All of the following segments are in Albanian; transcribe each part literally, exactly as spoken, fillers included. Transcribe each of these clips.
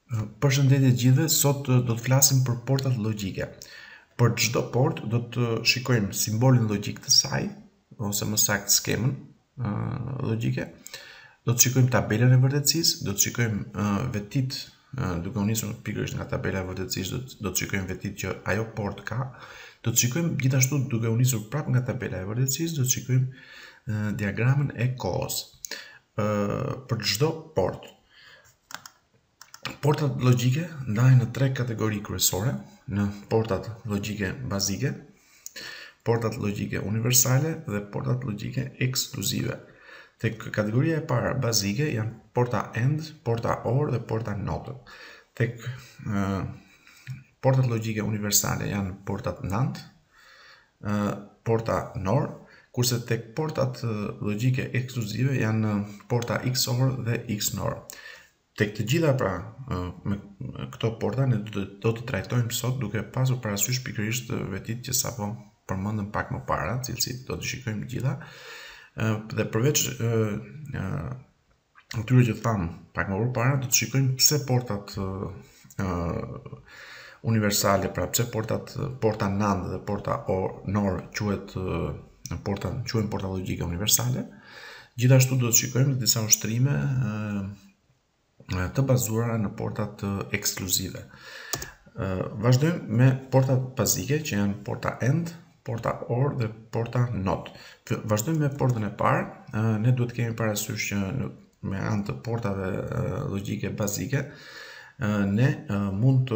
Përshëndetje gjithëve, sot do të flasim për portat logjike. Për çdo port do të shikojmë simbolin logjik të saj, ose më saktë skemën uh, logjike. Do të shikojmë tabelën e vërtetësisë, do të shikojmë uh, vetit, uh, duke u nisur pikërisht nga tabela e vërtetësisë, do të, do të shikojmë vetit që ajo port ka. Do të shikojmë gjithashtu duke u nisur prapë nga tabela e vërtetësisë, do të shikojmë uh, diagramën e kohës. Uh, për çdo port, portat logjike ndahen në tre kategori kryesore, në portat logjike bazike, portat logjike universale dhe portat logjike ekskluzive. Tek kategoria e parë bazike janë porta AND, porta OR dhe porta NOT. Tek uh, portat logjike universale janë portat NAND, uh, porta NOR, kurse tek portat logjike ekskluzive janë porta X O R dhe X NOR. Tek të gjitha pra me këto porta ne do të trajtojmë sot duke pasur parasysh pikërisht vetit që sapo përmendëm pak më para, cilësit do të shikojmë të gjitha. Dhe përveç atyre që tham pak më përpara, do të shikojmë pse portat universale, pra pse portat porta NAND dhe porta NOR quhet porta quhen porta logjike universale. Gjithashtu do të shikojmë disa ushtrime të bazuara në portat ekskluzive. Vazhdojmë me portat bazike që janë porta AND, porta OR dhe porta NOT. Vazhdojmë me portën e parë. Ne duhet kemi parasysh që me anë të portave logjike bazike ne mund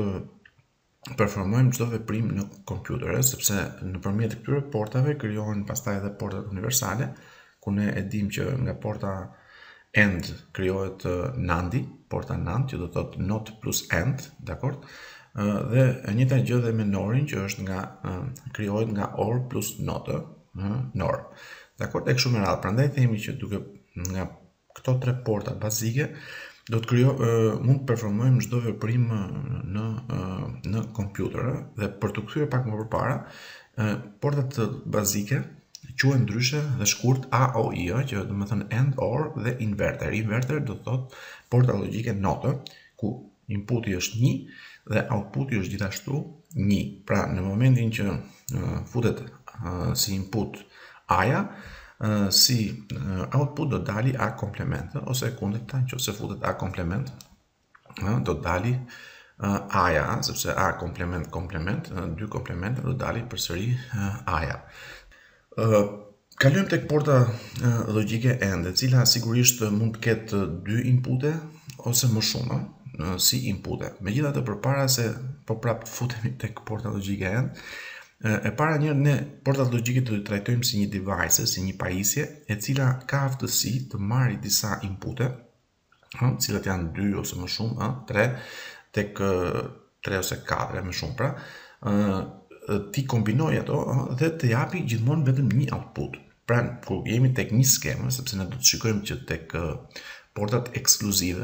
të performojmë çdo veprim në kompjuter, sepse nëpërmjet këtyre portave krijohen pastaj edhe portat universale, ku ne e dimë që nga porta AND krijohet NAND-i, porta NAND, që do të thotë NOT plus AND, dakord? Dhe e njëjta gjë dhe me NOR-in, që është nga krijohet nga OR plus NOT, NOR. Dakord? E kështu me radhë. Prandaj themi që duke nga këto tre porta bazike do të krijo mund të performojmë çdo veprim në në kompjuter, dhe për të kthyer pak më përpara, portat bazike quhen ndryshe dhe shkurt A O I, që do të thënë AND, OR dhe inverter. Inverter do të thotë porta logjike NOT, ku inputi është një dhe outputi është gjithashtu një. Pra në momentin që uh, futet uh, si input A-ja, uh, si uh, output do dali A komplement, ose kundërta, nëse futet A komplement, uh, do dali uh, A-ja, sepse A komplement komplement, uh, dy komplemente do dali përsëri uh, A-ja. Uh, Kalojmë tek porta uh, logjike AND, e cila sigurisht mund të ketë dy inpute ose më shumë uh, si inpute. Megjithatë, përpara se po prap futemi tek porta logjike AND, uh, e para një ne portat logjike do të trajtojmë si një device, si një pajisje e cila ka aftësi të marrë disa inpute, uh, cilat janë dy ose më shumë, uh, tre, tek uh, tre ose katër më shumë, pra. Uh, ti kombinoj ato dhe të japi gjithmonë vetëm një output. Pra, kur jemi tek një skemë, sepse ne do të shikojmë që tek portat ekskluzive,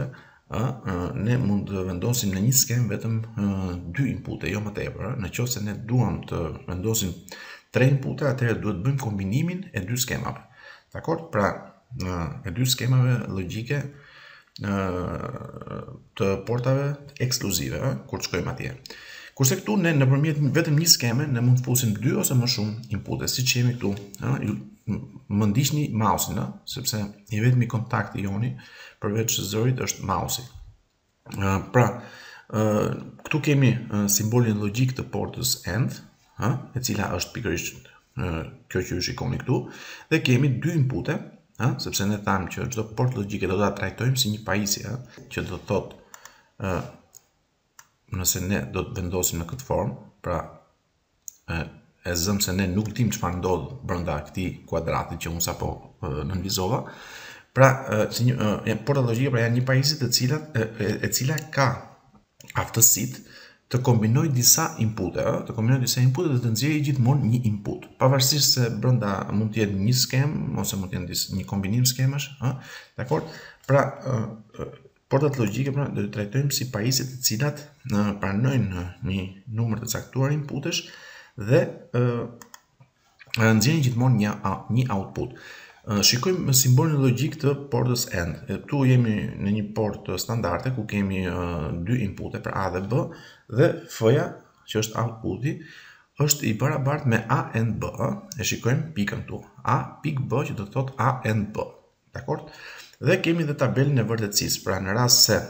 ne mund të vendosim në një skemë vetëm dy inpute, jo më tepër. Në qoftë se ne duam të vendosim tre inpute, atëherë duhet bëjmë kombinimin e dy skemave. Dakor? Pra, e dy skemave logjike të portave ekskluzive, kur të shkojmë atje. Kurse këtu ne nëpërmjet vetëm një skeme ne mund të fusim dy ose më shumë inpute, siç jemi këtu, ëh, më ndiqni mouse-in, ëh, sepse i vetmi kontakti joni përveç zërit është mouse-i. Uh, pra, uh, këtu kemi uh, simbolin logjik të portës AND, ëh, e cila është pikërisht uh, kjo që ju shikoni këtu, dhe kemi dy inpute, ëh, sepse ne thamë që çdo port logjike do ta trajtojmë si një pajisje, që do të thotë uh, nëse ne do të vendosim në këtë formë, pra e, e zëm se ne nuk dim çfarë ndodh brenda këtij kuadrati që unë sapo nënvizova. Pra, e, si një, e, porta logjike pra janë një pajisje e cila e, e, e cila ka aftësitë të kombinojë disa inpute, ë, të kombinojë disa inpute dhe të nxjerrë gjithmonë një input. Pavarësisht se brenda mund të jetë një skemë ose mund të jetë një kombinim skemash, ë, dakor? Pra, e, portat logjike pra do të trajtojmë si pajisje të cilat uh, pranojnë një numër të caktuar inputesh dhe uh, nxjerrin gjithmonë një, uh, një output. Shikojmë simbolin logjik të portës AND. Këtu jemi në një portë standarde ku kemi dy inpute për A dhe B dhe F-ja, që është outputi, është i barabartë me A and B. E shikojmë pikën këtu. A pik B që do të thotë A and B. Dakor? Dhe kemi dhe tabelën e vërtetësisë. Pra në rast se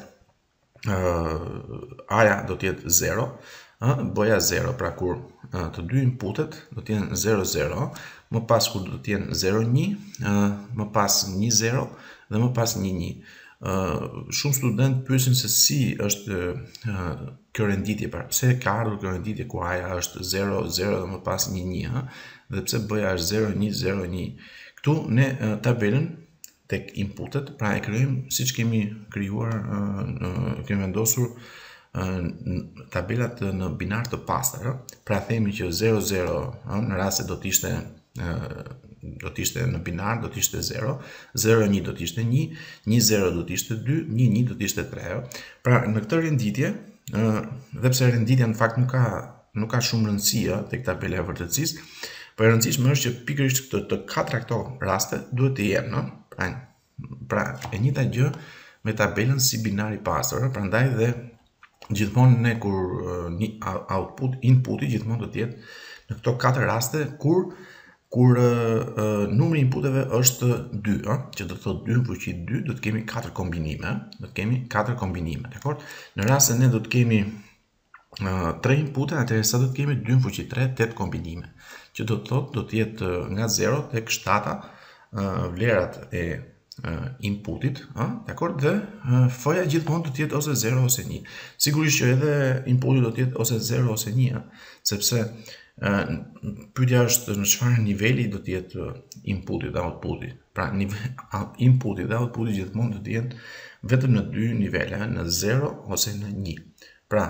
A-ja do të jetë zero, B-ja zero, pra kur të dy inputet do të jenë zero zero, më pas kur do të jenë zero një, më pas një zero dhe më pas një një. Shumë student pyesin se si është kjo renditje, pra pse ka ardhur kjo renditje ku A-ja është zero zero dhe më pas një një, dhe pse B-ja është zero një zero një. Këtu ne tabelën tek inputet, pra e krijojmë siç kemi krijuar, kemi vendosur tabelat në binar të pastër, pra themi që zero zero në rast se do të ishte do të ishte në binar, do të ishte zero, zero një do të ishte një, një zero do të ishte dy, një një do të ishte tre. Pra në këtë renditje, dhe pse renditja në fakt nuk ka nuk ka shumë rëndësi tek tabela e vërtetësisë, por e rëndësishme është që pikërisht këto të katra këto raste duhet të jenë, pra, pra e njëjta gjë me tabelën si binar i pastër, prandaj dhe gjithmonë ne kur një output, inputi gjithmonë do të jetë në këto katër raste kur kur uh, numri inputeve është dy, uh, që do të thotë dy në fuqi dy, do të kemi katër kombinime, do të kemi katër kombinime, dakor? Në rast se ne do të kemi uh, tre inpute, atëherë sa do të kemi dy në fuqi tre, tetë kombinime, që do të thotë do të jetë uh, nga zero tek shtata uh, vlerat e uh, inputit, uh, dakor? Dhe uh, F-ja gjithmonë do të jetë ose zero ose një. Sigurisht që edhe inputi do të jetë ose zero ose një, uh, sepse pyetja është në çfarë niveli do të jetë inputi dhe outputi. Pra inputi dhe outputi gjithmonë do të jenë vetëm në dy nivele, në zero ose në një. Pra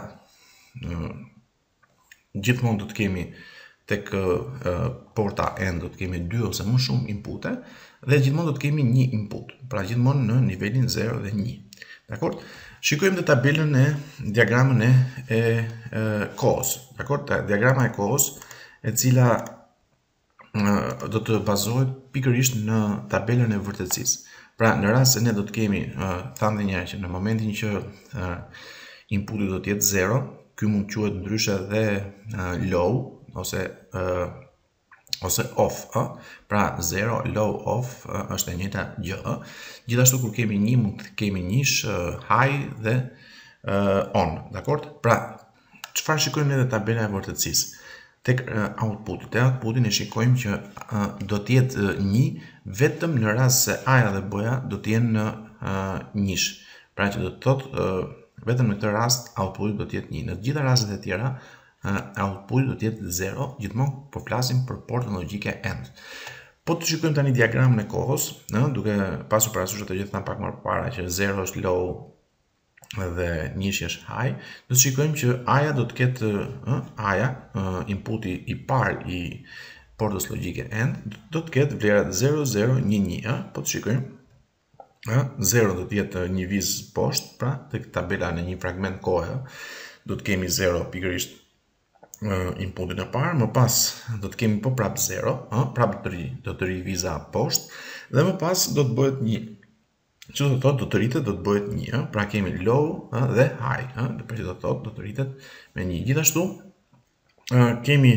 gjithmonë do të kemi tek porta AND do të kemi dy ose më shumë inpute dhe gjithmonë do të kemi një input. Pra gjithmonë në nivelin zero dhe një. Dakor? Shikojmë dhe tabelën e diagramën e, e, e kohës. Dakor? Diagrama e kohës, e cila e, do të bazohet pikërisht në tabelën e vërtetësisë. Pra në rast se ne do të kemi, thamë dhe njëherë që në momentin që e, inputi do të jetë zero, ky mund të quhet ndryshe dhe e, low ose e, ose off, ë? Pra zero, low, off ë, është e njëjta gjë. Gjithashtu kur kemi një mund të kemi njësh uh, high dhe uh, on, dakor? Pra çfarë shikojmë ne në tabela e vërtetësisë? Tek uh, outputi, te outputi ne shikojmë që uh, do të jetë uh, një vetëm në rast se A-ja dhe B-ja do të jenë në uh, njësh. Pra që do të thotë uh, vetëm në këtë rast outputi do të jetë një. Në të gjitha rastet e tjera uh, outputi do të jetë zero, gjithmonë po flasim për portën logjike AND. Po të shikojmë tani diagramën e kohës, në, duke pasur parasysh ato që tham pak më parë që zero është low dhe njëshi është high, do të shikojmë që A-ja do të ketë ë, A-ja, inputi i parë i portës logjike AND, do të ketë vlerat zero zero një një, ë, po të shikojmë, ë, zero do të jetë një vizë poshtë, pra tek tabela në një fragment kohe, do të kemi zero pikërisht inputin e parë, më pas do të kemi po prap zero, prap do të ri, do të ri viza poshtë, dhe më pas do të bëhet një. Që do të thotë do të rritet, do të bëhet një, pra kemi low dhe high, dhe për që do të thotë do të rritet me një. Gjithashtu kemi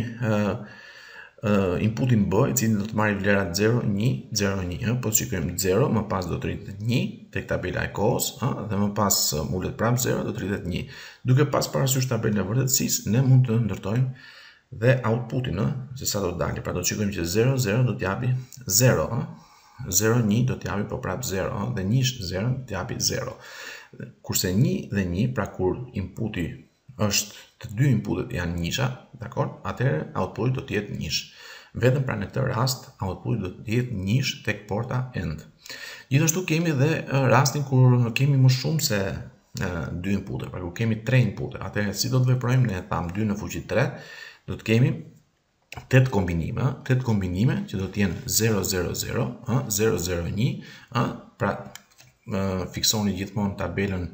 inputin B, i cili do të marrë vlerat zero një zero një, po të shikojmë zero, më pas do të rritet një tek tabela e kohës, dhe më pas mullet prap zero, do të rritet një. Duke pas parasysh tabelën e vërtetësisë, ne mund të ndërtojmë dhe outputin, se sa do të dalë. Pra do të shikojmë që zero zero do të japi zero, zero një do të japi po prap zero, dhe një zero do të japi zero. Kurse një dhe një, pra kur inputi është të dy inputet janë njësha, dakor? Atëherë outputi do të jetë njësh. Vetëm pra në këtë rast outputi do të jetë njësh tek porta AND. Gjithashtu kemi edhe rastin kur kemi më shumë se dy inpute, pra kur kemi tre inpute. Atëherë si do të veprojmë, ne tham dy në fuqi tre, do të kemi tetë kombinime, tetë kombinime që do të jenë zero zero zero, zero zero një, pra fiksoni gjithmonë tabelën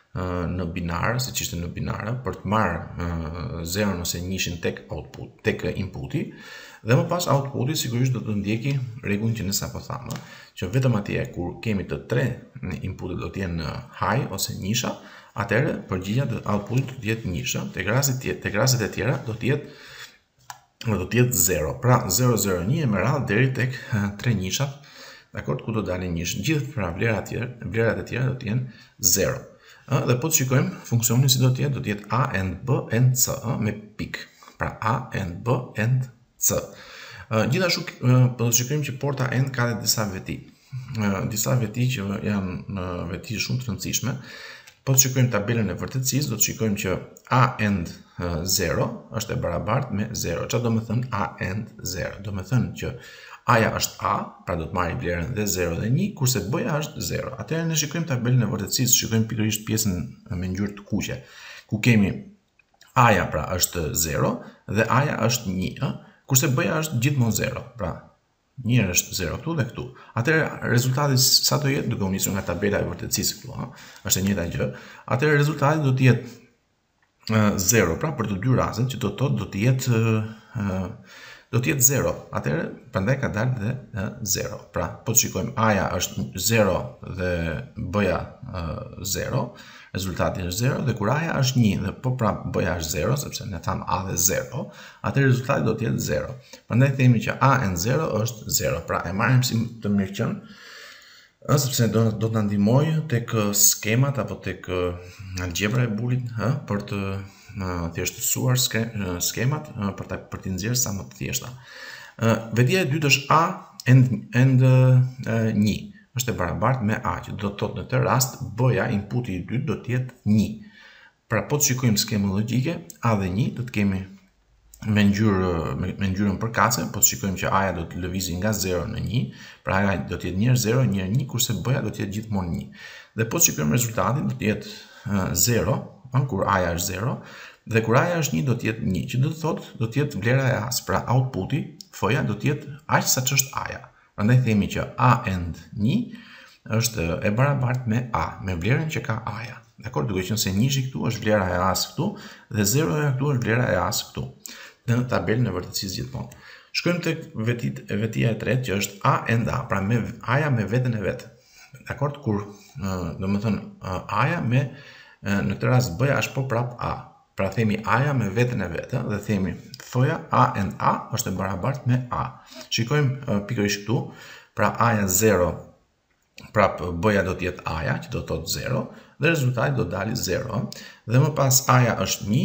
në binare, si që ishte në binare, për të marrë zero ose njëshin tek output, tek inputi, dhe më pas outputi sigurisht do të ndjeki rregullin që ne sapo thamë, që vetëm atje kur kemi të tre inputet do të jenë high ose njisha, atëherë përgjigjja e outputit do të jetë njisha, tek rastet tek rastet e tjera do të jetë do të jetë zero. Pra zero zero një e me radhë deri tek tre njishat, dakord, ku do dalin njishë. Gjithë pra vlerat e tjera, vlerat e tjera do të jenë zero. Dhe po të shikojmë funksionin si do të jetë, do të jetë a and b and c me pik. Pra a and b and c. Gjithashtu po të shikojmë që porta and ka dhe disa veti. Disa veti që janë veti shumë të rëndësishme. Po të shikojmë tabelën e vërtetësisë, do të shikojmë që a and zero është e barabartë me zero. Çfarë do të thënë a and zero? Do të thënë që a-ja është a, pra do të marrë vlerën dhe zero dhe një, kurse b-ja është zero. Atëherë ne shikojmë tabelën e vërtetësisë, shikojmë pikërisht pjesën me ngjyrë të kuqe, ku kemi a-ja pra është zero dhe a-ja është një, kurse b-ja është gjithmonë zero. Pra një është zero këtu dhe këtu. Atëherë rezultati sa do jetë, duke u nisur nga tabela e vërtetësisë këtu, ha, është e njëjta gjë. Atëherë rezultati do të jetë zero, pra për të dy rastet, që do të thotë do të jetë do të jetë zero. Atëherë prandaj ka dalë dhe zero. Pra po të shikojmë a-ja është zero dhe b-ja zero, rezultati është zero, dhe kur a-ja është një dhe po pra b-ja është zero, sepse ne tham a dhe zero, atëherë rezultati do të jetë zero. Prandaj themi që a and zero është zero. Pra e marrim si të mirëqen, sepse do do të na ndihmojë tek skemat apo tek algebra e bulit, ë, për të thjeshtësuar skemat për ta për t'i nxjerrë sa më të thjeshta. Vetëja e dytë është a and and një, është e barabartë me a, që do të thotë në këtë rast b-ja, inputi i dytë do të jetë një. Pra po të shikojmë skemën logjike, a dhe një do të kemi me ngjyrë me, me ngjyrën përkatëse, po të shikojmë që a-ja do të lëvizë nga zero në një, pra a-ja do të jetë një zero, një një, kurse b-ja do të jetë gjithmonë një. Dhe po të shikojmë rezultatin, do të jetë zero, kur a-ja është zero, dhe kur a-ja është një do të jetë një, që do të thotë do të jetë vlera e a-s, pra outputi, f-ja do të jetë aq sa ç'është a-ja. Prandaj themi që a and një është e barabartë me a, me vlerën që ka a-ja. Dakor, duke qenë se njëshi këtu është vlera e a-s këtu dhe zeroja këtu është vlera e a-s këtu. Në tabelën e vërtetësisë gjithmonë. Shkojmë tek vetit vetia e tretë që është a and a, pra me a-ja me veten e vet. Dakor, kur domethënë a-ja me në këtë rast b-ja është po prap a. Pra themi a-ja me veten e vetë dhe themi f-ja a and a është e barabartë me a. Shikojmë pikërisht këtu, pra a-ja zero, prap b-ja do të jetë a-ja, që do të thotë zero, dhe rezultati do dalë zero. Dhe më pas a-ja është një,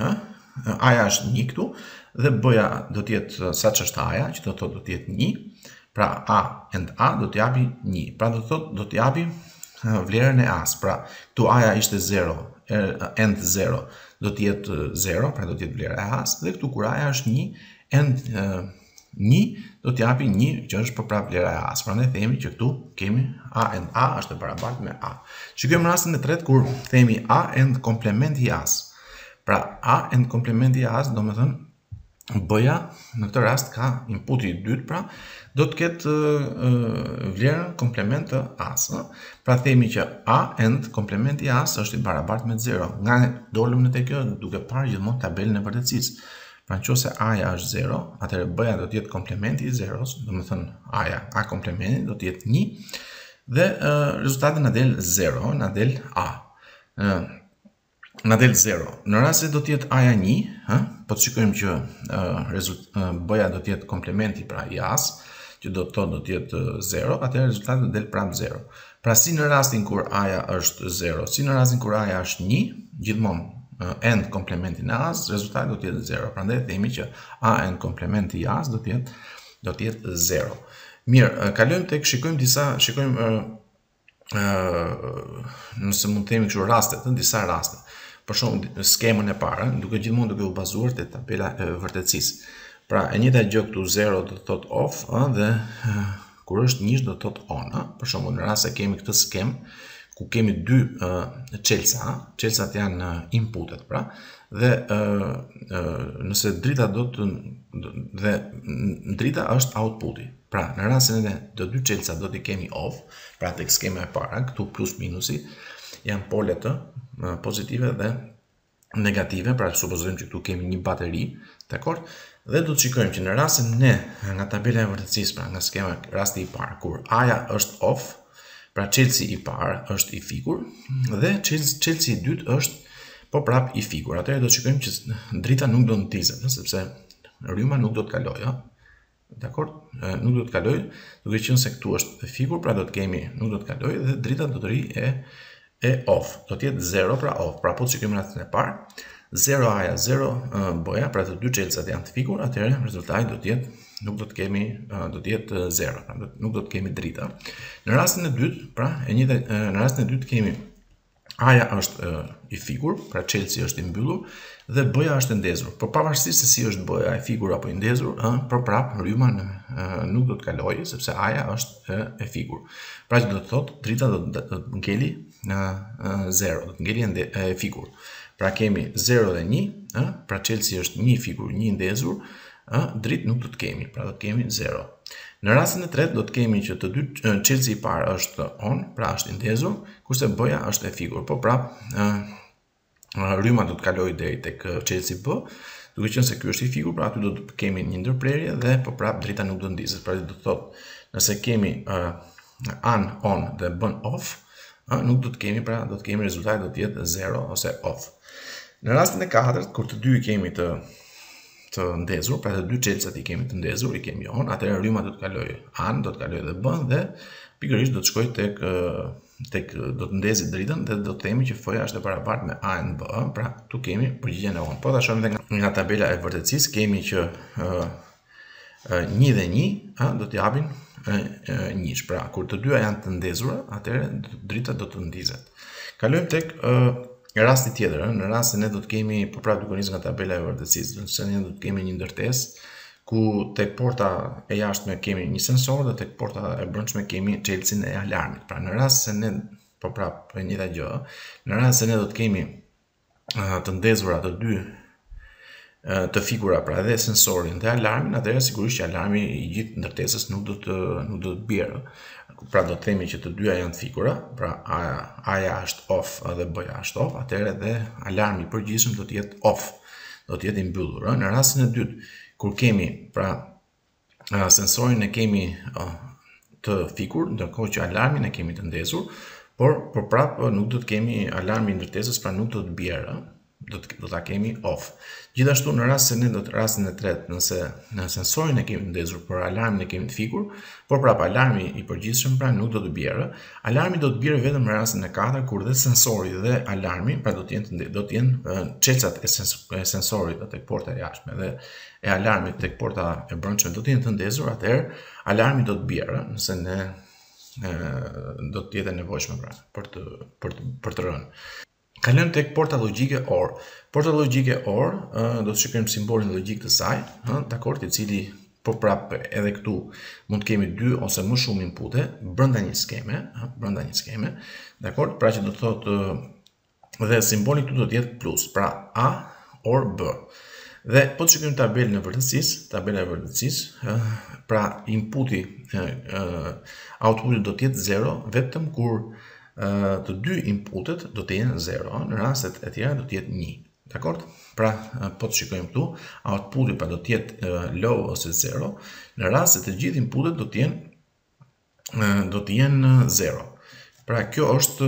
a-ja është një këtu, dhe b-ja do të jetë sa ç'është a-ja, që do të thotë do të jetë një. Pra a and a do të japi një. Pra do të thotë do të japi vlerën e a-s. Pra këtu a-ja ishte zero, and zero do të jetë zero, pra do të jetë vlera e a-s, dhe këtu kur a-ja është një, and një do të japi një, që është për prap vlera e a-s. Prandaj themi që këtu kemi a and a është e barabartë me a. Shikojmë rastin e tretë kur themi a and komplementi i a-s. Pra a and komplementi i a-s do të thënë b-ja në këtë rast ka inputi i dytë, pra do të ketë vlerën komplement të a-s. Pra themi që a and komplementi i a-s është i barabartë me zero. Nga dolëm në tek kjo duke parë gjithmonë tabelën e vërtetësisë. Pra nëse a-ja është zero, atëherë b-ja do të jetë komplementi i zeros, do të thënë a-ja, a komplementi do të jetë një, dhe rezultati na del zero, na del a. Na del zero. Në rast se do të jetë a-ja një, po të shikojmë që b-ja do të jetë komplementi pra i a-s, që do të thotë do të jetë zero, atëherë rezultati do del prap zero. Pra si në rastin kur a-ja është zero, si në rastin kur a-ja është një, gjithmonë and komplementi i a-s, rezultati do të jetë zero. Prandaj themi që a and komplementi i a-s do të jetë do të jetë zero. Mirë, kalojmë tek shikojmë disa, shikojmë nëse mund të themi kështu raste, të disa raste. Për shembull, skemën e parë, duke gjithmonë duke u bazuar te tabela e vërtetësisë. Pra, e njëjta gjë këtu zero do të thotë off, dhe kur është një do të thotë on. Për shembull, në rast se kemi këtë skem ku kemi dy çelësa, çelësat janë inputet, pra, dhe nëse drita do të dhe drita është outputi. Pra, në rastin e të dy çelësat do t'i kemi off, pra tek skema e para, këtu plus minusi janë polet pozitive dhe negative, pra supozojmë që këtu kemi një bateri, dakor? Dhe do të shikojmë që në rastin ne nga tabela e vërtetësisë, pra nga skema rasti i parë, kur A-ja është off, pra çelësi i parë është i fikur dhe çelësi i dytë është po prap i fikur. Atëherë do të shikojmë që drita nuk do të ndizet, sepse rryma nuk do të kalojë, ha? Dakor? Nuk do të kalojë, duke qenë se këtu është e fikur, pra do të kemi nuk do të kalojë dhe drita do të ri e e off, do të jetë zero, pra off. Pra po të shikojmë rastin e parë, zero A-ja, zero B-ja, pra të dy çelësat janë të fikur, atëherë rezultati do të jetë nuk do të kemi do të jetë zero, pra nuk do të kemi drita. Në rastin e dytë, pra e njëjta në rastin e dytë kemi A-ja është i fikur, pra çelësi është i mbyllur dhe B-ja është e ndezur. Por pavarësisht se si është B-ja, e fikur apo i ndezur, ë, por prap rryma nuk do të kalojë sepse A-ja është e fikur. Pra që do të thotë drita do të ngeli në zero, do të ngeli e fikur. Pra kemi zero dhe një, ë, pra çelësi është një i fikur, një i ndezur, ë, dritë nuk do të kemi, pra do të kemi zero. Në rastin e tretë do të kemi që të dy çelësi i parë është on, pra është i ndezur, kurse B-ja është e fikur. Po prap rryma do të kalojë deri tek çelësi B, duke qenë se ky është i fikur, pra aty do të kemi një ndërprerje dhe po prap drita nuk do ndizet. Pra do të thotë, nëse kemi an on dhe B off, nuk do të kemi, pra do të kemi rezultati do të jetë zero ose off. Në rastin e katërt, kur të dy i kemi të të ndezur, pra të dy çelësat i kemi të ndezur, i kemi on, atëherë rryma do të kalojë an, do të kalojë dhe B dhe pikërisht do të shkojë tek tek do të ndezit dritën dhe do të themi që F-ja është e barabartë me A në B, pra tu kemi përgjigjen e on. Po ta shohim edhe nga, nga tabela e vërtetësisë, kemi që një dhe një do të japin njësh. Pra kur të dyja janë të ndezura, atëherë drita do të ndizet. Kalojmë tek rasti tjetër, në rastin ne do të kemi, po pra duke nisur nga tabela e vërtetësisë, nëse ne do të kemi një ndërtesë ku tek porta e jashtme kemi një sensor dhe tek porta e brendshme kemi çelësin e alarmit. Pra në rast se ne po prap e njëjta gjë, në rast se ne do të kemi të ndezura të dy të fikura, pra edhe sensorin dhe alarmin, atëherë sigurisht që alarmi i gjithë ndërtesës nuk do të nuk do të bjerë. Pra do të themi që të dyja janë të fikura, pra A-ja është off dhe B-ja është off, atëherë edhe alarmi i përgjithshëm do të jetë off, do të jetë i mbyllur. Në rastin e dytë, kur kemi pra sensorin e kemi të fikur, ndërkohë që alarmin e kemi të ndezur, por por prapë nuk do të kemi alarmin i ndërtesës, pra nuk do të bjerë, do të do ta kemi off. Gjithashtu në rast se ne do të rastin e tretë, nëse në sensorin e kemi të ndezur, por alarmin e kemi të fikur, por prapë alarmi i përgjithshëm pra nuk do të bjerë. Alarmi do të bjerë vetëm në rastin e katërt, kur dhe sensori dhe alarmi pra do të jenë do të jenë çelësat e sensorit tek porta e jashtme dhe e alarmit tek porta e brendshme do të jenë të ndezur, atëherë alarmi do të bjerë, nëse ne e, do të jetë e nevojshme pra për të për të për të rënë. Kalojmë tek porta logjike or. Porta logjike or, do të shikojmë simbolin logjik të saj, dakor, i cili po prapë edhe këtu mund të kemi dy ose më shumë inpute brenda një skeme, brenda një skeme, dakor, pra që do të thotë dhe simboli këtu do të jetë plus, pra A or B. Dhe po të shikojmë tabelën e vërtetësisë, tabela e vërtetësisë, pra inputi, outputi do të jetë zero vetëm kur të dy inputet do të jenë zero, në rastet e tjera do të jetë një. Dakor? Pra, po të shikojmë këtu, outputi pa do të jetë low ose zero, në rast se të gjithë inputet do të jenë do të jenë zero. Pra, kjo është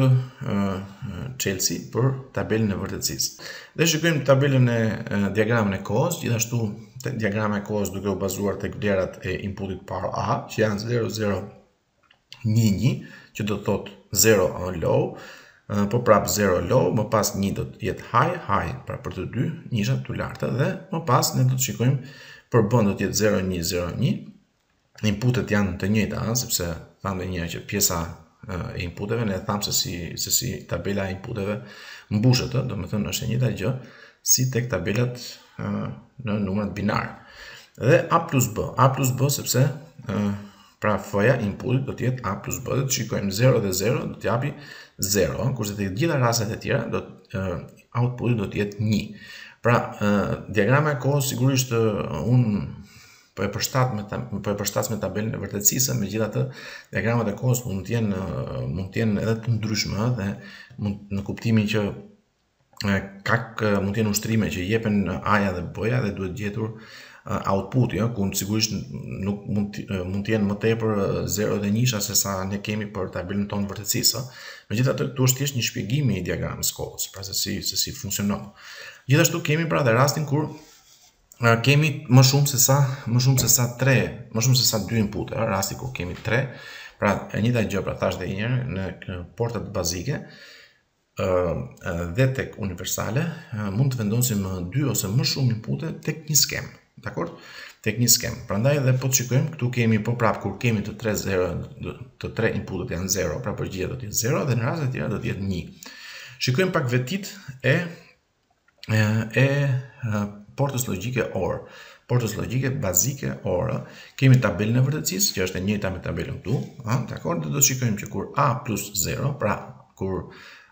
çelësi për tabelën e vërtetësisë. Dhe shikojmë tabelën e diagramën e kohës, gjithashtu diagrama e kohës duke u bazuar tek vlerat e inputit parë A, që janë zero zero një një, që do të thotë zero low, po prap zero low, më pas një do të jetë high, high, pra për të dy njëshat të larta, dhe më pas ne do të shikojmë për B do të jetë zero një zero një, inputet janë të njëjta, sepse thamë dhe një që pjesa e inputeve, ne thamë se si, se si tabela e inputeve mbushet, do më thënë është e njëjta gjë, si tek tabelat në numrat binar. Dhe A plus B, A plus B sepse pra F-ja inputit do të jetë A plus B, dhe të shikojmë zero dhe zero do të japi zero, kurse të gjitha rastet e tjera do të outputit do të jetë një. Pra diagrama e kohës sigurisht unë po e përshtat me po e përshtat me tabelën e vërtetësisë, megjithatë diagramat e kohës mund të jenë mund të jenë edhe të ndryshme dhe mund në kuptimin që ka mund të jenë ushtrime që jepen A-ja dhe B-ja dhe duhet gjetur output, ja, ku sigurisht nuk mund të, mund të jenë më tepër zero dhe njësha se sa ne kemi për tabelën tonë vërtetësisë. Megjithatë, këtu është thjesht një shpjegim i diagramit kohës, pra se si se si funksionon. Gjithashtu kemi pra dhe rastin kur kemi më shumë se sa më shumë se sa tre, më shumë se sa dy input, ja, rasti kur kemi tre, pra e njëjta gjë, pra thash edhe një herë në portat bazike dhe tek universale mund të vendosim dy ose më shumë inpute tek një skem, dakord? Tek një skem. Prandaj edhe po të shikojmë, këtu kemi po prap kur kemi të tre zero, të tre inputet janë zero, pra përgjigjja do të jetë zero dhe në rastet e tjera do të jetë një. Shikojmë pak vetit e e, e portës logjike or. Portës logjike bazike or. Kemi tabelën e vërtetësisë, që është e njëjta me tabelën këtu, ha, dakord? Do të shikojmë që kur a plus zero, pra kur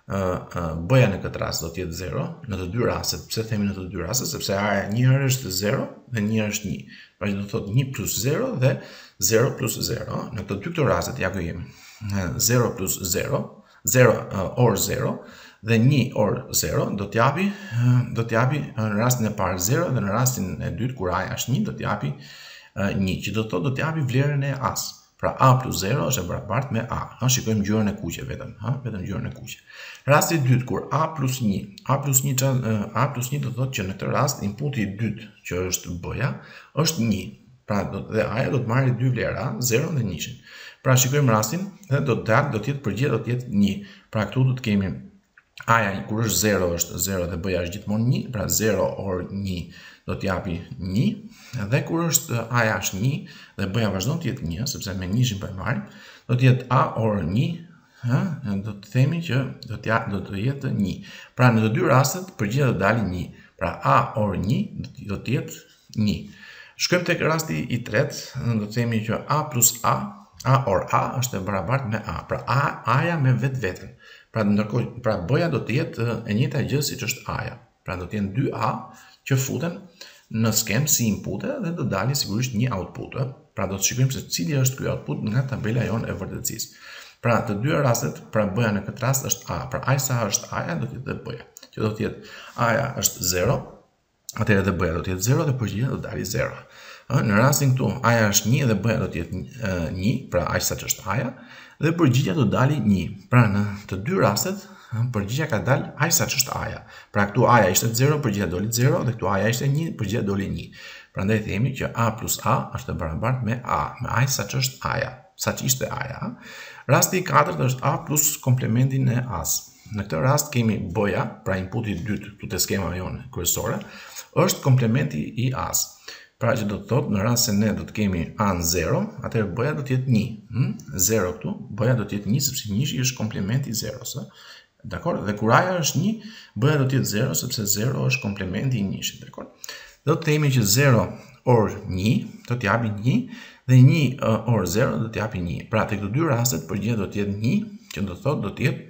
B-ja në këtë rast do të jetë zero në të dy rastet. Pse themi në të dy rastet? Sepse A-ja një herë është zero dhe një herë është një. Pra që do të thotë një plus zero dhe zero plus zero. Në këto dy këto rastet ja ku jemi. zero plus zero, zero or zero dhe një or zero do t'japi do t'japi në rastin e parë zero dhe në rastin e dytë kur A-ja është një do t'japi një, që do të thotë do t'japi vlerën e A-s. Pra A plus zero është e barabartë me A. Ha, shikojmë ngjyrën e kuqe vetëm, ha, vetëm ngjyrën e kuqe. Rasti i dytë kur A plus një, A plus një, A plus një do të thotë që në këtë rast inputi i dytë që është B-ja është një. Pra do, dhe A-ja do të marrë dy vlera, zero dhe njëshin. Pra shikojmë rastin dhe do të dalë, do të jetë përgjigje do të jetë një. Pra këtu do të kemi A-ja kur është zero është zero dhe B-ja është gjithmonë një, pra zero or një do të japi një, dhe kur është A-ja është një dhe B-ja vazhdon të jetë një, sepse me njëshin po e marrim, do të jetë A or një, ha, do të themi që do të do të jetë një. Pra në të dy rastet përgjigja do të dalë një. Pra A or një do të jetë një. Shkojmë tek rasti i tretë, do të themi që A plus A, A or A është e barabartë me A. Pra A, A-ja me vetveten. Pra ndërkohë, pra B-ja do të jetë e njëjta gjë siç është A-ja. Pra do të jenë dy A që futen në skem si inpute dhe do dalin sigurisht një output. Pra do të shikojmë se cili është ky output nga tabela jonë e vërtetësisë. Pra të dy rastet, pra B-ja në këtë rast është A. Pra aq sa është A-ja do të jetë B-ja. Që do të jetë A-ja është zero, atëherë edhe B-ja do të jetë zero dhe përgjigja do të dalë zero. Në rastin këtu A-ja është një dhe B-ja do të jetë një, pra aq sa është A-ja, dhe përgjigja do të dalë një. Pra në të dy rastet përgjigja ka dalë aq sa është A-ja. Pra këtu A-ja ishte zero, përgjigja doli zero dhe këtu A-ja ishte një, përgjigja doli një. Prandaj themi që A plus A është e barabartë me A, me aq sa është A-ja, sa që ishte A-ja. Rasti i katërt është A plus komplementin e A-s. Në këtë rast kemi B-ja, pra inputi i dytë këtu te skema jonë kryesore, është komplementi i A-s. Pra që do të thotë në rast se ne do të kemi A-n zero, atëherë B-ja do të jetë një. Hmm? zero këtu, B-ja do të jetë një sepse njëshi është komplementi i zeros. Dakor? Dhe kur A-ja është një, B-ja do të jetë zero sepse zero është komplementi i njëshit. Dakor? Do të themi që zero or një do të japi një dhe një or zero do të japi një. Pra tek këto dy rastet përgjigja do të jetë një, që do të thotë do të jetë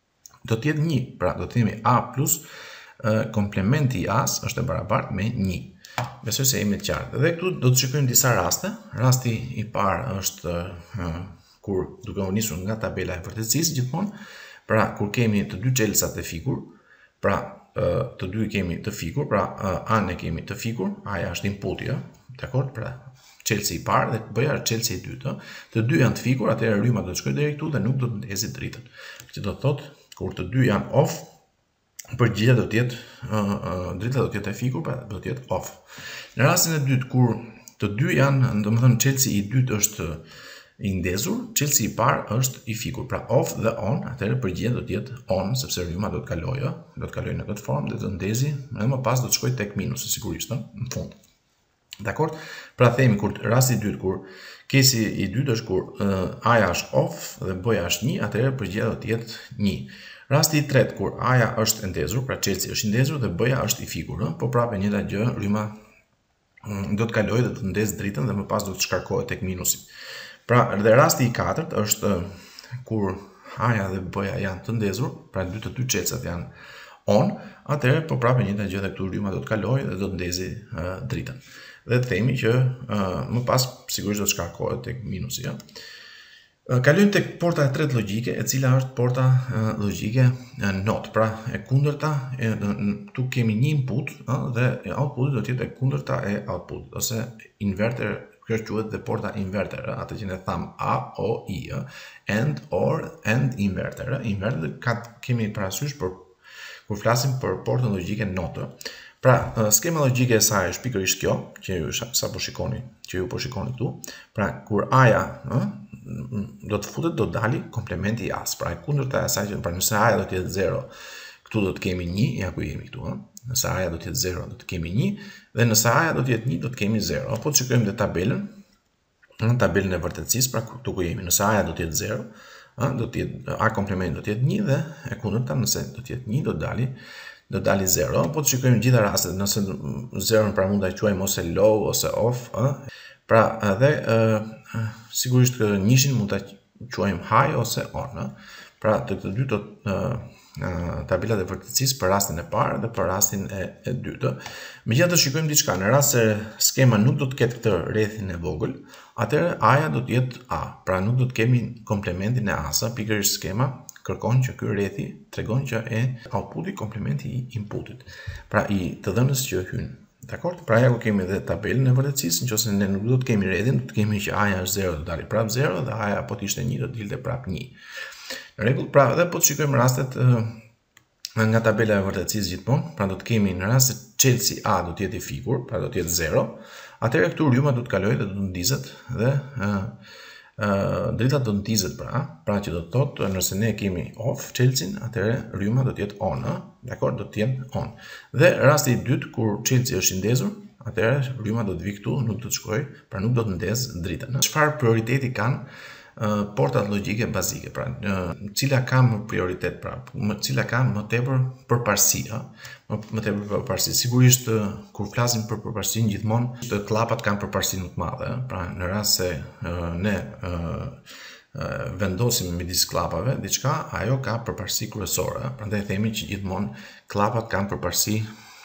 do të jetë një. Pra do të themi A plus uh, komplementi i A-s është e barabartë me një. Besoj se jemi të qartë. Dhe këtu do të shikojmë disa raste. Rasti i parë është uh, kur duke u nisur nga tabela e vërtetësisë gjithmonë, pra kur kemi të dy çelësat e fikur, pra uh, të dy kemi të fikur, pra uh, A-n e kemi të fikur, A-ja është inputi, ja? Dakor? Pra çelësi i parë dhe B-ja është çelësi i dytë. Të dy janë të fikur, atëherë rryma do të shkojë deri këtu dhe nuk do të ndezi dritën. Që do të thotë kur të dy janë off, përgjigja do të jetë uh, uh, drita do të jetë e fikur, pra do të jetë off. Në rastin e dytë kur të dy janë, domethënë çelësi i dytë është i ndezur, çelësi i parë është i fikur, pra off dhe on, atëherë përgjigja do të jetë on, sepse rryma do të kalojë, do të kalojë në këtë formë dhe do të ndezi, dhe më pas do të shkojë tek minusi sigurisht, në fund. Dakor? Pra themi kur rasti i dytë kur kesi i dytë është kur uh, A-ja është off dhe B-ja është një, atëherë përgjigja do të jetë një. Rasti i tretë kur A-ja është e ndezur, pra çelësi është i ndezur dhe B-ja është i fikur, po prapë njëjta gjë, rryma um, do të kalojë dhe të ndezë dritën dhe më pas do të shkarkohet tek minusi. Pra dhe rasti i katërt është kur A-ja dhe B-ja janë të ndezur, pra dy të dy çelësat janë on, atëherë po prapë njëjta gjë dhe këtu rryma do të kalojë dhe do të ndezi uh, dritën. Dhe të themi që uh, më pas sigurisht do të shkarkohet tek minusi, ja. Kalojmë tek porta e tretë logjike, e cila është porta uh, logjike uh, not. Pra, e kundërta, e, tu kemi një input uh, dhe output do të jetë e kundërta e output, ose inverter, kjo quhet dhe porta inverter, uh, atë që ne tham A, O, I, uh, and, or, and inverter. Uh, inverter ka, kemi parasysh për kur flasim për portën logjike not. Pra, skema logjike e saj është pikërisht kjo, që ju sa po shikoni, që ju po shikoni këtu. Pra, kur A-ja ë, do të futet, do të dali komplementi i A-s. Pra, e kundërta e asaj që, pra, nëse A-ja do të jetë zero, këtu do të kemi një, ja ku jemi këtu, ë. Nëse A-ja do të jetë zero, do të kemi një, dhe nëse A-ja do të jetë një, do të kemi zero. Po të shikojmë dhe tabelën, në tabelën e vërtetësisë, pra këtu ku jemi, nëse A-ja do të jetë zero, do të jetë A komplement do të jetë një dhe e kundërta nëse do të jetë një, do të dali do të dali zero. Po të shikojmë gjitha rastet, nëse zero pra mund ta quajmë ose low ose off, ë. Pra edhe ë sigurisht që njëshin mund ta quajmë high ose on, ë. Pra të të dy do tabelat e vërtetësisë për rastin e parë dhe për rastin e, e dytë. Megjithatë shikojmë diçka, në rast se skema nuk do të ketë këtë rrethin e vogël, atëherë A-ja do të jetë A. Pra nuk do të kemi komplementin e A-sa, pikërisht skema kërkon që ky rrethi tregon që e outputi komplementi i inputit. Pra i të dhënës që hyn. Dakor? Pra ja ku kemi edhe tabelën e vërtetësisë, nëse ne nuk do të kemi rrethin, do të kemi që A-ja është zero, do dali prap zero dhe A-ja po të ishte një, do të dilte prap një. Në rregull, pra edhe po të shikojmë rastet uh, nga tabela e vërtetësisë gjithmonë, pra do të kemi në rast se çelësi A do të jetë i fikur, pra do të jetë zero, atëherë këtu rryma do të kalojë dhe do të ndizet dhe uh, uh, drita do të ndizet pra, pra që do të thotë nëse ne kemi off çelësin, atëherë rryma do të jetë on, dakor, do të jetë on. Dhe rasti i dytë kur çelësi është i ndezur, atëherë rryma do të vi këtu, nuk do të shkojë, pra nuk do të ndez dritën. Çfarë prioriteti kanë Uh, portat logjike bazike, pra, uh, cila ka më prioritet, pra, më, cila ka më tepër përparësi, më, më tepër përparësi. Sigurisht, uh, kur flasim për përparësinë gjithmonë, të klapat kanë përparësi më të madhe, pra, në rast se uh, ne uh, uh, vendosim midis klapave diçka, ajo ka përparësi kryesore, prandaj themi që gjithmonë klapat kanë përparësi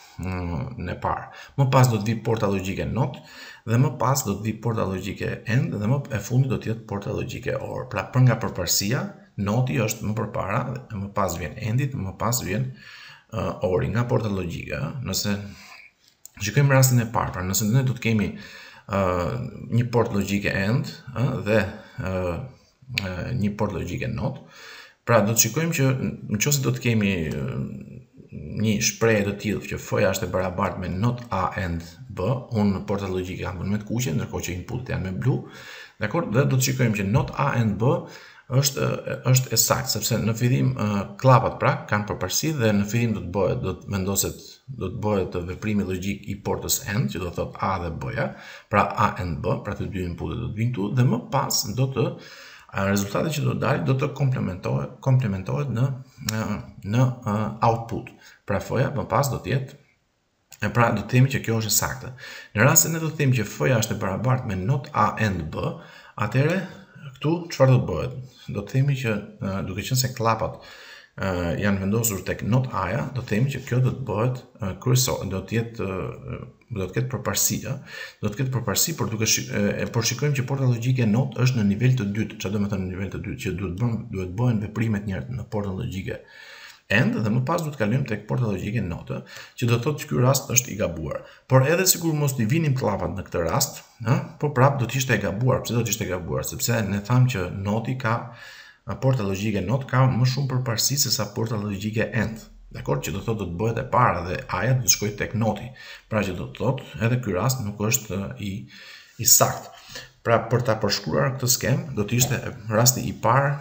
në parë. Më pas do të vi porta logjike not dhe më pas do të vi porta logjike and dhe më e fundit do të jetë porta logjike or. Pra për nga përparësia, noti është më përpara, dhe më pas vjen endit, më pas vjen uh, ori nga porta logjike. Nëse shikojmë rastin e parë, pra nëse ne do të kemi uh, një port logjike and uh, dhe uh, uh, një port logjike not, pra do të shikojmë që nëse do të kemi uh, një shprehje të tillë që f-ja është e barabartë me not A and B, unë në portat logjike janë me të kuqe, ndërkohë që inputet janë me blu, dakor? Dhe do të shikojmë që not A and B është është e saktë, sepse në fillim uh, klapat pra kanë përparësi dhe në fillim do të bëhet, do të vendoset, do të bëhet veprimi logjik i portës and, që do të thotë A dhe B-ja, pra A and B, pra të dy inputet do të vinë këtu dhe më pas do të rezultati që do të dalë do të komplementohet komplementohet në në output. Pra f-ja më pas do të jetë, e pra do të themi që kjo është e saktë. Në rast se ne do të themi që f-ja është e barabartë me not A and B, atëherë këtu çfarë do të bëhet? Do të themi që duke qenë se klapat uh, janë vendosur tek not A-ja, do të themi që kjo do të bëhet uh, kryesor, do të jetë uh, do të ketë përparësi, do të ketë përparësi, por duke e por shikojmë që porta logjike not është në nivel të dytë. Çfarë do të thonë në nivel të dytë? Që duhet bën duhet bëhen veprimet njëherë në portën logjike and dhe më pas do të kalojmë tek porta logjike not, që do të thotë që ky rast është i gabuar. Por edhe sikur mos t'i vinim klapat në këtë rast, ë, po prap do të ishte e gabuar. Pse do të ishte e gabuar? Sepse ne thamë që noti ka porta logjike not ka më shumë përparësi se sa porta logjike and. Dakor, që do të thotë do të bëhet e para dhe A-ja do të shkojë tek noti. Pra që do të thotë edhe ky rast nuk është i i saktë. Pra për ta përshkruar këtë skemë do të ishte rasti i parë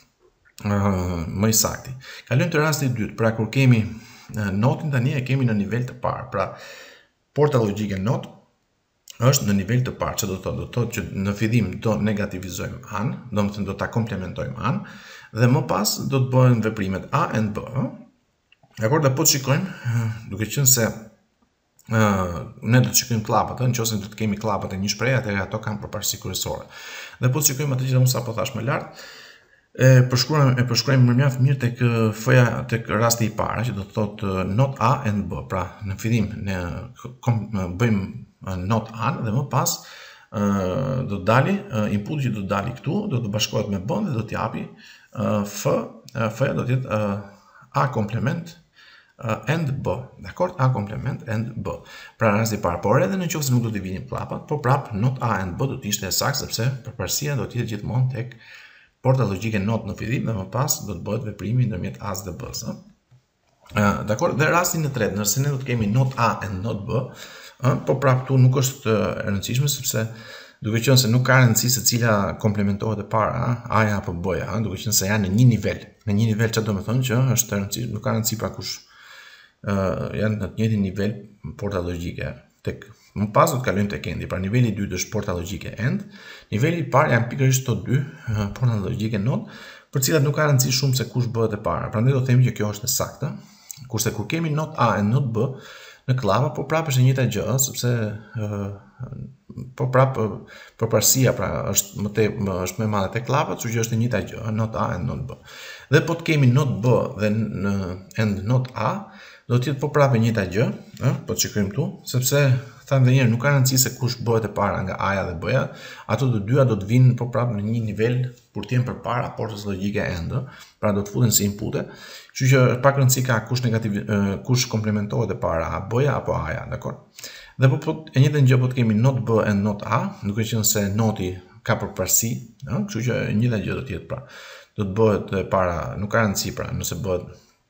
uh, më i saktë. Kalojmë te rasti i dytë. Pra kur kemi uh, notin tani e kemi në nivel të parë. Pra porta logjike not është në nivel të parë, që do të thotë, do të thotë që në fillim do negativizojmë an, do të thënë do ta komplementojmë an dhe më pas do të bëhen veprimet A and B. Dakor, dhe po të shikojmë, duke qenë se uh, ne do të shikojmë klapat, nëse do të kemi klapat e një shprehje, atëherë ato kanë përparësi kryesore. Dhe po të shikojmë atë që unë sapo thash më lart, e përshkruajmë e përshkruajmë më mjaft mirë tek f-ja tek rasti i parë, që do të thotë not A and B. Pra, në fillim ne bëjmë not A dhe më pas do të dali, inputi që do të dali këtu, do të bashkohet me B dhe do të japi F, F do të jetë A komplement and B, dakord? A komplement and B. Pra në rasti parë, por edhe në qoftë se nuk do të vinin klapat, po prap not A and B do të ishte saktë sepse përparësia do të jetë gjithmonë tek porta logjike not në fillim dhe më pas do të bëhet veprimi ndërmjet A-s dhe B-s. Dakord? Dhe rastin e tretë, nëse ne do të kemi not A and not B, po prap këtu nuk është e rëndësishme sepse duke qenë se nuk ka rëndësi se cila komplementohet e para, A-ja apo B-ja, duke qenë se janë në një nivel. Në një nivel çfarë do të thonë që është e rëndësishme, nuk ka rëndësi pra kush janë në të njëjtin nivel porta logjike. Tek më pas do të kalojmë tek endi. Pra niveli i dytë është porta logjike and, niveli i parë janë pikërisht këto dy porta logjike not, për cilat nuk ka rëndësi shumë se kush bëhet e para. Prandaj do të themi që kjo është e saktë. Kurse kur kemi not A and not B në klapa, po prapë është e njëjta gjë, sepse po prapë përparësia pra është më te është më e madhe tek klapat, kështu që është e njëjta gjë, not A and not B. Dhe po të kemi not B dhe and not A, do të jetë po prapë e njëjta gjë, ë, po të shikojmë këtu, sepse tham edhe një herë nuk ka rëndësi se kush bëhet e para nga A-ja dhe B-ja, ato të dyja do të vinë po prapë në një nivel kur të jenë përpara portës logjike and, pra do të futen si inpute. Kështu që pak rëndësi ka kush negativ kush komplementohet e para, a B-ja apo A-ja, dakor? Dhe po, po e njëjtën gjë po të kemi not B and not A, duke qenë se noti ka përparësi, ë, kështu që e njëjta gjë do të jetë pra. Do të bëhet e para, nuk ka rëndësi pra, nëse bëhet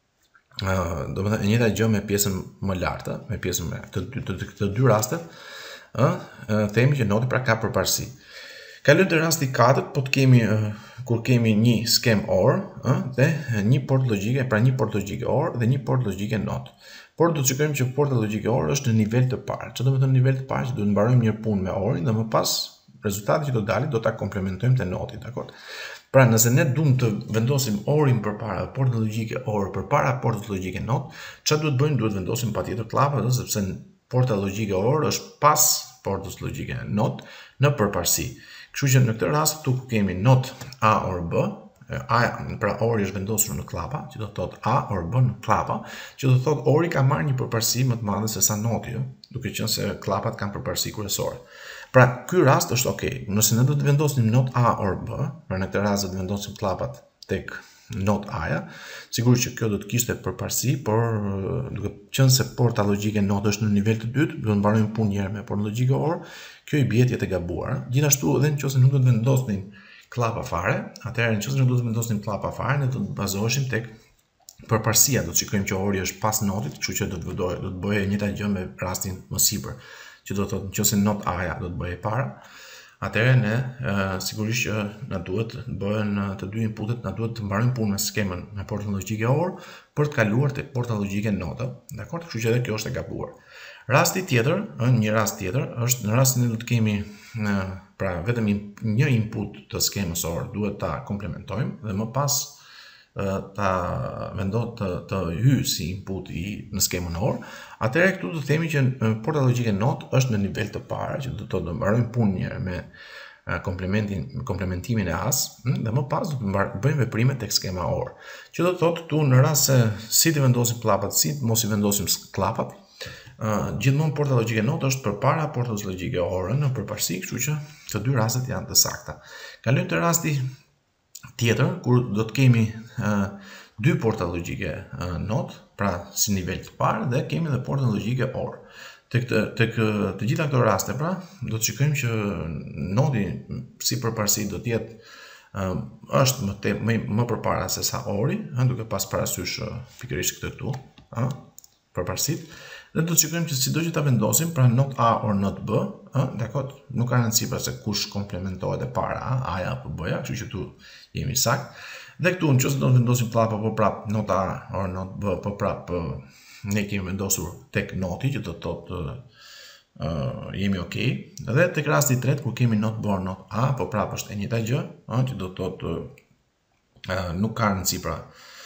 Uh, do të thënë e njëjta gjë me pjesën më lartë, me pjesën më të të të dy rastet, ë, uh, themi që noti pra ka përparësi. Kalojmë te rasti katërt, po të kemi uh, kur kemi një skem or, ë, uh, dhe një port logjike, pra një port logjike or dhe një port logjike not. Por do të shikojmë që porta logjike or është në nivel të parë. Çfarë do të thonë nivel të parë? Që do të mbarojmë mirë punë me orin dhe më pas rezultati që do dalit do ta komplementojmë te noti, dakor? Pra nëse ne duam të vendosim orin përpara portës logjike or përpara portës logjike not, çfarë duhet bëjmë? Duhet vendosim patjetër klapat, sepse porta logjike or është pas portës logjike not në përparësi. Kështu që në këtë rast këtu ku kemi not A or B, A, pra ori është vendosur në klapa, që do të thotë A or B në klapa, që do të thotë ori ka marrë një përparësi më të madhe se sa noti, duke qenë se klapat kanë përparësi kryesore. Pra, ky rast është okay. Nëse ne do të vendosim not A or B, pra në këtë rast do të vendosim klapat tek not A-ja, sigurisht që kjo do të kishte përparësi, por duke qenë se porta logjike not është në nivel të dytë, do të mbarojmë punë një herë me portën logjike or, kjo i bie jetë e gabuar. Gjithashtu edhe nëse nuk do të vendosnim klapa fare, atëherë nëse nuk do të vendosnim klapa fare, ne do të bazoheshim tek përparësia, do të shikojmë që ori është pas notit, kështu që do të vëdoj, do të bëjë e njëjta gjë me rastin më sipër, që do të thotë nëse not A-ja do të bëjë para, atëherë ne uh, sigurisht që na duhet të bëhen të dy inputet, na duhet të mbarojmë punën me skemën me portën logjike or për të kaluar tek porta logjike not, dakor? Kështu që edhe kjo është e gabuar. Rasti tjetër, një rast tjetër është në rastin e do të kemi në, pra vetëm një input të skemës or duhet ta komplementojmë dhe më pas ta vendos të, të hyj si input i në skemën or, atëherë këtu do të themi që porta logjike not është në nivel të parë, që do të thotë do mbarojmë punën një herë me komplementin komplementimin e A-s dhe më pas do të bëjmë veprime tek skema or. Që do të thotë këtu në rast se si të vendosim klapat, si mos i vendosim klapat, uh, gjithmonë porta logjike not është përpara portës logjike or në përparësi, kështu që të dy rastet janë të sakta. Kalojmë te rasti tjetër, kur do të kemi uh, dy porta logjike uh, not, pra si nivel të parë, dhe kemi dhe portën logjike or. Tek të, tek të gjitha këto raste, pra, do të shikojmë që noti si përparësi do të jetë uh, është më, te, më, më përpara se sa ori, uh, duke pas parasysh uh, pikërisht këtë këtu, uh, përparësit. Dhe do të shikojmë që sido që ta vendosim, pra not A or not B, uh, dakor, nuk ka rëndësi pra se kush komplementohet e para, A-ja apo B-ja, kështu që tu jemi sakt. Dhe këtu nëse do të vendosim klapa po prap not A or not B, po prap ne kemi vendosur tek noti, që do të thotë uh, jemi okay. Dhe tek rasti i tretë kur kemi not B or not A, po prap është e njëjta gjë, uh, që do të thotë uh, nuk ka rëndësi pra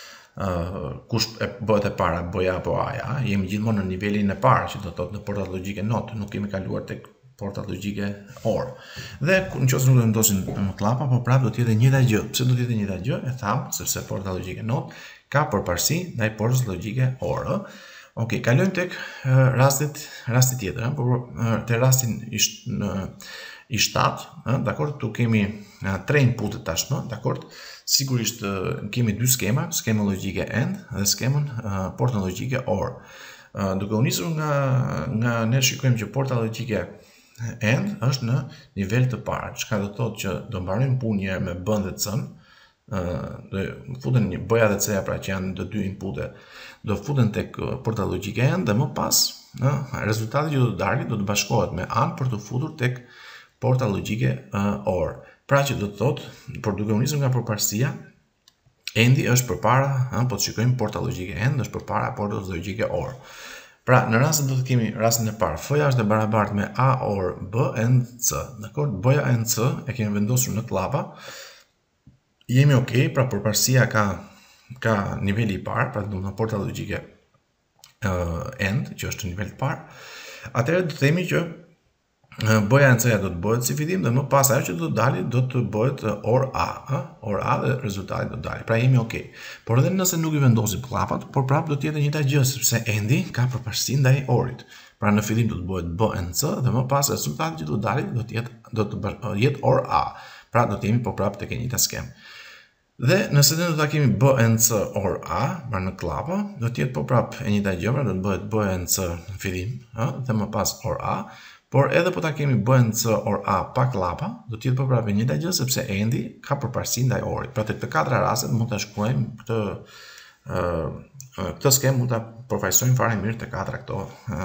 Uh, kush e bëhet e para, B-ja apo A-ja, jemi gjithmonë në nivelin e parë, që do të thotë në portat logjike not, nuk kemi kaluar tek portat logjike or. Dhe nëse nuk do vendosim në klapa, po prapë do të jetë e njëjta gjë. Pse do të jetë e njëjta gjë? E tham, sepse porta logjike not ka përparësi ndaj portës logjike or. Okej, kalojmë tek uh, rastet, rasti tjetër, por uh, te rastin ish, në i shtatë, dakord, tu kemi tre inputet tashmë, dakord. Sigurisht kemi dy skema, skemën logjike AND dhe skemën portën logjike OR. Duke u nisur nga nga ne shikojmë që porta logjike AND është në nivel të parë, çka do të thotë që do mbarojmë punë një herë me B-n dhe C-n, do futen një B-ja dhe C-ja, pra që janë të dy inpute, do futen tek porta logjike AND dhe më pas, rezultati që do të dalë do të bashkohet me A-n për të futur tek porta logjike OR. Pra që do të thotë, por duke u nisur nga përparësia, AND-i është përpara, po të shikojmë porta logjike AND është përpara portës logjike OR. Pra, në rastin do të kemi rastin e parë, F-ja është e barabartë me A OR B AND C, dakord? B-ja AND C e kemi vendosur në klapa. Jemi okay, pra përparësia ka ka niveli i parë, pra do të porta logjike AND, që është në nivel të parë. Atëherë do të themi që B-ja AND C-ja do të bëhet si fillim dhe më pas ajo që do të dali do të bëhet OR A, OR A dhe rezultati do të dali. Pra jemi okay. Por edhe nëse nuk i vendosim klapat, por prapë do të jetë e njëjta gjë sepse AND-i ka përparësi ndaj OR-it. Pra në fillim do të bëhet B AND C dhe më pas rezultati që do të dali do të jetë do të jetë OR A. Pra do të jemi po prapë tek e njëjta skemë. Dhe nëse ne do ta kemi B AND C OR A, pra në klapa, do të jetë po prapë e njëjta gjë, pra do të bëhet B AND C në fillim, ëh, dhe më pas OR A. Por edhe po ta kemi B AND C OR A pa klapa, do të jetë po prapë e njëjta gjë sepse AND-i ka përparësi ndaj OR-it. Pra tek të katra rastet mund ta shkruajmë këtë ë këtë skemë mund ta përfaqësojmë fare mirë të katra këto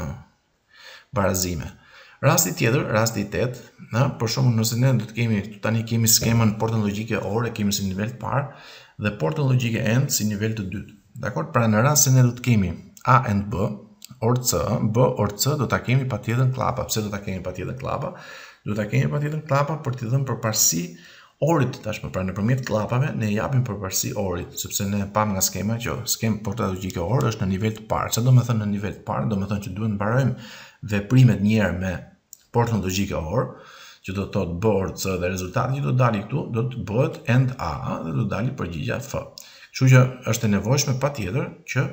barazime. Rasti tjetër, rasti i tetë, na, për shembull nëse ne do të kemi tani kemi skemën portën logjike OR e kemi si nivel të parë dhe portën logjike AND si nivel të dytë. Dakor? Pra në rast se ne do të kemi A AND B OR C, B OR C do ta kemi patjetër klapa. Pse do ta kemi patjetër klapa? Do ta kemi patjetër klapa për t'i dhënë përparësi OR-it tashmë. Pra nëpërmjet klapave ne japim përparësi OR-it, sepse ne pam nga skema që skem porta logjike OR është në nivel të parë. Çfarë do të thonë në nivel të parë? Do të thonë që duhet mbarojmë veprimet një herë me portën logjike OR, që do të thotë B OR C dhe rezultati që do të dali këtu do të bëhet AND A dhe do të dali përgjigja F. Kështu që është e nevojshme patjetër që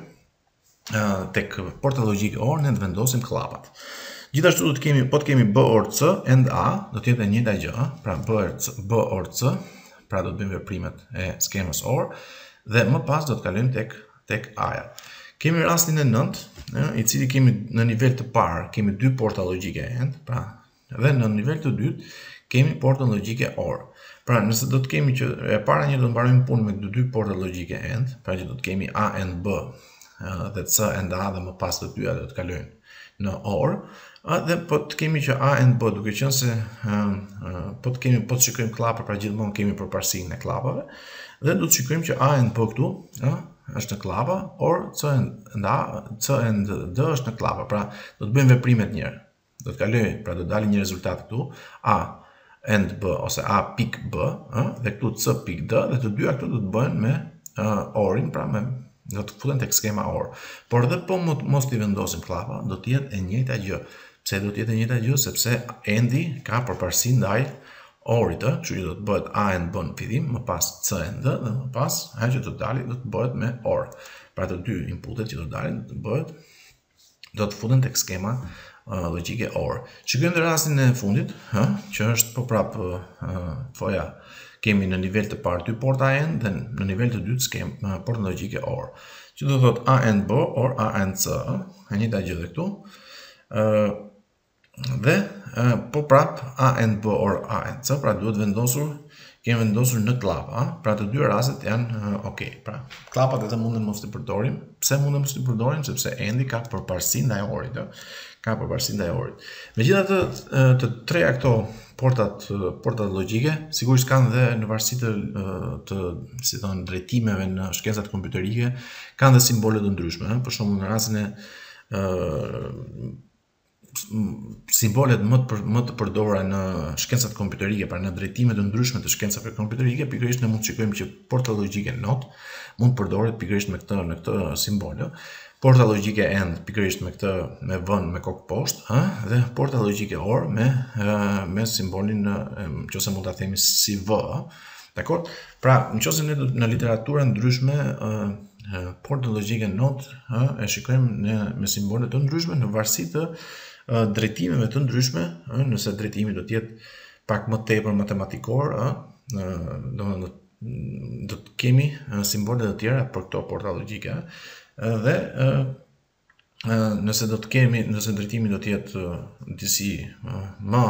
tek porta logjike OR ne të vendosim klapat. Gjithashtu do të kemi, po të kemi B OR C AND A, do të jetë e njëjta gjë, pra B OR C, pra do të bëjmë veprimet e skemës OR dhe më pas do të kalojmë tek tek A-ja. Kemi rastin e nëntë, i cili kemi në nivel të parë, kemi dy porta logjike AND, pra dhe në nivel të dytë kemi portën logjike OR. Pra nëse do të kemi që e para një do të mbarojmë punë me dy porta logjike AND, pra që do të kemi A AND B dhe C AND A dhe më pas të dyja do të kalojnë në OR, dhe po të kemi që A AND B duke qenë se po të kemi po të shikojmë klapa, pra gjithmonë kemi përparësinë e klapave dhe do të shikojmë që A AND B këtu është në klapa, or C AND A, C AND D është në klapa, pra do të bëjmë veprimet njërë. Do të kaloj, pra do të dalë një rezultat këtu, A AND B ose A pik B, dhe këtu C pik D, dhe të dyja këtu do të bëhen me OR-in, pra me do të futen tek skema OR. Por edhe po mos t'i vendosim klapa, do të jetë e njëjta gjë. Pse do të jetë e njëjta gjë? Sepse AND-i ka përparësi ndaj OR-it, kështu që do të bëhet A AND B në fillim, më pas C AND D dhe më pas ajo që do të dalë do të bëhet me OR. Pra të dy inputet që do të dalin do të bëhet do të futen tek skema logjike OR. Shikojmë në rastin e fundit, që është po prapë foja kemi në nivel të parë dy porta AND dhe në nivel të dytë skemë portën logjike OR. Që do të thotë A AND B or A AND C, e njëjta gjë dhe këtu. Dhe po prapë A AND B or A AND C, pra duhet vendosur, kemi vendosur në klapa, pra të dy rastet janë ok. Pra klapat edhe mundem mos t'i përdorim. Pse mundem mos t'i përdorim? Sepse AND-i ka përparësi ndaj OR-it, ka përparësi ndaj OR-it. Megjithatë të treja këto portat portat logjike, sigurisht kanë dhe në varësi të, të si thon drejtimeve në shkencat kompjuterike, kanë dhe simbole të ndryshme, për shembull në rastin e simbolet më të, më të përdorura në shkencat kompjuterike, pra në drejtime të ndryshme të shkencave kompjuterike, pikërisht ne mund të shikojmë që porta logjike not mund të përdoret pikërisht me këtë në këtë simbol. Porta logjike AND pikërisht me këtë me vën me kokë poshtë, dhe porta logjike OR me me simbolin nëse mund ta themi si V. Dakor? Pra, nëse ne në literatura ndryshme porta logjike not e shikojmë ne me simbole të ndryshme në varësi të drejtimeve të ndryshme, nëse drejtimi do të jetë pak më tepër matematikor, ë, domethënë do të kemi simbole të tjera për këto porta logjike dhe nëse do të kemi, nëse drejtimi do të jetë disi më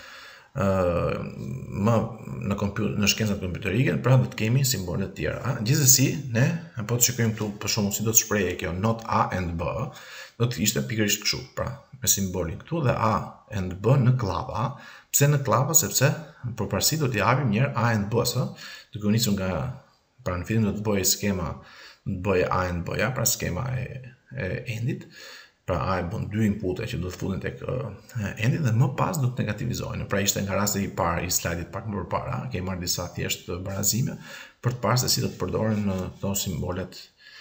më në kompjuter, në shkencat kompjuterike, pra do të kemi simbole të tjera. Gjithsesi, ne po të shikojmë këtu për shembull si do të shprehej kjo not A and B, do të ishte pikërisht kështu, pra me simbolin këtu dhe A and B në kllava. Pse në kllava? Sepse përparësi do t'i japim një herë A and B-s, duke u nisur nga, pra në fillim do të bëjë skema, do të bëjë A and B-ja, pra skema e, e endit. Pra A e bën dy inpute që do të futen tek endi dhe më pas do të negativizohen. Pra ishte nga rasti i parë i slajdit pak më përpara, kemi marrë disa thjesht barazime për të parë se si do të përdoren këto simbolet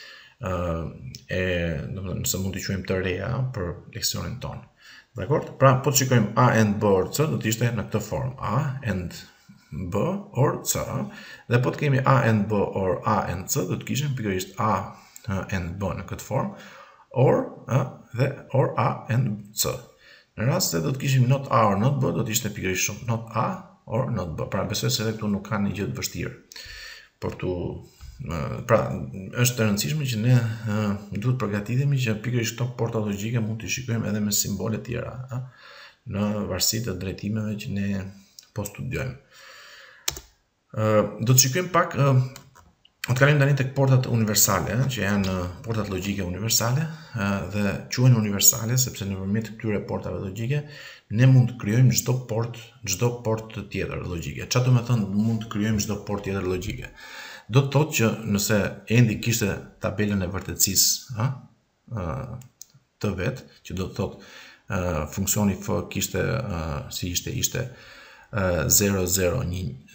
e, domethënë nëse mund t'i quajmë të reja për leksionin ton. Dakor? Pra po të shikojmë A and B or C do të ishte në këtë formë, A and B or C, dhe po të kemi A and B or A and C do të kishim pikërisht A and B në këtë formë, or a, dhe or A and C. Në rast se do të kishim not A or not B, do të ishte pikërisht shumë not A or not B. Pra besoj se edhe këtu nuk ka një gjë të vështirë. Për tu, pra është e rëndësishme që ne duhet përgatitemi që pikërisht këto porta logjike mund t'i shikojmë edhe me simbole tjera, a? Në varësi të drejtimeve që ne po studiojmë. Do të shikojmë pak. Do të kalojmë tani tek portat universale, që janë portat logjike universale dhe quhen universale sepse nëpërmjet këtyre portave logjike ne mund të krijojmë çdo port, çdo port tjetër logjike. Çfarë do të thonë mund të krijojmë çdo port tjetër logjike? Do të thotë që nëse endi kishte tabelën e vërtetësisë, ha, të vet, që do të thotë funksioni f kishte si ishte ishte zero zero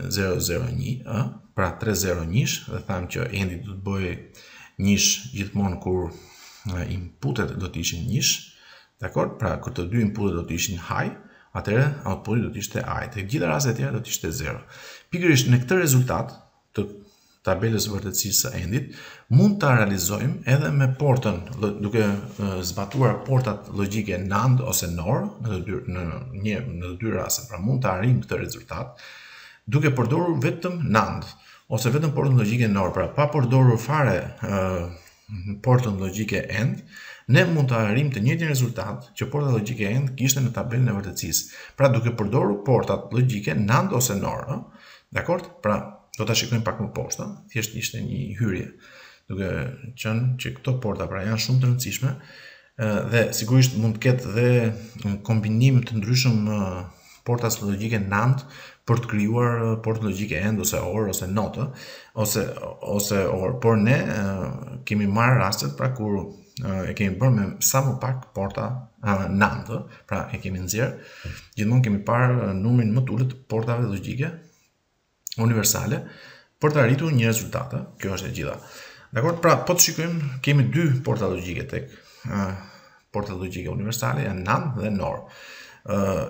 një, pra tre zero njësh, dhe thamë që endi do të bëjë njësh gjithmonë kur inputet do të ishin njësh, dakor? Pra kur të dy inputet do të ishin high, atëherë outputi do të ishte high. Tek gjitha rastet e tjera do të ishte zero. Pikërisht në këtë rezultat të tabelës së vërtetësisë së endit mund ta realizojmë edhe me portën, duke zbatuar portat logjike NAND ose NOR në të dy në një në të dy rastet. Pra mund ta arrijmë këtë rezultat duke përdorur vetëm NAND ose vetëm portën logjike NOR, pra pa përdorur fare uh, portën logjike AND, ne mund të arrijmë të njëjtin rezultat që porta logjike AND kishte në tabelën e vërtetësisë. Pra duke përdorur portat logjike NAND ose NOR, ëh? Dakor? Pra do ta shikojmë pak më poshtë, thjesht ishte një hyrje, duke qenë që këto porta pra janë shumë të rëndësishme dhe sigurisht mund të ketë dhe kombinim të ndryshëm portas logjike NAND për të krijuar portë logjike AND ose OR ose NOT ose ose OR, por ne kemi marrë rastet pra kur e kemi bërë me sa më pak porta NAND, pra e kemi nxjerr, gjithmonë kemi parë numrin më të ulët të portave logjike universale për të arritur një rezultat. Kjo është e gjitha. Dakor? Pra po të shikojmë, kemi dy porta logjike tek uh, porta logjike universale, janë NAND dhe NOR. Uh,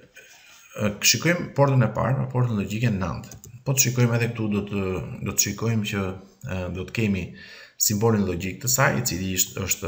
uh, shikojmë portën e parë, portën logjike NAND. Po të shikojmë edhe këtu do të do të shikojmë që uh, do të kemi simbolin logjik të saj, i cili është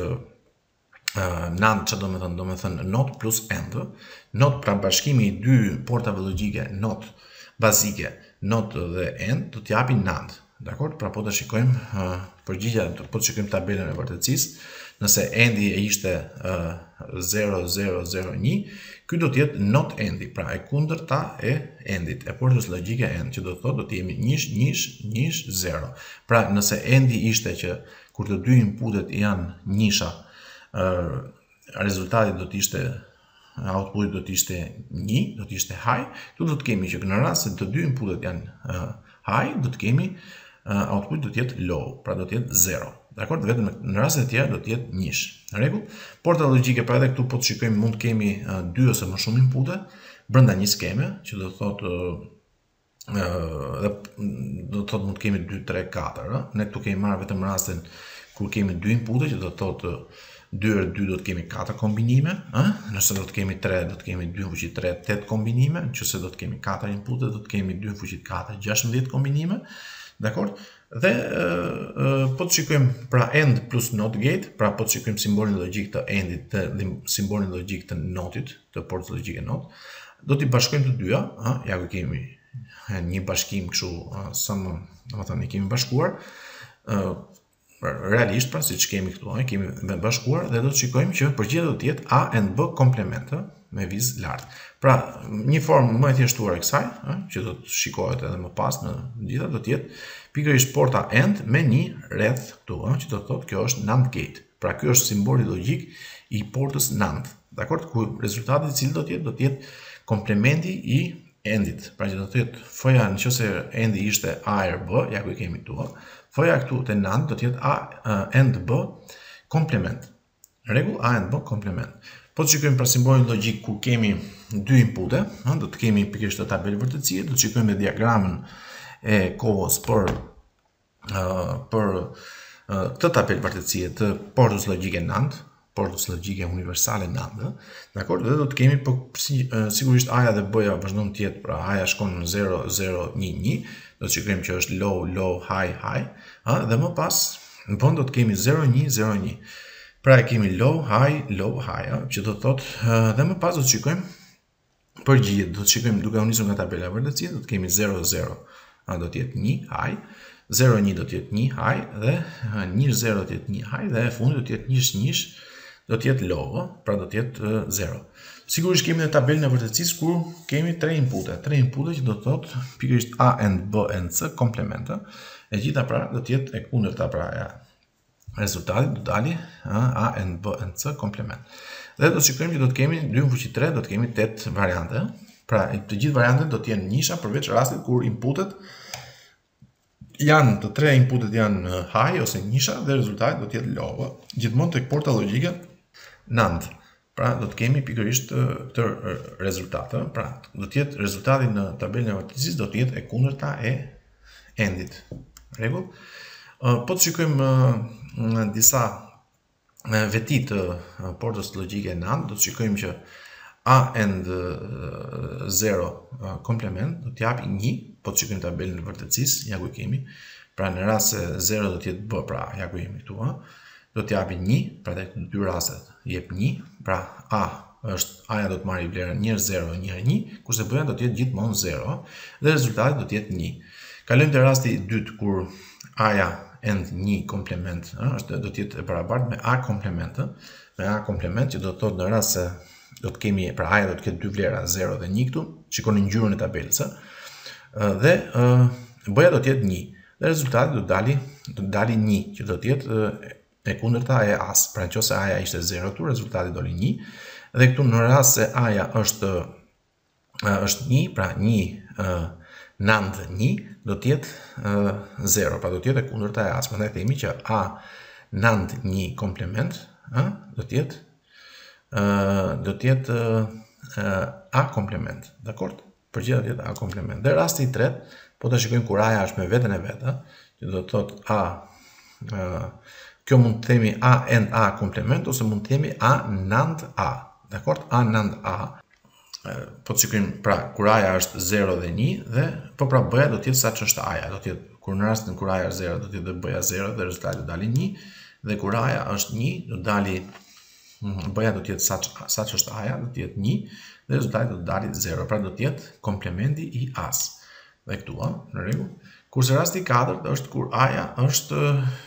uh, NAND, çfarë do të thonë? Do të thonë NOT plus AND. NOT pra bashkimi i dy portave logjike NOT bazike, NOT dhe AND do t'japi NAND. Dakor? Pra po të shikojmë uh, përgjigja, po të shikojmë tabelën e vërtetësisë, nëse endi e ishte uh, zero zero zero një, ky do të jetë not endi, pra e kundërta e endit, e portës logjike AND, që do të thotë do të jemi njësh njësh njësh zero. Pra nëse endi ishte që kur të dy inputet janë njësha, uh, rezultati do të ishte outputi do të ishte një, do të ishte high. Këtu do të kemi që në rast se të dy inputet janë uh, high, do të kemi uh, outputi do të jetë low, pra do të jetë zero. Dakor? Vetëm në rastet e tjera do të jetë njësh. Në rregull? Porta logjike pra edhe këtu po të shikojmë mund të kemi uh, dy ose më shumë inpute brenda një skeme, që do të thotë uh, uh, do të thotë mund të kemi dy, tre, katër. Uh? Ne këtu kemi marrë vetëm rastin kur kemi dy inpute, që do të thotë dy herë dy do të kemi katër kombinime, eh? Nëse do të kemi tre, do të kemi dy në fuqi tre, tetë kombinime, nëse do të kemi katër inpute, do të kemi dy në fuqi katër, gjashtëdhjetë kombinime. Dakor? Dhe po të shikojmë pra end plus not gate, pra po të shikojmë simbolin logjik të endit dhe simbolin logjik të notit, të portës logjike not, do t'i bashkojmë të dyja, ja ku kemi një bashkim kështu sa më, domethënë i kemi bashkuar, realisht pra siç kemi këtu, kemi bashkuar dhe do të shikojmë që përgjigja do të jetë A and B komplement me vizë lart. Pra, një formë më e thjeshtuar e kësaj, që do të shikohet edhe më pas në gjitha, do të jetë pikërisht porta and me një rreth këtu, që do të thotë kjo është NAND gate. Pra, ky është simboli logjik i portës NAND. Dakor? Ku rezultati i cili do të jetë, do të jetë komplementi i endit. Pra, që do të jetë foja nëse endi ishte A er B, ja ku e kemi këtu, foja këtu te NAND do të jetë A and B komplement. Rregull, A and B komplement. Po të shikojmë pra simbolin logjik ku kemi dy inpute, do të kemi pikërisht të tabelë vërtetësie, do të shikojmë me diagramën e kohës për për këtë tabelë vërtetësie të portës logjike NAND, portës logjike universale NAND, dakor? Dhe do të kemi po sigurisht A-ja dhe B-ja vazhdon të jetë, pra A-ja shkon në zero zero një një, do të shikojmë që është low low high high, dhe më pas në fund do të kemi zero një zero një. Pra e kemi low, high, low, high, që do të thotë, dhe më pas do të shikojmë përgjigjet, do të shikojmë duke u nisur nga tabela e vërtetësisë, do të kemi zero zero, do të jetë një high, zero një do të jetë një high, dhe një zero do të jetë një high, dhe e fundi do të jetë një një, do të jetë low, pra do të jetë zero. Sigurisht kemi në tabelën e vërtetësisë kur kemi tre inpute, tre inpute që do të thotë pikërisht A and B and C komplementa, e gjitha pra do të jetë e kundërta pra ja. Rezultati do dali A and B and C komplement. Dhe do të shikojmë që do të kemi dy në fuqi tre, do të kemi tetë variante. Pra të gjithë variantet do të jenë nisha përveç rastit kur inputet janë të tre inputet janë high ose nisha dhe rezultati do të jetë low. Gjithmonë tek porta logjike NAND. Pra do të kemi pikërisht këtë rezultat. Pra do të jetë rezultati në tabelën e vërtetësisë do të jetë e kundërta e endit. Rregull? Po të shikojmë në disa veti të portës logjike NAND, do të shikojmë që A and zero komplement do të japi një, po të shikojmë tabelën e vërtetësisë, ja ku kemi. Pra në rast se zero do të jetë B, pra ja ku jemi këtu, do të japi një, pra tek në dy rastet jep një, pra A është A-ja do të marrë vlerën një zero një një, kurse B-ja do të jetë gjithmonë zero dhe rezultati do të jetë një. Kalojmë te rasti i dytë kur A-ja and një komplement, është do të jetë e barabartë me A komplement, me A komplement që do të thotë në rast se do të kemi, pra A-ja do të ketë dy vlera zero dhe një këtu, shikoni ngjyrën e tabelës, dhe B-ja do të jetë një. Dhe rezultati do të dali, do të dali një, që do të jetë e kundërta e A-s. Pra nëse A-ja ishte zero këtu, rezultati doli një, dhe këtu në rast se A-ja është është një, pra një NAND një, do të jetë zero, pra do të jetë e kundërta e A-s. Prandaj themi që A NAND një komplement do të jetë do të jetë A komplement, dakor? Përgjigja do të jetë A komplement. Dhe rasti i tretë, po ta shikojmë kur A-ja është me veten e vet, që do të thotë A kjo mund të themi A and A komplement ose mund të themi A NAND A, dakor? A NAND A. Po të shikojmë pra kur A-ja është zero dhe një dhe po pra B-ja do të jetë saç është A-ja, do të jetë kur në rastin kur A-ja është zero do të jetë B-ja zero dhe rezultati do dali një dhe kur A-ja është një do dali B-ja do të jetë saç saç është A-ja, do të jetë një dhe rezultati do dali zero, pra do të jetë komplementi i A-s. Dhe këtu, në rregull. Kurse rasti i katërt është kur A-ja është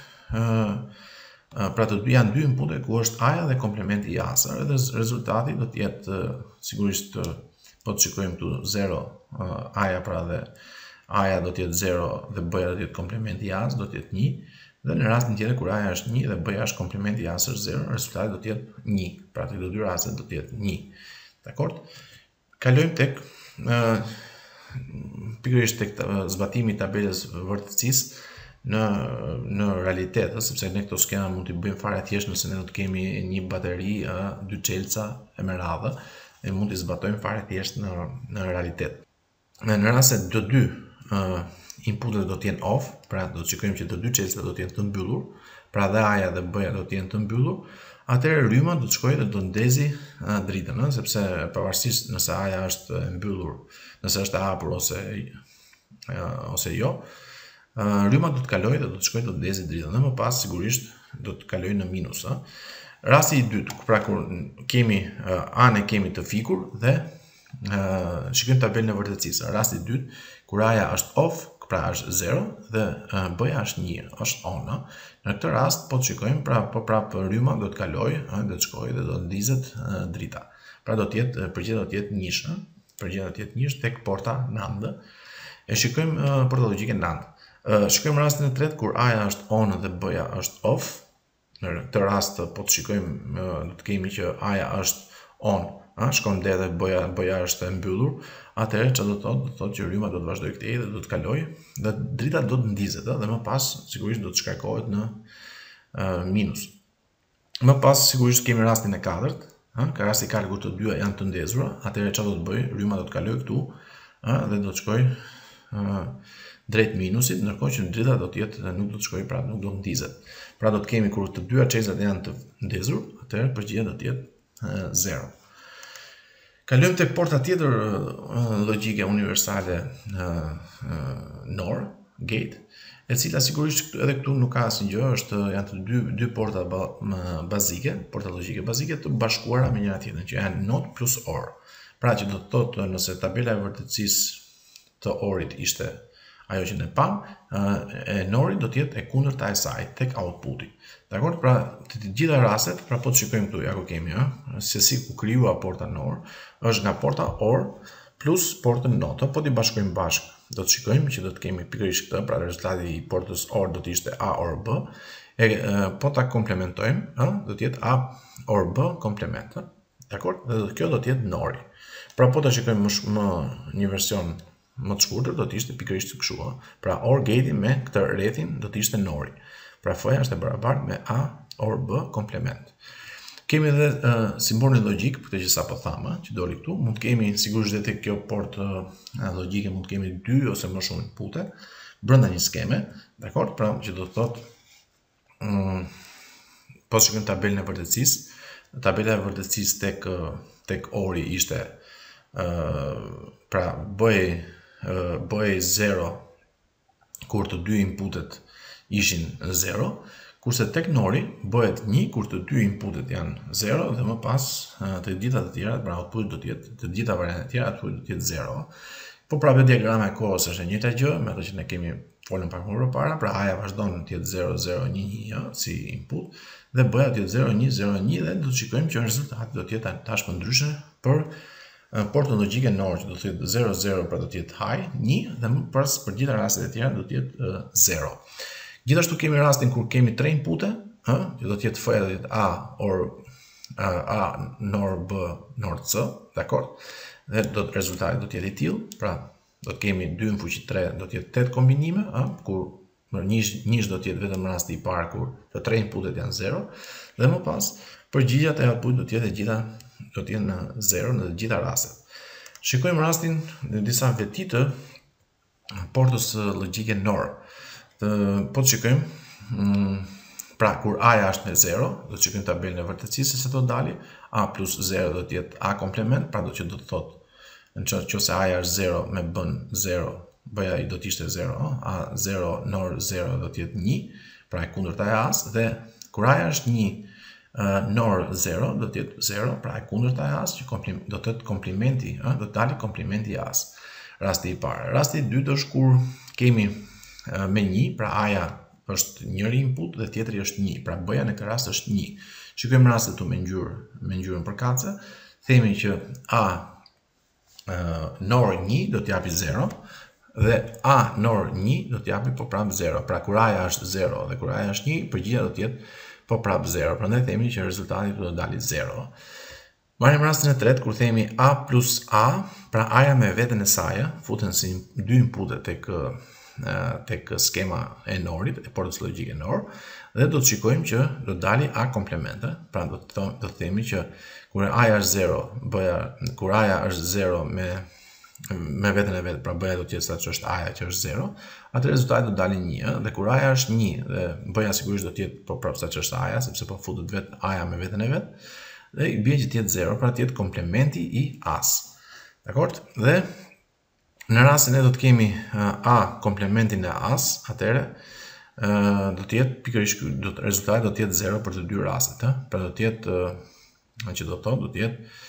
pra të dy janë dy inpute ku është A-ja dhe komplementi i A-s, dhe rezultati do të jetë sigurisht po të shikojmë këtu zero A-ja pra dhe A-ja do të jetë zero dhe B-ja do të jetë komplementi i A-s, do të jetë një, dhe në rastin tjetër kur A-ja është një dhe B-ja është komplementi i A-s është zero, rezultati do të jetë një, pra të dy rastet do të jetë një. Dakor? Kalojmë tek pikërisht tek zbatimi i tabelës vërtetësisë në në realitet, sepse ne këto skema mund t'i bëjmë fare thjesht nëse ne do të kemi një bateri dy çelësa e me radhë, e mund t'i zbatojmë fare thjesht në në realitet. Në rast se të dy inputet do të jenë off, pra do të shikojmë që të dy çelësat do të jenë të mbyllur, pra dhe A-ja dhe B-ja do të jenë të mbyllur, atëherë rryma do të shkojë dhe do të ndezi dritën, sepse pavarësisht nëse A-ja është e mbyllur, nëse është e hapur ose ose jo, rryma do të kalojë dhe do të shkojë do të ndezë dritën. Dhe më pas sigurisht do të kalojë në minus, ë. Rasti i dytë, pra kur kemi anë kemi të fikur dhe shikojmë tabelën e vërtetësisë. Rasti i dytë, kur A-ja është off, pra është zero dhe B-ja është një, është on. Në këtë rast po të shikojmë, pra po prapë rryma do të kalojë, do të shkojë dhe do të ndizet drita. Pra do të jetë përgjigja do të jetë njësh, përgjigja do të jetë njësh tek porta nënt. E shikojmë porta logjike nënt. Shikojmë rastin e tretë kur A-ja është on dhe B-ja është off. Në këtë rast po të shikojmë do të kemi që A-ja është on, shkon deri dhe B-ja B-ja është e mbyllur. Atëherë çfarë do të thotë? Do të thotë që rryma do të vazhdojë këtej dhe do të kalojë dhe drita do të ndizet dhe më pas sigurisht do të shkarkohet në minus. Më pas sigurisht kemi rastin e katërt, ka rasti i katërt kur të dyja janë të ndezura, atëherë çfarë do të bëjë? Rryma do të kalojë këtu dhe do të shkojë drejt minusit, ndërkohë që drita do të jetë nuk do të shkojë, pra nuk do të ndizet. Pra do të kemi kur të dyja çezat janë të ndezur, atëherë përgjigjja do të jetë zero. Kalojmë tek porta tjetër logjike universale NOR, gate, e cila sigurisht edhe këtu nuk ka asnjë gjë, është janë të dy dy porta bazike, porta logjike bazike të bashkuara me njëra tjetrën, që janë NOT plus OR. Pra që do të thotë nëse tabela e vërtetësisë të OR-it ishte ajo që ne pam, e NOR-it do të jetë e kundërta e saj tek outputi. Dakor? Pra të të gjitha rastet, pra po të shikojmë këtu ja ku kemi, ë, se si u krijua porta NOR, është nga porta OR plus portën NOT, po t'i bashkojmë bashkë. Do të shikojmë që do të kemi pikërisht këtë, pra rezultati i portës OR do të ishte A OR B, e po ta komplementojmë, ë, do të jetë A OR B komplement. Dakor? Dhe kjo do të jetë NOR-i. Pra po ta shikojmë më, më një version më të shkurtër do të ishte pikërisht kështu. Pra OR gate me këtë rrethin do të ishte NOR-i. Pra f-ja është e barabartë me A OR B komplement. Kemi edhe uh, simbolin logjik, për këtë që sapo thamë, që doli këtu, mund të kemi sigurisht edhe tek kjo portë uh, logjike mund të kemi dy ose më shumë inpute brenda një skeme, dakor? Pra që do të thotë um, po shikojmë tabelën e vërtetësisë. Tabela e vërtetësisë tek tek OR-i ishte uh, pra bëj uh, bëj zero kur të dy inputet ishin zero, kurse tek NOR-i bëhet një kur të dy inputet janë zero dhe më pas të gjitha të tjera, pra output do të jetë të gjitha variantet e tjera, output do të jetë zero. Po prapë diagrama e kohës është e njëjta gjë, me ato që ne kemi folën pak më parë, pra A-ja vazhdon të jetë zero zero një një si input dhe B-ja të jetë zero një zero një dhe do të shikojmë që rezultati do të jetë tashmë ndryshe për portën logjike NOR, që do të jetë zero zero, pra do të jetë high, një dhe më pas për gjitha rastet e tjera do të jetë zero. Gjithashtu kemi rastin kur kemi tre inpute, ë, që do të jetë F-ja do të jetë A or A NOR B NOR C, dakor? Dhe do të rezultati do të jetë i tillë, pra do të kemi dy në fuqi tre, do të jetë tetë kombinime, ë, kur njësh njësh do të jetë vetëm rasti i parë kur të tre inputet janë zero, dhe më pas përgjigjat e output do të jetë gjitha do të jenë në zero në të gjitha rastet. Shikojmë rastin në disa veti të portës logjike NOR. Po të shikojmë, pra kur A-ja është me zero, do të shikojmë tabelën e vërtetësisë se do dali, A plus zero do të jetë A komplement, pra do të do të thotë, në qoftë A-ja është zero me B-n zero, B-ja i do të ishte zero, A zero NOR zero do të jetë një, pra e kundërta e A-s, dhe kur A-ja është një, NOR zero do të jetë zero, pra e kundërta e A-s, që do të jetë komplementi, do të dali komplementi i A-s. Rasti i parë. Rasti i dytë është kur kemi me një, pra A-ja është njëri input dhe tjetri është një, pra B-ja në këtë rast është një. Shikojmë rastet tu me ngjyrë, me ngjyrën përkatëse, themi që A NOR një do t'japi zero dhe A NOR një do t'japi po prapë zero. Pra kur A-ja është zero dhe kur A-ja është një, përgjigjja do t'jetë po prapë zero. Prandaj themi që rezultati do të dalë zero. Marrim rastin e tretë kur themi A plus A, pra A-ja me veten e saj, futen si dy inpute tek tek skema e NOR-it, e portës logjike NOR, dhe do të shikojmë që do të dali A komplement, pra do të do të themi që kur A-ja është zero, B-ja kur A-ja është zero me me veten e vet, pra B-ja do të jetë sa që është A-ja që është zero, atë rezultati do të dalë një, dhe kur A-ja është një dhe B-ja sigurisht do të jetë po prapë sa që është A-ja, sepse po futet vet A-ja me veten e vet, dhe i bie që të jetë zero, pra të jetë komplementi i A-s. Dakor? Dhe Në rastin e do të kemi a komplementin e as, atëherë do të jetë pikërisht do të rezultati do të jetë zero për të dy rastet, ëh. Pra do të jetë që do të thotë do të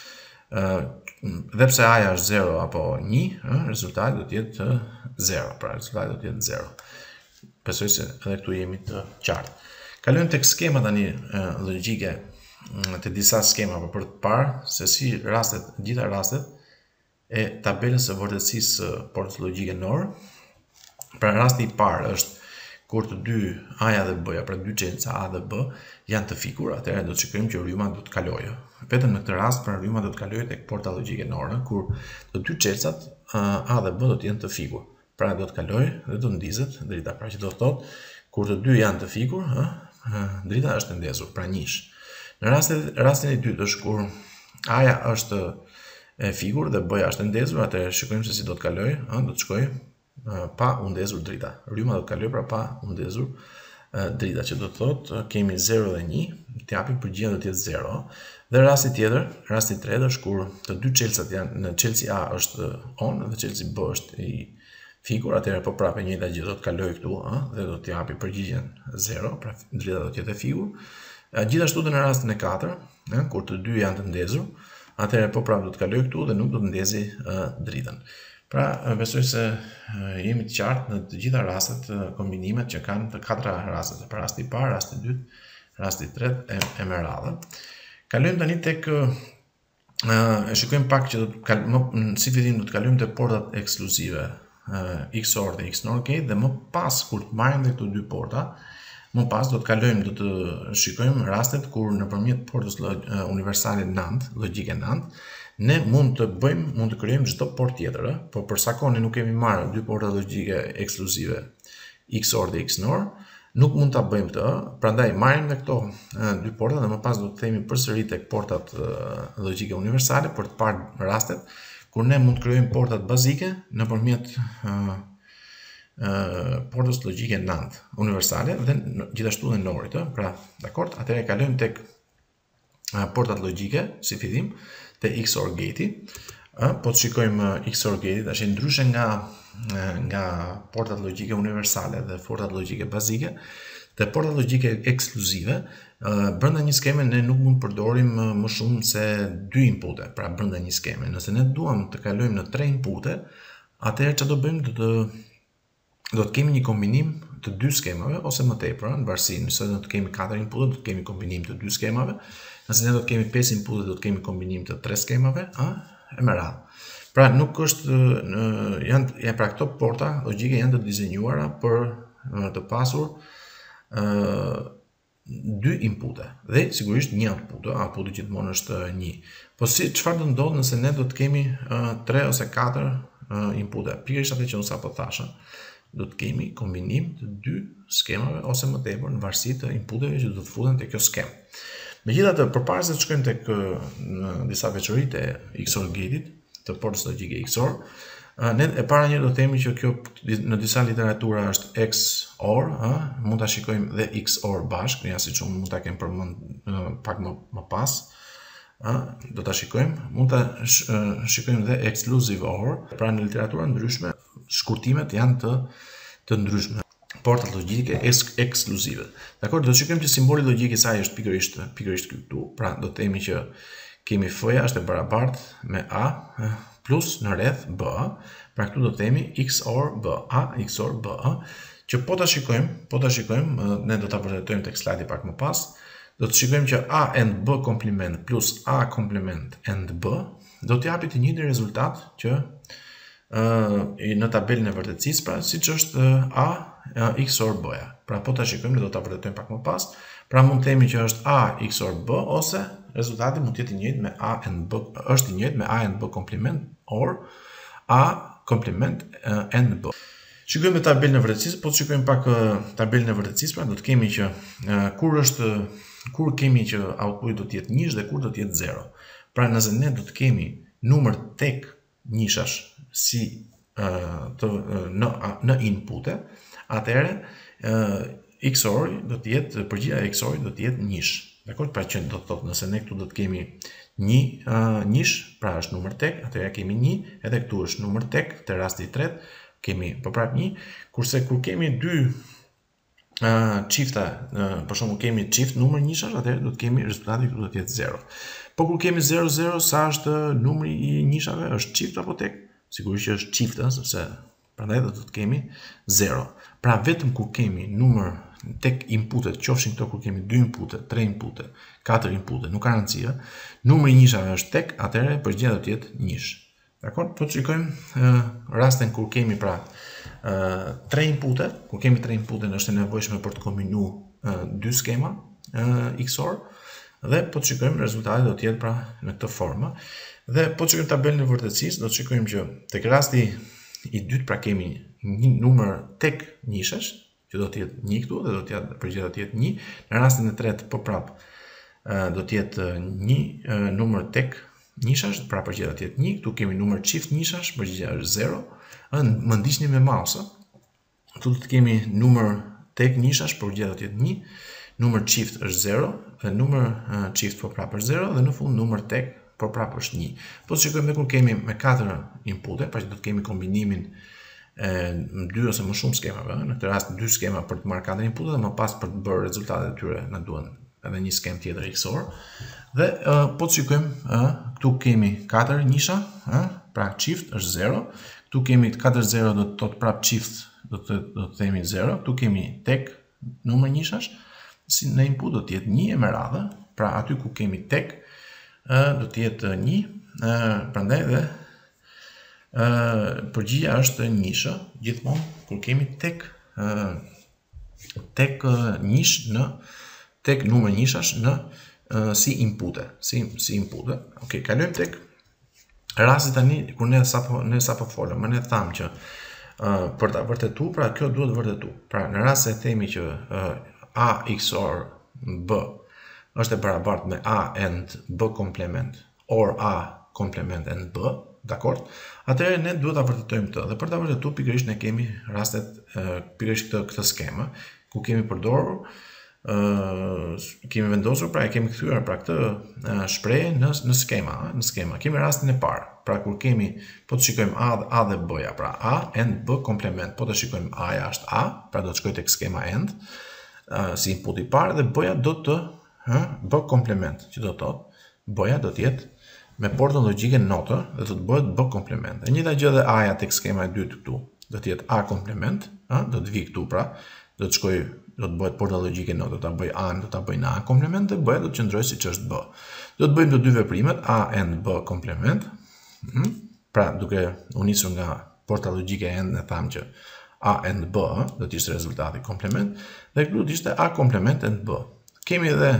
jetë dhe pse a-ja është zero apo një, ëh, rezultati do të jetë zero, pra rezultati do të jetë zero. Besoj se edhe këtu jemi të qartë. Kalojmë tek skema tani logjike, të disa skema për të parë se si rastet, gjitha rastet e tabelës së vërtetësisë së portës logjike N O R. Pra rasti i parë është kur të dy a-ja dhe b-ja, pra dy çelësa a dhe b janë të fikur, atëherë do të shikojmë që rryma do të kalojë. Vetëm në këtë rast pra rryma do të kalojë tek porta logjike N O R, kur të dy çelësat a dhe b do të jenë të fikur. Pra do të kalojë dhe do ndizet drita, pra që do të thotë kur të dy janë të fikur, ëh, drita është e ndezur, pra njësh. Në rastin rastin e dytë është kur a-ja është e fikur dhe b-ja është e ndezur, atëherë shikojmë se si do të kalojë, ëh, do të shkojë pa u ndezur drita. Rryma do të kalojë pra pa u ndezur drita, që do të thotë kemi zero dhe një, të japim përgjigjen do të jetë zero. Dhe rasti tjetër, rasti i tretë është kur të dy çelësat janë në çelësi A është on dhe çelësi B është i fikur, atëherë po prapë njëjta gjë do të kalojë këtu, ëh, dhe do të japi përgjigjen zero, pra drita do të jetë e fikur. Gjithashtu edhe në rastin e katërt, ëh, kur të dy janë të ndezur, atëherë po prapë do të kalojë këtu dhe nuk do të ndezi dritën. Pra, besoj se jemi të qartë në të gjitha rastet, kombinimet që kanë të katra rastet, pra rasti i parë, rasti i dytë, rasti i tretë e, e me radhë. Kalojmë tani tek e shikojmë pak që do të kalojmë, si fillim do të kalojmë te portat ekskluzive X O R dhe X N O R gate, dhe më pas kur të marrim dhe këto dy porta, më pas do të kalojmë do të shikojmë rastet kur nëpërmjet portës universale NAND, logjike NAND, ne mund të bëjmë, mund të krijojmë çdo port tjetër, ëh, por për sa kohë ne nuk kemi marrë dy porta logjike ekskluzive X O R dhe X N O R, nuk mund ta bëjmë këtë, prandaj marrim me këto dy porta dhe më pas do të themi përsëri tek portat logjike universale për të parë rastet kur ne mund të krijojmë portat bazike nëpërmjet portës logjike NAND universale dhe gjithashtu dhe N O R-it, ëh. Pra, dakord, atëherë kalojmë tek portat logjike si fillim te X O R gate-i. Po të shikojmë X O R gate-i, tash ndryshe nga nga portat logjike universale dhe portat logjike bazike, te portat logjike ekskluzive, brenda një skeme ne nuk mund të përdorim më shumë se dy inpute, pra brenda një skeme. Nëse ne duam të kalojmë në tre inpute, atëherë çfarë do bëjmë? Do të do të kemi një kombinim të dy skemave ose më tepër, në varësi, nëse do të kemi katër inpute, do të kemi kombinim të dy skemave. Nëse ne do të kemi pesë inpute, do të kemi kombinim të tre skemave, ëh, e me radhë. Pra nuk është janë ja pra këto porta logjike janë të dizenjuara për të pasur ë dy inpute dhe sigurisht një output, outputi gjithmonë është një. Po si çfarë do ndodh nëse ne do të kemi tre ose katër inpute? Pikërisht atë që unë sapo thashë, do të kemi kombinim të dy skemave ose më tepër në varësi të inputeve që do të futen te kjo skemë. Megjithatë, përpara se të shkojmë tek në disa veçoritë e X O R gate-it, të portës logjike X O R, ne e para një do të themi që kjo në disa literatura është X O R, ëh, mund ta shikojmë dhe X O R bashkë, ja siç unë mund ta kem përmend pak më më pas, ëh, do ta shikojmë, mund ta shikojmë dhe Exclusive O R, pra në literatura ndryshme shkurtimet janë të të ndryshme. Portat logjike ekskluzive. Dakor, do të shikojmë që simboli logjik i saj është pikërisht pikërisht këtu. Pra do të themi që kemi F-ja është e barabartë me A plus në rreth B. Pra këtu do të themi X O R B, A X O R B, që po ta shikojmë, po ta shikojmë, ne do ta vërtetojmë tek slajdi pak më pas. Do të shikojmë që A and B komplement plus A komplement and B do të japi të njëjtin rezultat që në tabelën e vërtetësisë, pra siç është A X O R B-ja. Pra po ta shikojmë, ne do ta vërtetojmë pak më pas. Pra mund të themi që është A X O R B ose rezultati mund të jetë i njëjtë me A and B, është i njëjtë me A and B komplement or A komplement and B. Shikojmë tabelën e vërtetësisë, po të shikojmë pak tabelën e vërtetësisë, pra do të kemi që kur është kur kemi që outputi do të jetë njësh dhe kur do të jetë zero. Pra nëse ne do të kemi numër tek njëshash si uh, të, uh, në, uh, në inpute, atëherë uh, X O R do të jetë, përgjigja e X O R do të jetë njësh. Dakor? Pra që do të thotë nëse ne këtu do të kemi një uh, njësh, pra është numër tek, atëherë kemi një, edhe këtu është numër tek, të rasti i tretë, kemi përprap një, kurse kur kemi dy uh, çifta, uh, për shembull kemi çift numër njëshash, atëherë do të kemi rezultati këtu do të jetë zero. Po kur kemi zero zero, sa është numri i njishave, është çift apo tek? Sigurisht që është çift, sepse prandaj do të kemi zero. Pra vetëm kur kemi numër tek inputet, qofshin këto kur kemi dy inputet, tre inputet, katër inputet, nuk ka rëndësi, numri i njishave është tek, atëherë përgjigja do të jetë njësh. Dakor? Po të shikojmë uh, rastin kur kemi pra uh, tre inputet, kur kemi tre inputet është e nevojshme për të kombinuar uh, dy skema uh, X O R, dhe po të shikojmë rezultati do të jetë pra në këtë formë. Dhe po të shikojmë tabelën e vërtetësisë, do të shikojmë që tek rasti i dytë pra kemi një numër tek njëshesh, që do të jetë një këtu dhe do të jetë përgjigja do të jetë një. Në rastin e tretë po prap do të jetë një numër tek njëshash, pra përgjigja do të jetë një. Këtu kemi numër çift njëshash, përgjigja është zero. Më ndiqni me mouse. Këtu do të kemi numër tek njëshash, përgjigja do të jetë një. Numër çift është zero, dhe numër çift po prap është zero, dhe në fund numër tek po prap është një. Po të shikojmë kur kemi me katër inpute, pra që do të kemi kombinimin në dy ose më shumë skemave, në këtë rast dy skema për të marrë katër inpute dhe më pas për të bërë rezultatet e tyre na duhen edhe një skem tjetër X O R. Dhe uh, po të shikojmë, uh, këtu kemi katër njisha, uh, pra çift është zero, këtu kemi katër zero do të thotë prap çift, do të do të themi zero, këtu kemi tek numër njishash, si në input do të jetë një e me radhë, pra aty ku kemi tek uh, do të jetë një, uh, prandaj dhe uh, përgjigja është njishë, gjithmonë kur kemi tek uh, tek uh, njish në tek numër njishash në uh, si inpute, si si inpute. Okej, kalojmë tek rasti tani kur ne sapo ne sapo folëm, ne thamë që uh, për ta vërtetuar, pra kjo duhet vërtetuar. Pra në rast se themi që uh, A X O R B është e barabartë me A and B komplement, or A komplement and B, dakord? Atëherë ne duhet ta vërtetojmë këtë. Dhe për ta vërtetuar pikërisht ne kemi rastet uh, pikërisht këtë këtë skemë ku kemi përdorur Uh, kemi vendosur, pra e kemi kthyer pra këtë uh, shprehje në në skema, në skema. Kemi rastin e parë, pra kur kemi, po të shikojmë A, A dhe B-ja, pra A and B komplement. Po të shikojmë A-ja është A, pra do të shkoj tek skema and, uh, si input i parë, dhe B-ja do të uh, B komplement, që do të thotë B-ja do të jetë me portën logjike notë dhe do të bëhet B komplement. E njëjta gjë dhe A-ja tek skema e dytë këtu, do të jetë A komplement, uh, do të vi këtu pra, do të shkoj do të bëhet porta logjike në, do ta bëj A, do ta bëj në A komplement dhe B do të qëndrojë siç është B. Do të bëjmë të dy veprimet A and B komplement. Mm -hmm. Pra duke u nisur nga porta logjike and ne thamë që A and B do të ishte rezultati komplement dhe këtu do të ishte A komplement and B. Kemi edhe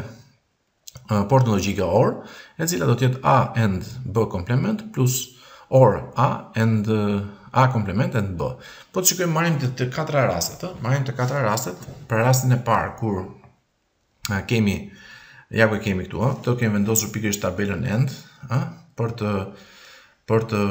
uh, portën logjike or, e cila do të jetë A and B komplement plus or A and uh, A komplement and B. Po të shikojmë marrim të, të katra rastet, marrim të katra rastet, për rastin e parë kur a, kemi, ja ku e kemi këtu, a, këto kemi vendosur pikërisht tabelën end, a, për të për të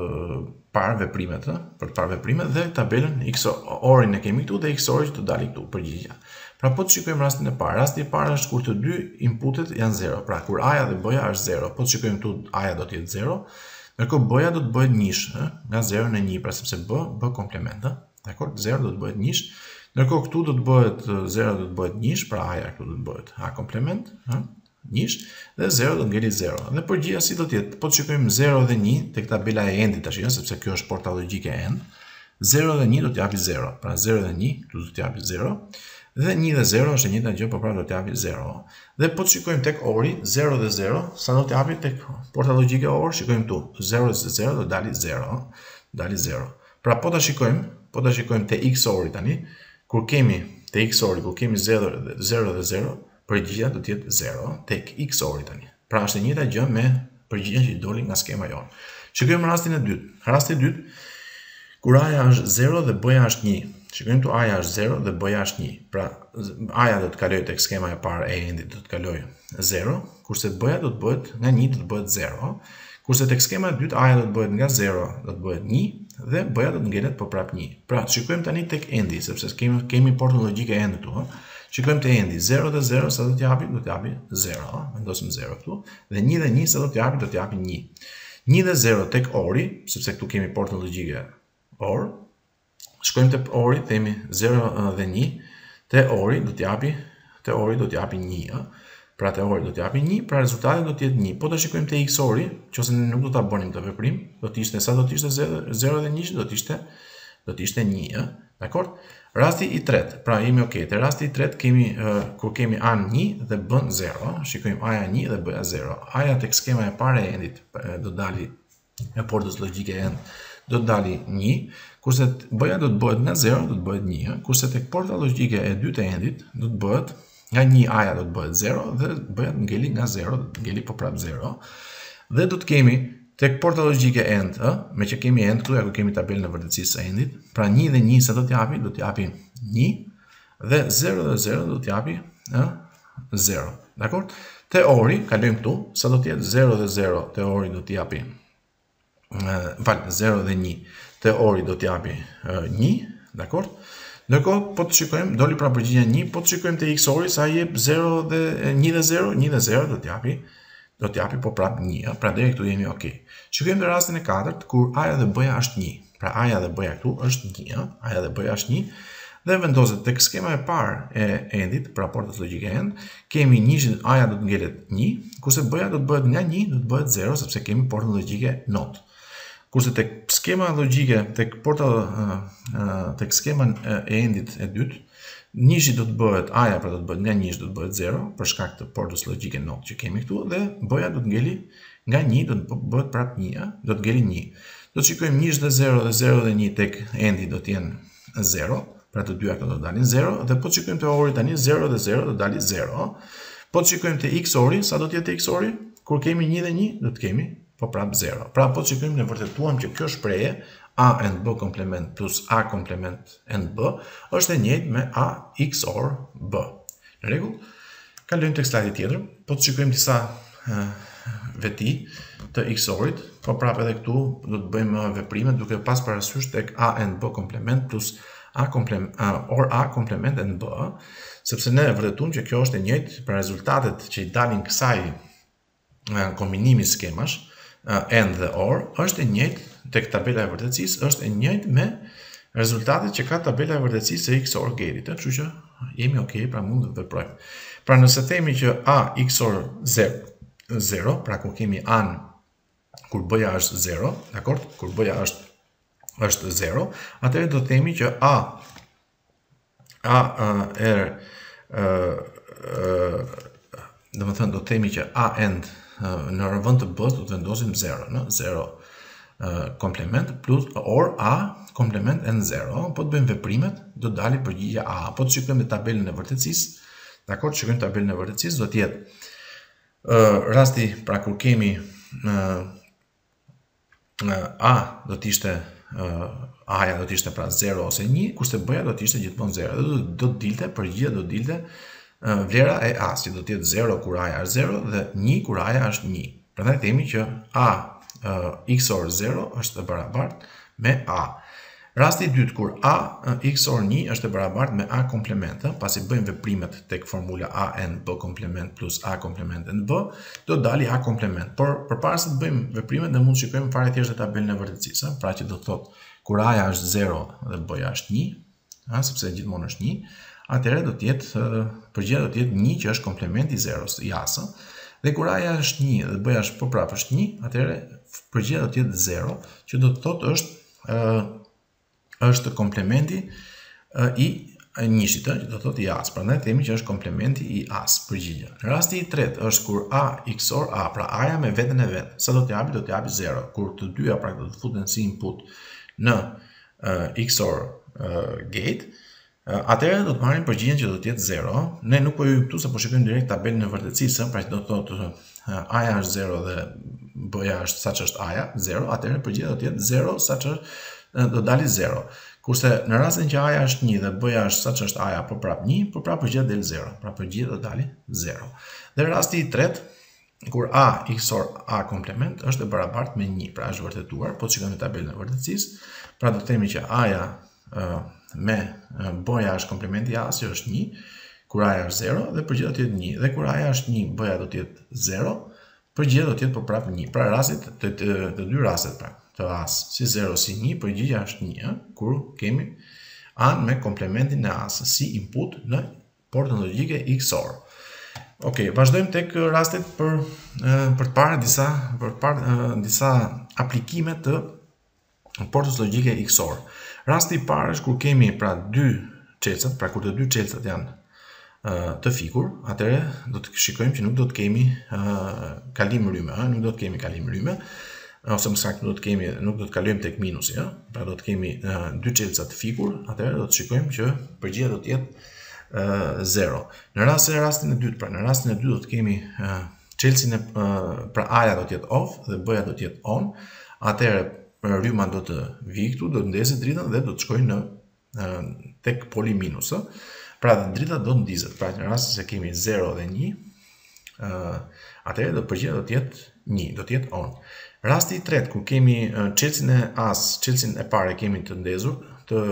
parë veprimet, a, për të parë veprimet dhe tabelën X O R-in e kemi këtu dhe X O R-i që të dali këtu përgjigja. Pra po të shikojmë rastin e parë. Rasti i parë është kur të dy inputet janë zero, pra kur A-ja dhe B-ja është zero. Po të shikojmë këtu A-ja do të jetë zero. Ndërkohë B-ja do të bëhet njësh, nga zero në një, pra sepse B, B komplement, dakor? zero do të bëhet njësh. Ndërkohë këtu do të bëhet zero do të bëhet njësh, pra A-ja këtu do të bëhet A komplement, njësh, dhe zero do të ngelet zero. Dhe përgjigja si do të jetë? Po të shikojmë zero dhe një tek tabela e endit tash, sepse kjo është porta logjike e end. zero dhe një do të japi zero, pra zero dhe një këtu do të japi zero. Dhe një dhe zero është e njëjta gjë, por pra do të japi zero. Dhe po të shikojmë tek ori, zero dhe zero, sa do të japi tek porta logjike or, shikojmë këtu, zero dhe zero do dali zero, dali zero. Pra po ta shikojmë, po ta shikojmë te X O R-i tani, kur kemi te X O R-i, kur kemi zero dhe zero, përgjigja do të jetë zero tek X O R-i tani. Pra është e njëjta gjë me përgjigjen që doli nga skema jonë. Shikojmë rastin e dytë. Rasti i dytë, kur A-ja është zero dhe B-ja është një. Shikojmë tu A-ja është zero dhe B-ja është një. Pra A-ja do të kalojë tek skema e parë e endit, do të kalojë zero, kurse B-ja do të bëhet nga një do të bëhet zero. Kurse tek skema e dytë A-ja do të bëhet nga zero, do të bëhet një dhe B-ja do të ngelet po prap një. Pra shikojmë tani tek endi, sepse kemi kemi portën logjike e end këtu, ha. Shikojmë të endi, zero dhe zero sa do t'japi, do t'japi zero, vendosim zero këtu, dhe një dhe një sa do t'japi, do t'japi një. një dhe zero tek ori, sepse këtu kemi portën logjike or, shkojmë të ori, themi zero dhe një, te ori do t'japi, te ori do t'japi një, pra te ori do t'japi një, pra rezultati do t'jetë një. Po të shikojmë te x ori, qose nuk do t'a bënim të veprim, do t'ishte, sa do t'ishte zero dhe një, do t'ishte, do t'ishte një, dakord? Rasti i tretë, pra jemi okay. Te rasti i tretë kemi uh, kur kemi a një dhe bën zero, shikojmë a një dhe bëja zero. A tek skema e parë e endit do dali e portës logjike end do të dali një, kurse b-ja do të bëhet nga zero, do të bëhet një, kurse tek porta logjike e dytë e endit do të bëhet nga një a-ja do të bëhet zero dhe b-ja do ngeli nga zero, do të ngeli po prap zero. Dhe do të kemi tek porta logjike end, ë, me që kemi end këtu, ja ku kemi tabelën e vërtetësisë së endit, pra një dhe një sa do t'japi, do t'japi një, dhe zero dhe zero do t'japi ë zero. Dakor? Te ori, kalojmë këtu, sa do t'jetë zero dhe zero, te ori do t'japi val, zero dhe një, te ori do t'japi një, dakor? Ndërkohë, po të shikojmë, doli pra përgjigja një, po të shikojmë te x ori, sa jep zero dhe një dhe zero, një dhe zero do t'japi do t'japi po prap një, pra deri këtu jemi okay. Shikojmë në rastin e katërt, kur a-ja dhe b-ja është një. Pra a-ja dhe b-ja këtu është një, a-ja dhe b-ja është një, dhe vendoset tek skema e parë e endit, pra portës logjike end, kemi një, a-ja do të ngelet një, kurse b-ja do të bëhet nga një, do të bëhet zero, sepse kemi portën logjike not. Kurse tek skema logjike, tek porta uh, uh, tek skema e endit e dytë, njëshi do të bëhet, a-ja pra do të bëhet nga njësh do të bëhet zero, për shkak të portës logjike not që kemi këtu, dhe b-ja do të ngeli nga një, do të bëhet prap një, do të ngeli një. Do të shikojmë njësh dhe zero dhe zero dhe një tek endi do të jenë zero, pra të dyja këto do të dalin zero, dhe po të shikojmë te ori tani zero dhe zero do të dalin zero. Po të shikojmë te x ori, sa do të jetë x ori? Kur kemi një dhe një, do të kemi po prap zero. Pra po të shikojmë ne vërtetuam që kjo shprehje a and b komplement plus a komplement and b është e njëjtë me a x or b. Në rregull? Kalojmë tek slajdi tjetër. Po të shikojmë disa uh, veti të x orit, po prap edhe këtu do të bëjmë veprime duke pas parasysh tek a and b komplement plus a komplement uh, or a komplement and b, sepse ne vërtetuam që kjo është e njëjtë për rezultatet që i dalin kësaj uh, kombinimi skemash uh, and dhe or është e njëjtë tek tabela e vërtetësisë, është e njëjtë me rezultatet që ka tabela e vërtetësisë e x or gate-it, kështu që jemi okay, pra mund të veprojmë. Pra nëse themi që a x or zero, pra kur kemi an kur b-ja është zero, dakor? Kur b-ja është është zero, atëherë do të themi që a a uh, er uh, uh, do të thënë do të themi që a and uh, në rëvend të b-s do të vendosim zero, në zero uh, komplement plus or a komplement and zero. Po të bëjmë veprimet, do të dali përgjigja a. Po të shikojmë tabelën e vërtetësisë, dakor? Shikojmë tabelën e vërtetësisë, do të jetë uh, rasti pra kur kemi uh, uh, a do të ishte uh, a-ja do të ishte pra zero ose një, kurse b-ja do të ishte gjithmonë zero. Dhe do, do të dilte përgjigja do të dilte uh, vlera e a-s, që do të jetë zero kur a-ja është zero dhe një kur a-ja është një. Prandaj themi që a uh, x or zero është e barabartë me a. Rasti i dytë kur a x or një është e barabartë me a komplement, pasi bëjmë veprimet tek formula a and b komplement plus a komplement and b, do të dali a komplement. Por përpara se të bëjmë veprimet, ne mund të shikojmë fare thjesht tabelën e vërtetësisë, pra që do të thotë kur a-ja është zero dhe b-ja është një, ha, sepse gjithmonë është një, atëherë do të jetë përgjigja do të jetë një që është komplementi i zeros, i a-s, dhe kur a-ja është një dhe b-ja është po prapë është një, atëherë përgjigja do të jetë zero, që do të thotë është uh, është komplementi uh, i njëshit, që do të thotë i as. Prandaj themi që është komplementi i as, përgjigja. Në rasti i tretë është kur a x or a, pra a-ja me veten e vet. Sa do të japi? Do të japi zero. Kur të dyja pra do të futen si input në uh, x or uh, gate, uh, atëherë do të marrim përgjigjen që do të jetë zero. Ne nuk po ju këtu se po shikojmë direkt tabelën e vërtetësisë, pra që do të thotë uh, a-ja është zero dhe b-ja është saç është a-ja, zero, atëherë përgjigja do të jetë zero saç është do dali zero. Kurse në rastin që a-ja është një dhe b-ja është saç është a-ja po prap një, po prap përgjigja del zero. Pra përgjigja do dali zero. Dhe rasti i tretë, kur a x or a komplement është e barabartë me një, pra është vërtetuar, po të shikojmë tabelën e vërtetësisë, pra do të themi që a-ja uh, me uh, b-ja është komplementi i a-s që është një, kur A-ja është zero dhe përgjigja do të jetë një. Dhe kur A-ja është një, B-ja do të jetë zero, përgjigja do të jetë për prapë një. Pra rastit të, të, të dy rastet pra, të A-s, si zero si një, përgjigja është një, kur kemi A-n me komplementin e A-s si input në portën logjike X O R. Ok, vazhdojmë tek rastet për për të parë disa për të parë disa aplikime të portës logjike X O R. Rasti i parë është kur kemi pra dy çelësat, pra kur të dy çelësat janë të fikur, atëherë do të shikojmë që nuk do të kemi kalim rrymë, ëh, nuk do të kemi kalim rrymë, ose më saktë do të kemi nuk do të kalojmë tek minusi, ëh. Pra do të kemi dy çelësa të fikur, atëherë do të shikojmë që përgjigja do të jetë zero. Në rastin, rastin e dytë, pra në rastin e dytë do të kemi uh, çelësin e uh, pra A-ja do të jetë off dhe B-ja do të jetë on. Atëherë rryma do të vijë këtu, do të ndezë dritën dhe do të shkojë në uh, tek poli minus. Pra drita do të ndizet. Pra në rastin se kemi zero dhe një, uh, atëherë do përgjigja do të jetë një, do të jetë on. Rasti i tretë kur kemi uh, çelësin e A-s, çelësin e parë kemi të ndezur, të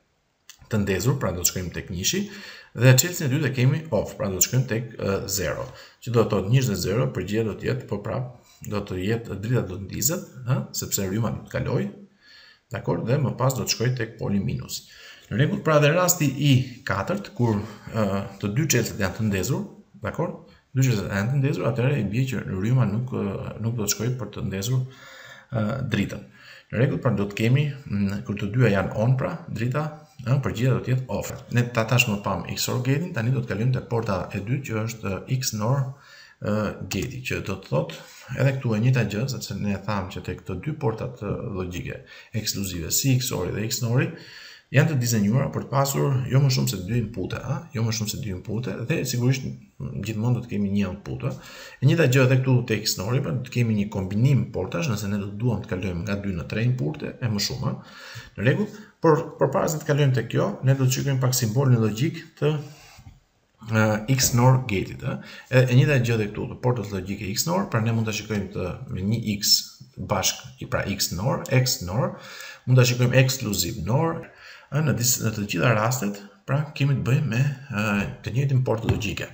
të ndezur, pra do të shkojmë tek njëshi, dhe çelësin e dytë e kemi off, pra do të shkojmë tek zero. Që do të thotë njësh dhe zero, përgjigja do të jetë po prap do të jetë drita do të ndizet, ëh, sepse rryma do të kalojë. Dakor? Dhe më pas do të shkojë tek poli minus. Në rregull, pra dhe rasti i katërt kur uh, të dy çelësat janë të ndezur, dakor? Dy çelësat janë të ndezur, atëherë i bie që rryma nuk uh, nuk do të shkojë për të ndezur uh, dritën. Në rregull, pra do të kemi kur të dyja janë on, pra drita Në përgjigja do të jetë off. Ne ta tash më pam X O R gating, tani do të kalojmë te porta e dytë që është X N O R uh, gating, që do të thotë edhe këtu e njëjta gjë, sepse ne thamë që tek këto dy portat logjike ekskluzive, si X O R-i dhe X N O R-i, janë të dizenjuara për të pasur jo më shumë se dy inpute, a? Jo më shumë se dy inpute dhe sigurisht gjithmonë do të kemi një output. E njëjta gjë edhe këtu te X N O R-i, pra do të kemi një kombinim portash, nëse ne do të duam të kalojmë nga dy në tre inpute e më shumë. Në rregull, por përpara se të kalojmë tek kjo, ne do të shikojmë pak simbolin logjik të uh, X N O R gatit, ë. E, e njëjta gjë edhe këtu, të portës logjike X N O R, pra ne mund ta shikojmë të me një X bashk, pra X N O R, X N O R, mund ta shikojmë ekskluziv N O R. Në, në të gjitha rastet, pra kemi të bëjmë me uh, të njëjtin port logjike.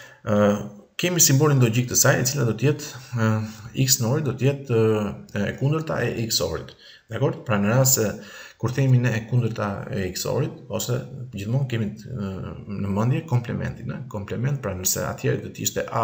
Uh, kemi simbolin logjik të saj, e cila do të jetë uh, X N O R-i do të jetë uh, e kundërta e X O R-it. Dakor? Pra në rast se kur themi ne e kundërta e X O R-it, ose gjithmonë kemi uh, në mendje komplementin, ne? Komplement, pra nëse atëherë do të ishte A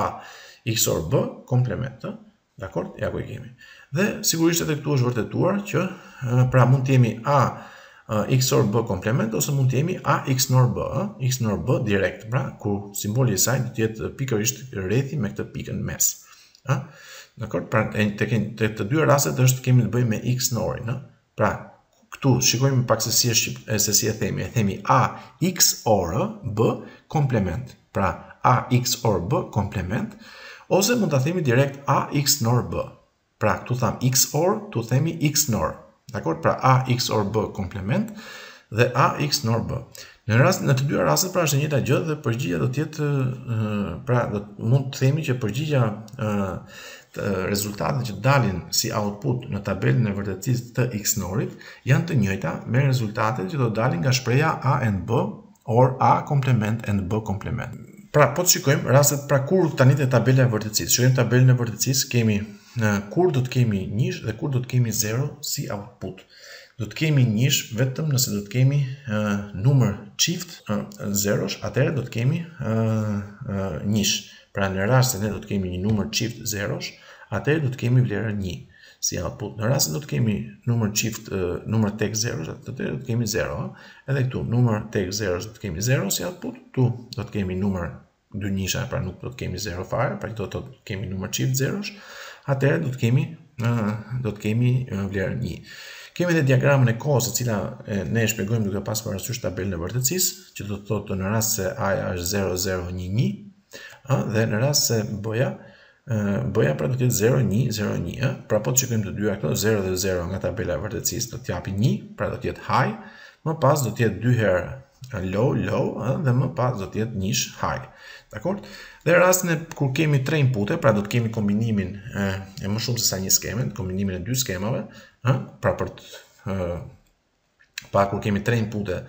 X O R B komplement, dakor? Ja ku e kemi. Dhe sigurisht edhe këtu është vërtetuar që uh, pra mund të jemi A Uh, X O R B komplement ose mund të jemi A X N O R B, uh, X N O R B direkt, pra ku simboli i saj do të jetë pikërisht rrethi me këtë pikën mes. Ëh? Dakor? Pra tek te të dy rastet është kemi të bëjmë me X N O R-in, ëh? Pra këtu shikojmë pak se si është se si e themi, e themi A X O R B komplement. Pra A X O R B komplement ose mund ta themi direkt A X N O R B. Pra këtu tham X O R, tu themi X N O R. Dakor? Pra A X O R B komplement dhe A X N O R B. Në rast në të dy rastet pra është e njëjta gjë dhe përgjigjja do të jetë uh, pra do mund të themi që përgjigjja uh, të rezultatet që dalin si output në tabelën e vërtetësisë të X N O R-it janë të njëjta me rezultatet që do dalin nga shpreha A and B or A komplement and B komplement. Pra po të shikojmë rastet pra kur tani te tabela e vërtetësisë. Shikojmë tabelën e vërtetësisë, kemi në kur do të kemi njësh dhe kur do të kemi zero si output. Do të kemi njësh vetëm nëse do të kemi uh, numër çift uh, zerosh, atëherë do të kemi uh, uh, njësh. Pra në rast se ne do të kemi një numër çift zerosh, atëherë do të kemi vlerën një si output. Në rast se do të kemi numër çift uh, numër tek zerosh, atëherë do të kemi zero. Edhe këtu numër tek zerosh do të kemi zero si output, tu do të kemi numër dy njësha, pra nuk do të kemi zero fare, pra këto do të kemi numër çift zerosh. Atëherë do të kemi uh, do të kemi uh, vlerën një. Kemi edhe diagramën e kohës, e cila e, ne e shpjegojmë duke pasur parasysh tabelën e vërtetësisë, që do të thotë në rast se A-ja është zero zero një një, ëh, dhe në rast se B-ja uh, B-ja pra do të jetë zero një zero një, ëh. Pra po të shikojmë të dyja këto, zero dhe zero nga tabela e vërtetësisë do të japi një, pra do të jetë high, më pas do të jetë dy herë low low, ëh, dhe më pas do të jetë njësh high. Dakor? Dhe rastin e kur kemi tre inpute, pra do të kemi kombinimin e, e më shumë se sa një skeme, kombinimin e dy skemave, ëh, pra për të ëh, pa kur kemi tre inpute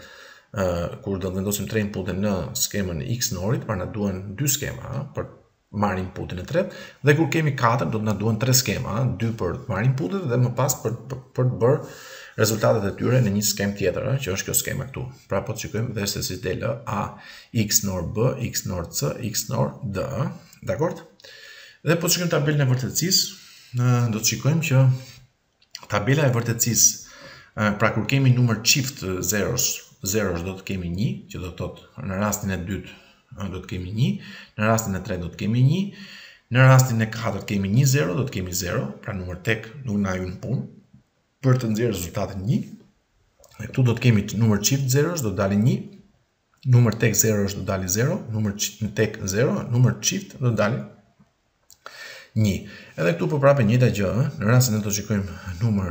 uh, kur do të vendosim tre inpute në skemën e X Norit, pra na duhen dy skema ha, për marrë inputin e tretë, dhe kur kemi katër do të na duhen tre skema, ha, dy për të marrë inputet dhe më pas për, për, për të bërë rezultatet e tyre në një skem tjetër, ha, që është kjo skema këtu. Pra po të shikojmë dhe se si del A, X Nor B, X Nor C, X Nor D, dakord? Dhe po të shikojmë tabelën e vërtetësisë, do të shikojmë që tabela e vërtetësisë, pra kur kemi numër çift zerosh, zerosh do të kemi një, që do të thotë në rastin e dytë do të kemi një, në rastin e tretë do të kemi një, në rastin e katërt kemi një zero, do të kemi zero, pra numër tek nuk na hyn punë për të nxjerrë rezultatin një. Dhe këtu do të kemi numër çift zerosh, do të dalë një, numër tek zerosh do të dalë zero, numër tek zero, numër çift do të dalë një. Edhe këtu po prapë njëjta gjë, në rastin e do të shikojmë numër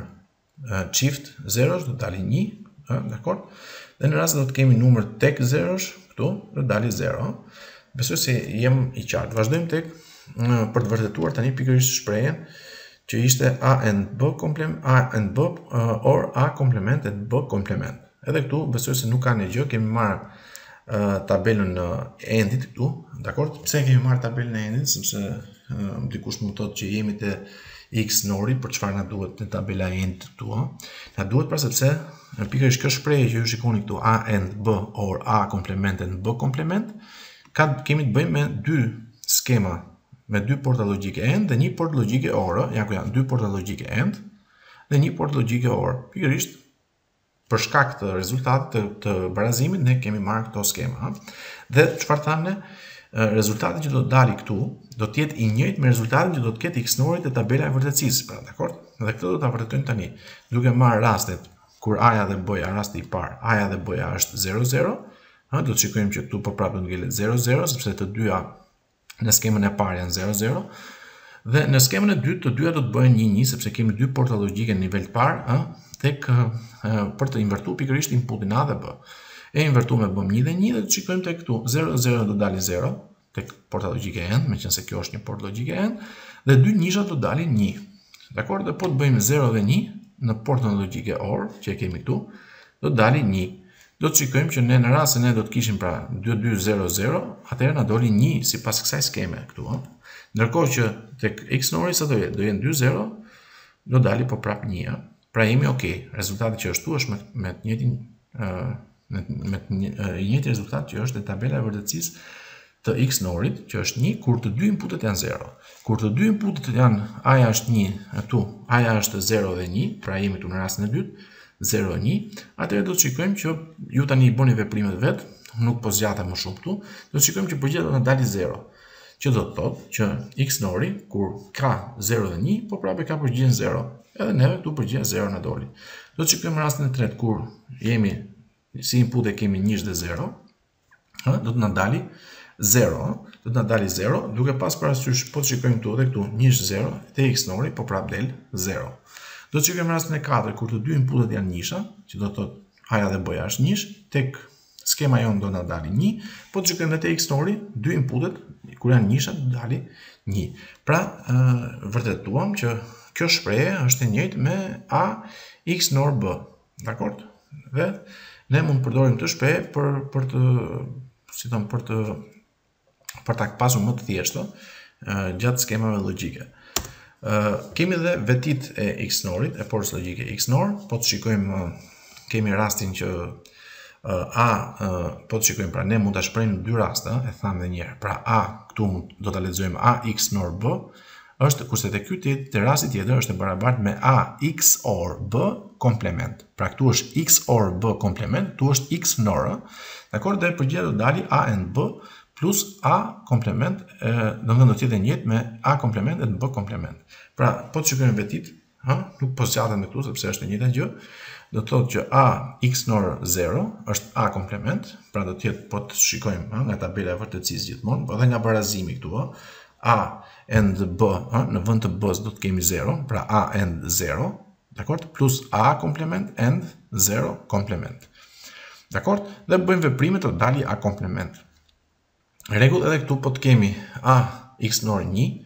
çift zerosh do të dalë një, dakord? Dhe në rastin do të kemi numër tek zerosh, këtu do të dalë zero. Besoj se jem i qartë. Vazhdojmë tek për të vërtetuar tani pikërisht shprehjen që ishte A and B komplement, A and B or A komplement and B komplement. Edhe këtu besoj se nuk ka një gjë, kemi marrë uh, tabelën e endit këtu, dakord? Pse kemi marrë tabelën e endit? Sepse uh, dikush më thotë që jemi te X Nori, për çfarë na duhet te tabela e endit këtu, ha? Na duhet pra sepse pikërisht kjo shprehje që ju shikoni këtu A and B or A komplement and B komplement, ka kemi të bëjmë me dy skema, me dy porta logjike AND dhe një port logjike OR, ja ku janë dy porta logjike AND dhe një port logjike OR. Pikërisht për shkak të rezultatit të, të barazimit ne kemi marrë këto skema, ha? Dhe çfarë thamë ne? Rezultati që do të dali këtu do të jetë i njëjtë me rezultatin që do të ketë X Norit te tabela e vërtetësisë, pra, dakord? Dhe këtë do ta vërtetojmë tani, duke marrë rastet kur A-ja dhe B-ja, rasti i parë, A-ja dhe B-ja është zero zero, ha, do të shikojmë që këtu po prapë do ngelet zero zero sepse të dyja në skemën e parë janë zero zero, dhe në skemën e dytë të dyja do të bëhen një një sepse kemi dy porta logjike në nivel të parë, ha, tek për të invertuar pikërisht inputin A dhe B. E invertuar me bëm një dhe një dhe të shikojmë tek këtu zero zero do dalë zero tek porta logjike AND, meqense kjo është një port logjike AND, dhe dy njësha do dalin një. Dakor? Dhe po të bëjmë zero dhe një në portën logjike OR, që e kemi këtu, do të dalin një. Do të shikojmë që ne në rast se ne do të kishim pra dy dy zero zero, atëherë na doli një sipas kësaj skeme këtu, ha. Ndërkohë që tek X Nori sa do jetë, do jenë dy zero, do dali po prap një, ha. Pra jemi okay. Rezultati që është këtu është me me të njëjtin ë me me të njëjtin rezultat që është te tabela e vërtetësisë të X Norit, që është një kur të dy inputet janë zero. Kur të dy inputet janë A-ja është një, këtu A-ja është zero dhe një, pra jemi këtu në rastin e dytë, zero një, atëherë do të shikojmë që ju tani i bëni veprimet vet, nuk po zgjata më shumë këtu, do të shikojmë që përgjigja do të dalë zero, që do të thotë që X Nori kur ka zero dhe një, po prapë ka përgjigjen zero. Edhe neve këtu përgjigja zero na doli. Do të shikojmë rastin e tretë kur jemi si input e kemi një dhe zero, ha, do të na dali zero, do të na dali zero, duke pas parasysh po të shikojmë këtu dhe këtu një zero, te X Nori po prapë del zero. Do të shikojmë rastin e katërt kur të dy inputet janë njësha, që do të thotë A-ja dhe B-ja është njësh, tek skema jonë do na dali një, po të shikojmë te X Nori, dy inputet kur janë njësha do dali një. Pra, ë, vërtetuam që kjo shprehje është e njëjtë me A X Nor B, dakord? Dhe ne mund të përdorim këtë shprehje për për të, si thon, për të për ta pasur më të thjeshtë gjatë skemave logjike. Uh, kemi dhe vetit e X Norit, e portës logjike X Nor, po të shikojmë, uh, kemi rastin që uh, A, uh, po të shikojmë, pra ne mund të shprehim dy raste, e thamë dhe njerë, pra A, këtu do të lexojmë A X Nor B, është, kurse te ky te rasti tjetër është e barabartë me A X or B komplement. Pra këtu është X or B komplement, këtu është X Nor, dakor, dhe përgjigja do dali A and B plus A komplement, do të thotë do të jetë njëjtë me A komplement dhe B komplement. Pra, po të shikojmë vetit, ha, nuk po zgjatem me këtu sepse është e njëjta gjë. Do të thotë që A X Nor zero është A komplement, pra do të jetë, po të shikojmë, ha, nga tabela e vërtetësisë gjithmonë, po edhe nga barazimi këtu, ha, A and B, ha, në vend të B-s do të kemi zero, pra A and zero, dakord, plus A komplement and zero komplement. Dakord? Dhe bëjmë veprimet të dali A komplement. Rregull, edhe këtu po të kemi A X Nor një,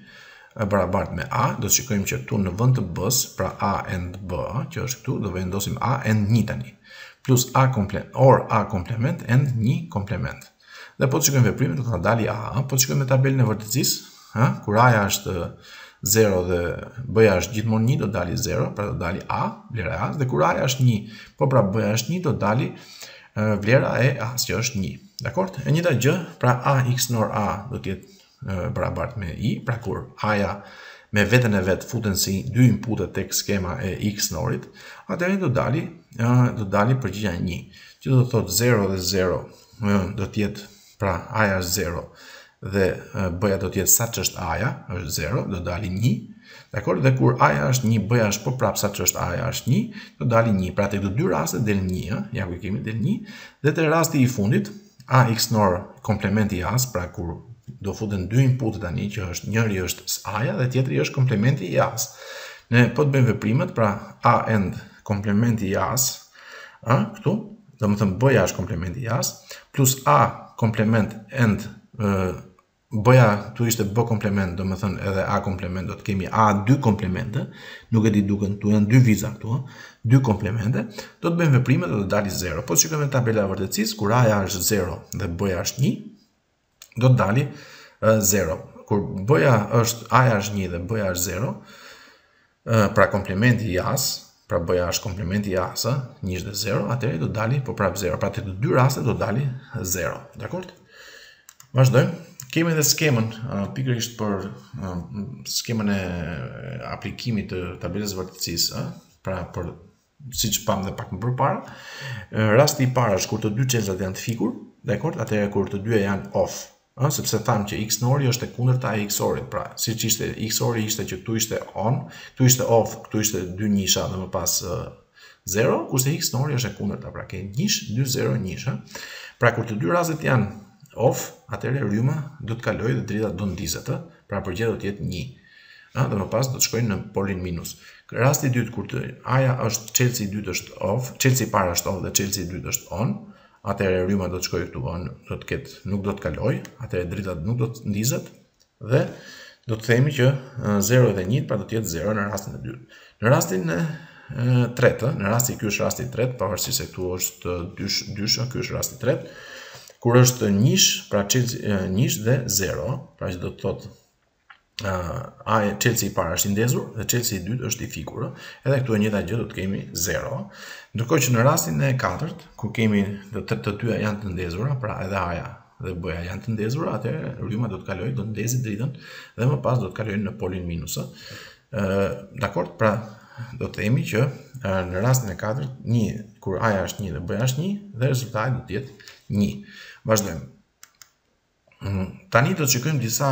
barabartë me A, do të shikojmë që këtu në vend të B-s, pra A and B, që është këtu, do vendosim A and një tani. Plus A komplement, or A komplement and një komplement. Dhe po të shikojmë veprimet, do të na dali A, po të shikojmë në tabelën e vërtetësisë, kur A-ja është zero dhe B-ja është gjithmonë një, do dali zero, pra do dali A, vlera e A, dhe kur A-ja është një, po pra B-ja është një, do dali vlera e A-s që është një. Dakor? E njëjta gjë, pra A x nor A do të jetë barabartë me I, pra kur A-ja me veten e vet futen si dy inpute tek skema e x norit, atëherë do dali do dali përgjigjja një, që do të thotë zero dhe zero do të jetë, pra A-ja është zero dhe B-ja do të jetë saç është A-ja, është zero, do dali një. Dakor? Dhe kur A-ja është një, B-ja është po prap saç është A-ja është një, do dali një. Pra tek të dy rastet del një, ja ku kemi del një, dhe te rasti i fundit A x nor komplementi i A-s, pra kur do futen dy inpute tani, që është njëri është A-ja dhe tjetri është komplementi i A-s. Ne po të bëjmë veprimet, pra A and komplementi i A-s, këtu, do më thëmë B-ja është komplementi i A-s, plus A komplement and B-ja tu ishte B komplement, do më thënë edhe A komplement, do të kemi A dy komplemente, nuk e di duken, tu janë dy viza këtu, dy komplemente, do të bëjmë veprimet dhe do dali zero. Po të shikojmë në tabela e vërtetësisë, kur A-ja është zero dhe B-ja është një, do të dali zero. Kur B-ja është, A-ja është një dhe B-ja është zero, pra komplementi i A-s, pra B-ja është komplementi i A-s, një dhe zero, atëherë do dali po prap zero. Pra të të dy raste do dali zero. Dakor? Vazhdojmë. Kemi edhe skemën, pikërisht për skemën e aplikimit të tabelës vërtetësisë, pra për siç pam dhe pak më përpara. Rasti i parë është kur të dy çelësat janë të fikur, dakor? Atëherë kur të dyja janë off, sepse thamë që x nori është e kundërta e x-orit, pra siç ishte x-ori ishte që këtu ishte on, këtu ishte off, këtu ishte dy njisha dhe më pas zero, kurse x nori është e kundërta, pra ke njësh, dy, zero, njësh. Pra kur të dy rastet janë off, atëherë rryma do të kalojë dhe drita do ndizet, pra përgjigja do të jetë një. Dhe më pas do të shkojnë në polin minus. Rasti i dytë kur të A-ja është, çelësi i dytë është off, çelësi i parë është off dhe çelësi i dytë është on, atëherë rryma do të shkojë këtu on, do të ketë, nuk do të kalojë, atëherë drita nuk do të ndizet dhe do të themi që zero dhe një, pra do të jetë zero në rastin e dytë. Në rastin e tretë, në rasti ky është rasti i tretë, pavarësisht se këtu është dysh, dysh, ky është rasti i tretë, kur është njësh, pra çelësi njësh dhe zero, pra që do të thotë A çelësi i parë është i ndezur dhe çelësi i dytë është i fikur. Edhe këtu e njëjta gjë do të kemi zero. Ndërkohë që në rastin e katërt, ku kemi të të dyja janë të ndezura, pra edhe A-ja dhe B-ja janë të ndezura, atëherë rryma do të kalojë, do të ndezi dritën dhe më pas do të kalojnë në polin minus. Dakor? Pra do të themi që në rastin e katërt, një kur A-ja është një dhe B-ja është një dhe rezultati do të jetë një. Vazhdojmë. Tani do të shikojmë disa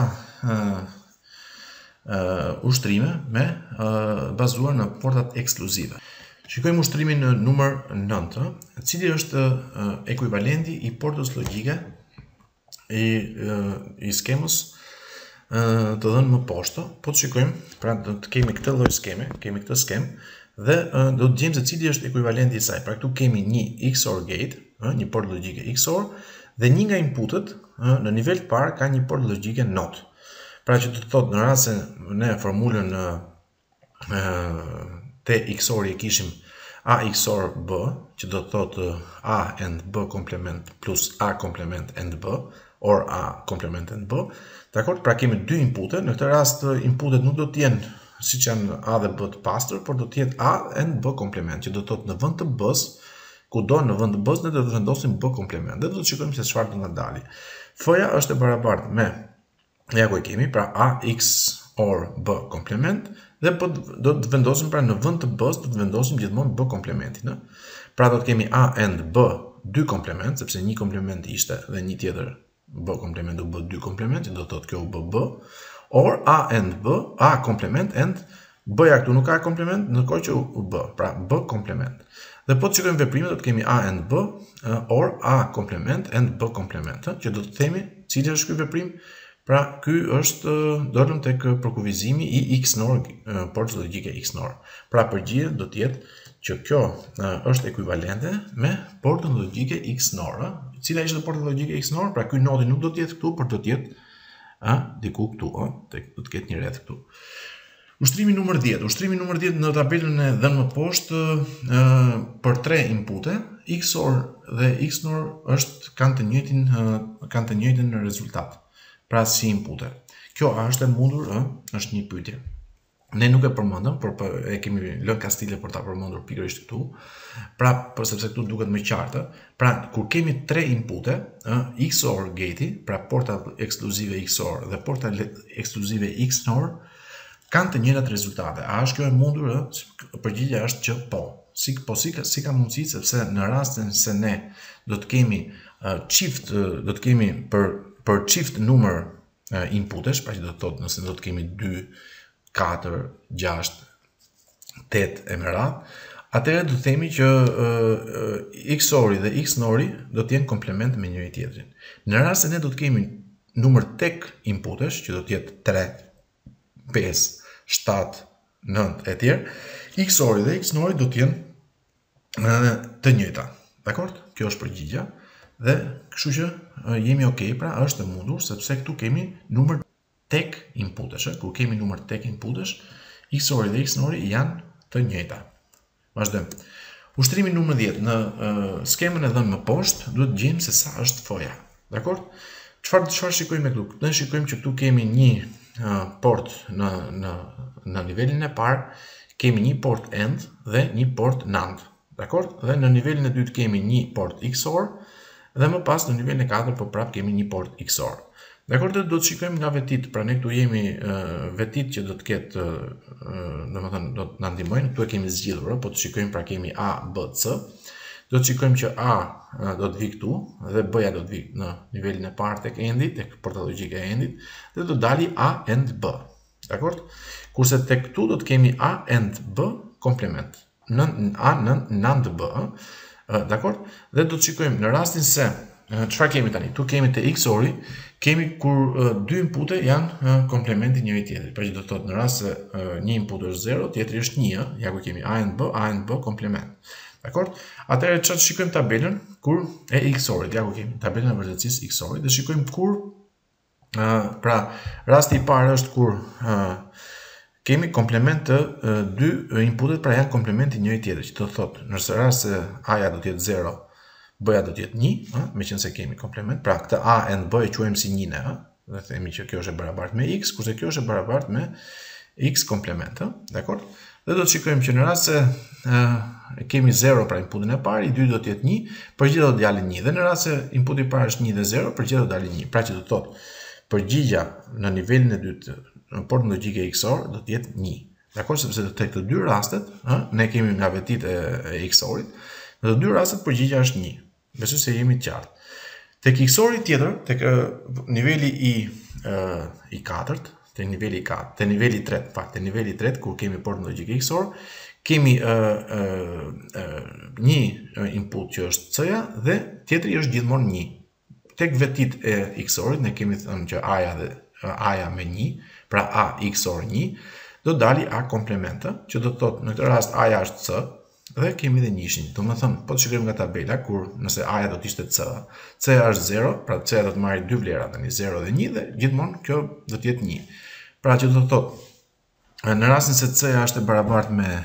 Uh, ushtrime me uh, bazuar në portat ekskluzive. Shikojmë ushtrimin në numër nëntë, cili është uh, ekuivalenti i portës logjike i, uh, i skemës uh, të dhënë më poshtë. Po të shikojmë, pra do të kemi këtë lloj skeme, kemi këtë skem dhe uh, do të gjejmë se cili është ekuivalenti i saj. Pra këtu kemi një X O R gate, uh, një portë logjike X O R dhe një nga inputet uh, në nivel të parë ka një portë logjike NOT. Pra që të thotë në rast se ne formulën e, te x-ori e kishim A xor B, që do të thotë A and B komplement plus A komplement and B, or A komplement and B, dakor? Pra kemi dy inpute, në këtë rast inputet nuk do të jenë siç janë A dhe B të pastër, por do të jetë A and B komplement, që do të thotë në vend të B-s, kudo në vend të B-s ne do të vendosim B komplement, dhe do të shikojmë se çfarë do na dali. F-ja është e barabartë me, ja ku e kemi, pra A x or B komplement, dhe do të vendosim pra në vend të B-s, do të vendosim gjithmonë B komplementin. Pra do të kemi A and B dy komplement, sepse një komplement ishte dhe një tjetër B komplement u bë dy komplement, që do të thotë kjo u bë B, or A and B, A komplement and B-ja këtu nuk ka komplement, ndërkohë që u B, pra B komplement. Dhe po të shikojmë veprimet, do të kemi A and B, or A komplement and B komplement, që do të themi cili është ky veprim. Pra, ky është dorëm tek përkufizimi i x nor, portës logjike x nor. Pra, përgjigja do të jetë që kjo është ekuivalente me portën logjike x nor. Cila ishte porta logjike x nor? Pra, ky nodi nuk do të jetë këtu, por do të jetë ë, diku këtu, ë, tek do të ketë një rreth këtu. Ushtrimi numër dhjetë. Ushtrimi numër dhjetë në tabelën e dhënë më poshtë ë, për tre inpute, XOR dhe XNOR është kanë të njëjtin kanë të njëjtin rezultat. Pra si inpute. Kjo a është e mundur, ë, është një pyetje. Ne nuk e përmendëm, por e kemi lënë kastile për ta përmendur pikërisht këtu. Pra, për sepse këtu duket më qartë. Pra, kur kemi tre inpute, ë, XOR gate-i, pra porta ekskluzive XOR dhe porta ekskluzive XNOR, kanë të njëjtat rezultate. A është kjo e mundur? Përgjigjja është që po. Si, po si, si ka mundësi, sepse në rastin se ne do të kemi uh, çift, uh, do të kemi për, për çift numër uh, inputesh, pra që do të thotë nëse do të kemi dy, katër, gjashtë, tetë e me radhë, atëherë do të themi që uh, XOR-i dhe XNOR-i do të jenë komplement me njëri tjetrin. Në rast se ne do të kemi numër tek inputesh, që do të jetë tre, pesë, shtatë, nëntë e tjerë, XOR-i dhe XNOR-i do të jenë të njëjta. Dakor? Kjo është përgjigja dhe kështu që jemi okay, pra është e mundur sepse këtu kemi numër tek inputesh. Kur kemi numër tek inputesh, XOR-i dhe XNOR-i janë të njëjta. Vazhdojmë. Ushtrimi numër dhjetë. Në uh, skemën e dhënë më poshtë duhet të gjejmë se sa është foja. Dakor? Çfarë çfarë shikojmë këtu? Ne shikojmë që këtu kemi një uh, port në në në nivelin e parë, kemi një port AND dhe një port NAND. Dakor? Dhe në nivelin e dytë kemi një port XOR dhe më pas në nivelin e katërt po prap kemi një port XOR. Dakor, do të shikojmë nga vetit, pra ne këtu jemi uh, vetit që do të ketë, uh, domethënë do të na ndihmojnë, këtu e kemi zgjidhur, po të shikojmë pra kemi A, B, C. Do të shikojmë që A uh, do të vi këtu dhe B-ja do të vi në nivelin e parë tek AND-i, tek porta logjike e AND-it, dhe do të dali A and B. Dakor? Kurse tek këtu do të kemi A and B komplement. Në A në NAND B. Uh, Dakor? Dhe do të shikojmë në rastin se çfarë kemi tani? Tu kemi te XOR-i, kemi kur uh, dy inpute janë uh, komplementi njëri tjetrit. Pra që do të thotë në rast se uh, një input është zero, tjetri është një, ja ku kemi A and B, A and B komplement. Dakor? Atëherë çfarë shikojmë tabelën kur e XOR-it, ja ku kemi tabelën e vërtetësisë XOR-it dhe shikojmë kur uh, pra rasti i parë është kur uh, kemi komplement të uh, dy uh, inputet, pra janë komplementi njëri tjetrit, që do të thotë nëse rast se A-ja do të jetë zero, B-ja do të jetë një, me qenë se kemi komplement, pra këtë A and B e quajmë si një, dhe themi që kjo është e barabartë me X, kurse kjo është e barabartë me X komplement, dakor? Dhe do të shikojmë që në rast se uh, kemi zero pra inputin e parë, i dy do të jetë një, përgjigja do të dalë një, dhe në rast se inputi i parë është një dhe zero, përgjigja do të dalë një. Pra që do të thotë përgjigja në nivelin e dytë në portën logjike XOR do të jetë një. Dakor, sepse tek të dy rastet, ë, ne kemi nga vetit e, e XOR-it, në të dy rastet përgjigja është një. Besoj se jemi të qartë. Tek XOR-i tjetër, tek uh, niveli i uh, i katërt, tek niveli i katërt, tek niveli i tretë, fakt, tek niveli i tretë kur kemi portën logjike XOR, kemi uh, uh, uh, një input që është C-ja dhe tjetri është gjithmonë një. Tek vetit e XOR-it ne kemi thënë që A-ja dhe uh, A-ja me një, pra A XOR një, do dali A komplementa, që do të thotë në këtë rast A-ja është C, dhe kemi dhe njëshin. Do më thëmë, po të shikojmë nga tabela, kur nëse A-ja do të ishte C, C-ja është zero, pra C-ja do të marri dy vlera, tani zero dhe një, dhe gjithmonë kjo do të jetë një. Pra që do të thotë, në rastin se C-ja është e barabartë me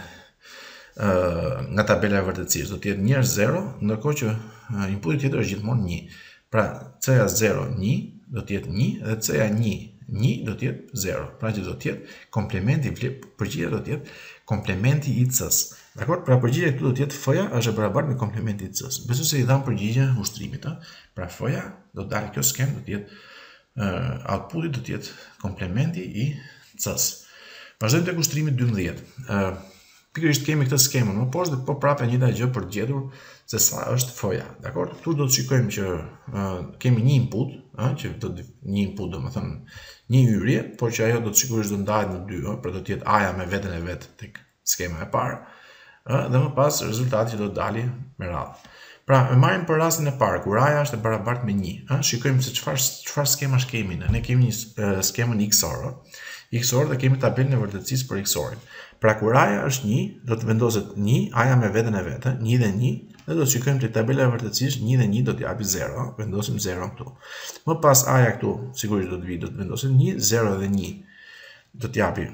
uh, nga tabela e vërtetësisë, do të jetë një është zero, ndërkohë që uh, inputi tjetër është gjithmonë një. Pra C-ja zero, një, do të jetë një, dhe C-ja një, një, do të jetë zero. Pra që do të jetë komplementi, përgjigja do të jetë komplementi i C-s. Dakor, pra përgjigja këtu do të jetë F-ja është e barabartë me komplementin e C-s. Besoj se i dham përgjigja ushtrimit, ë. Pra F-ja do të dalë kjo skem, do të jetë uh, outputi do të jetë komplementi i C-s. Vazhdojmë tek ushtrimi dymbëdhjetë. Uh, Pikërisht kemi këtë skemën më poshtë dhe po prapë njëjta gjë për të gjetur se sa është F-ja. Dakor? Këtu do të shikojmë që uh, kemi një input, ë, që do të një input, domethënë një hyrje, por që ajo do të sigurisht do ndahet në dy, ë, pra do të jetë A-ja me veten e vet tek skema e parë. Dhe më pas rezultati që do të dali me radhë. Pra, e marrim për rastin e parë, kur A-ja është e barabartë me një. Shikojmë se çfarë çfarë skemash kemi ne. Ne kemi një skemën XOR. xor dhe kemi tabelën e vërtetësisë për xorin. Pra kur a-ja është një, do të vendoset një, a-ja me veten e vet, një dhe një, dhe do të shikojmë te tabela e vërtetësisë një dhe një do të japi zero, vendosim zero këtu. Më pas a-ja këtu sigurisht do të vi, do të vendoset një, zero dhe një do të japi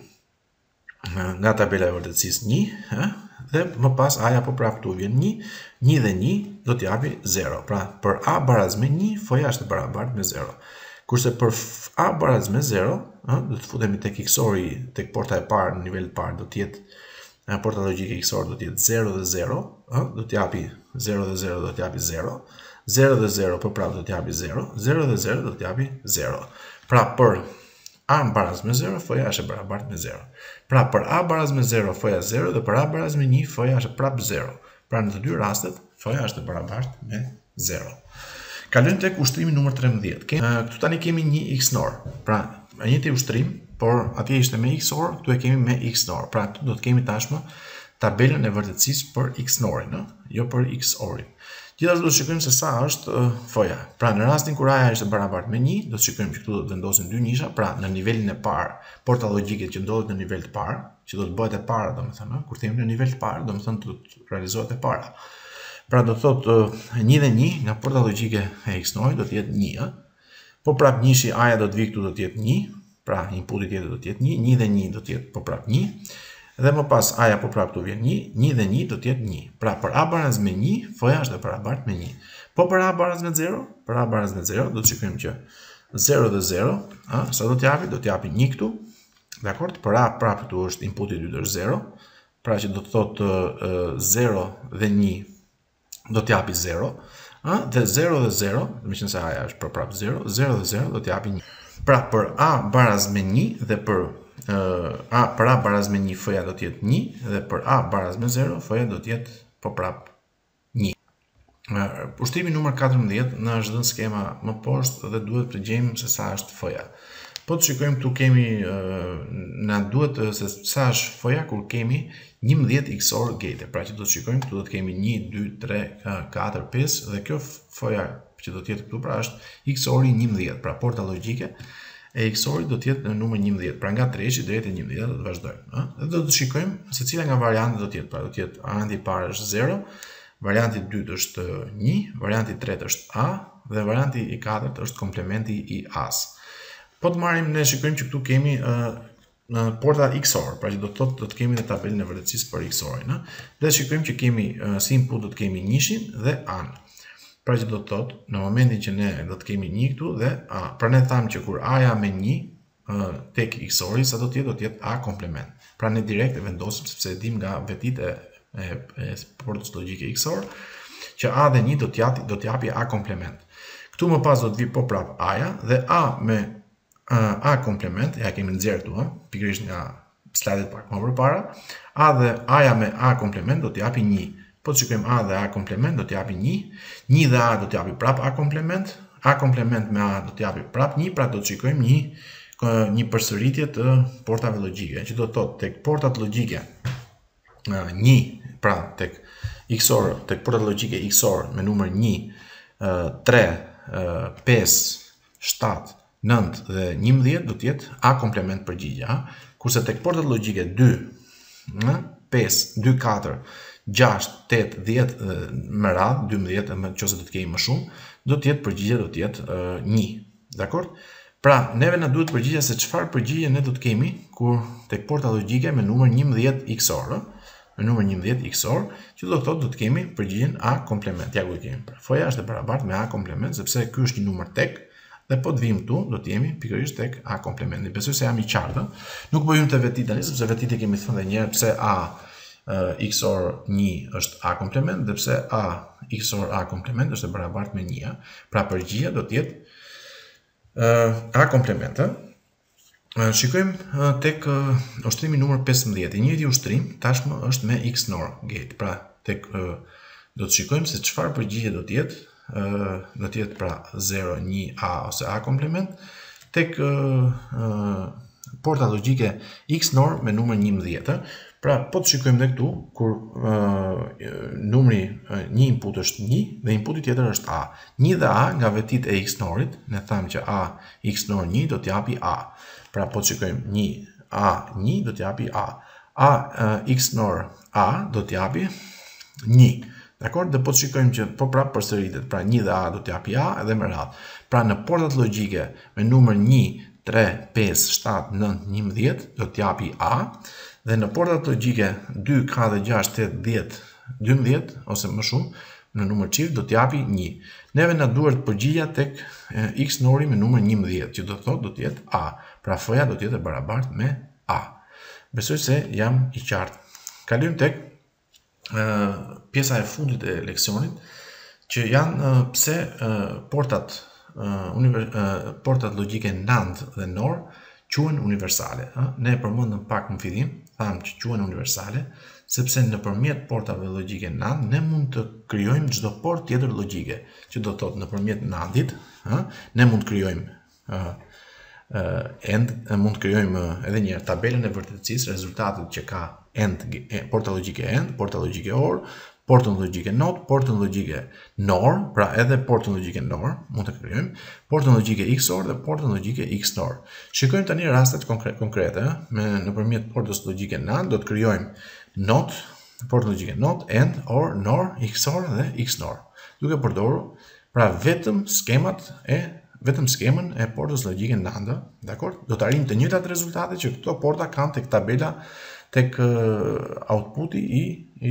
nga tabela e vërtetësisë një, ë, dhe më pas a-ja po prap këtu vjen një, një dhe një do të japi zero. Pra për a baraz me një, foja është e barabartë me zero. Kurse për a baraz me zero, ë, do të futemi tek xori, tek porta e parë në nivel të parë, do të jetë porta logjike xor do të jetë zero dhe zero, ë, do të japi zero dhe zero do të japi zero, zero dhe zero për prap do të japi zero, zero dhe zero do të japi zero. Pra për a baraz me zero, foja është e barabartë me zero. Pra për a baraz me zero, foja zero, dhe për a baraz me një, foja është prap zero. Pra në të dy rastet, foja është e barabartë me zero. Kalojmë tek ushtrimi numër trembëdhjetë. Këtu tani kemi një x-nor. Pra, e njëjti ushtrim, por atje ishte me x-or, këtu e kemi me x-nor. Pra, këtu do të kemi tashmë tabelën e vërtetësisë për x-norin, jo për x-orin. Gjithashtu do të shikojmë se sa është uh, foja. Pra, në rastin kur a-ja është e barabartë me një, do të shikojmë që këtu do të vendosin dy nisha, pra në nivelin e parë, porta logjike që ndodhet në nivel të parë, që do të bëhet e para, domethënë, kur themi në nivel të parë, domethënë do të realizohet e para. Pra do të thotë një dhe një nga porta logjike e x-norit do të jetë një. Po prap nishi a-ja do të vi këtu do të jetë një, pra inputi tjetër do të jetë një, një dhe një do të jetë po prap një. Dhe më pas a-ja po prap këtu vjen një, një dhe një do të jetë një. Pra për a baraz me një, foja është e barabartë me një. Po për a baraz me zero, për a baraz me zero do të shikojmë që zero dhe zero, a, sa do të japi? Do të japi një këtu. Dakor? Për a prap këtu është inputi i dytë është zero. Pra që do të thotë zero dhe një do të japi zero, a, dhe zero dhe zero, me qenë se a-ja është për prap zero, zero dhe zero do të japi një. Pra për a baraz me një dhe për uh, a për a baraz me një foja do të jetë një dhe për a baraz me zero foja do të jetë po prap një. Uh, Ushtimi numër katërmbëdhjetë na është dhënë skema më poshtë dhe duhet të përgjigjem se sa është foja. Po të shikojmë këtu kemi, uh, na duhet uh, se sa është foja kur kemi njëmbëdhjetë xor gate. Pra që do të shikojmë këtu do të kemi një, dy, tre, katër, pesë dhe kjo foja që do të jetë këtu pra është xori njëmbëdhjetë. Pra porta logjike e xorit do të jetë në numër njëmbëdhjetë. Pra nga treshi deri te njëmbëdhjetë do të vazhdojmë, ëh. Dhe do të shikojmë se cila nga variantet do të jetë. Pra do të jetë varianti i parë është zero, varianti i dytë është një, varianti i tretë është a dhe varianti i katërt është komplementi i as. Po të marrim ne shikojmë që këtu kemi uh, në porta xor, pra që do të thotë do të kemi në tabelën e vërtetësisë për xorin, ëh. Dhe shikojmë që kemi uh, si input do të kemi njëshin dhe an. Pra që do të thotë në momentin që ne do të kemi një këtu dhe a, pra ne thamë që kur a-ja me një uh, tek xori sa do të jetë do të jetë a komplement. Pra ne direkt e vendosim sepse e dim nga vetit e, e, e portës logjike xor që a dhe një do të japi do të japi a komplement. Këtu më pas do të vi po prap a-ja dhe a me Uh, a komplement, ja kemi nxjerr këtu, ëh, pikërisht nga slajdet pak më përpara, a dhe a-ja me a komplement do të japi një. Po të shikojmë a dhe a komplement do të japi një, një dhe a do të japi prap a komplement, a komplement me a do të japi prap një, pra do të shikojmë një një përsëritje të portave logjike, që do të thotë tek portat logjike uh, një, pra tek xor, tek portat logjike xor me numër një, tre, pesë, shtatë, nëntë dhe njëmbëdhjetë do të jetë a komplement përgjigja, kurse tek portat logjike dy, pesë, dy, katër, gjashtë, tetë, dhjetë me radhë, dymbëdhjetë nëse do të kemi më shumë, do të jetë përgjigja do të jetë uh, një. Dakor? Pra, neve na duhet përgjigja se çfarë përgjigje ne do të kemi kur tek porta logjike me numër njëmbëdhjetë xor, me numër njëmbëdhjetë xor, që do të thotë do të kemi përgjigjen a komplement. Ja ku e kemi. Pra, foja është e barabartë me a komplement sepse ky është një numër tek. Dhe po të vim këtu, do të jemi pikërisht tek a komplementi. Besoj se jam i qartë. Nuk po hym te vetit tani, sepse vetit e kemi thënë edhe një herë pse a uh, xor një është a komplement dhe pse a xor a komplement është e barabartë me një. Pra përgjigja do të jetë uh, a komplement. Uh, shikojmë uh, tek uh, ushtrimi numër pesëmbëdhjetë. I njëjti ushtrim tashmë është me xnor gate. Pra tek uh, do të shikojmë se çfarë përgjigje do të jetë. Uh, do të jetë pra zero, një, a ose a komplement tek uh, uh, porta logjike xnor me numër njëmbëdhjetë. Pra po të shikojmë dhe këtu kur uh, numri uh, një input është një dhe inputi tjetër është a. një dhe a nga vetit e x norit, ne thamë që a x nor një do t'japi a. Pra po të shikojmë një a një do t'japi a. A uh, x nor a do t'japi një. Dakor? Dhe po të shikojmë që po prapë përsëritet, pra një dhe a do t'japi a edhe me radhë. Pra në portat logjike me numër një, tre, pesë, shtatë, nëntë, njëmbëdhjetë do t'japi a, dhe në portat logjike dy, katër, gjashtë, tetë, dhjetë, dymbëdhjetë ose më shumë në numër çift do t'japi një. Neve na duhet përgjigja tek e, x nori me numër njëmbëdhjetë, që do thotë do t'jetë a. Pra f-ja do t'jetë e barabartë me a. Besoj se jam i qartë. Kalojmë tek e, pjesa e fundit e leksionit, që janë e, pse e, portat Uh, univer, uh, portat logjike NAND dhe NOR quhen universale. Uh? Ne e përmendëm pak në fillim, thamë që quhen universale, sepse nëpërmjet portave logjike NAND ne mund të krijojmë çdo port tjetër logjike, që do thotë nëpërmjet NAND-it, uh, ne mund të krijojmë uh, uh, AND, uh, mund të krijojmë uh, edhe një herë tabelën e vërtetësisë, rezultatet që ka AND, porta logjike AND, porta logjike OR, portën logjike NOT, portën logjike NOR, pra edhe portën logjike NOR, mund të krijojmë, portën logjike X O R dhe portën logjike X NOR. Shikojmë tani rastet konkrete, konkrete me nëpërmjet portës logjike NAND do të krijojmë NOT, portën logjike NOT, AND, OR, NOR, X O R dhe X NOR. Duke përdorur pra vetëm skemat e vetëm skemën e portës logjike NAND, dakor? Do të arrijmë të njëjtat rezultate që këto porta kanë tek tabela, tek uh, outputi i i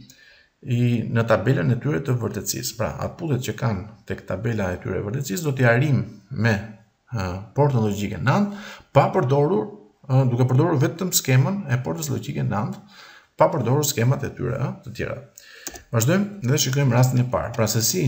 i në tabelën e tyre të vërtetësisë. Pra, outputet që kanë tek tabela e tyre e vërtetësisë do t'i arrijmë me uh, portën logjike NAND, pa përdorur, uh, duke përdorur vetëm skemën e portës logjike NAND, pa përdorur skemat e tyre uh, të tjera. Vazhdojmë dhe shikojmë rastin e parë. Pra se si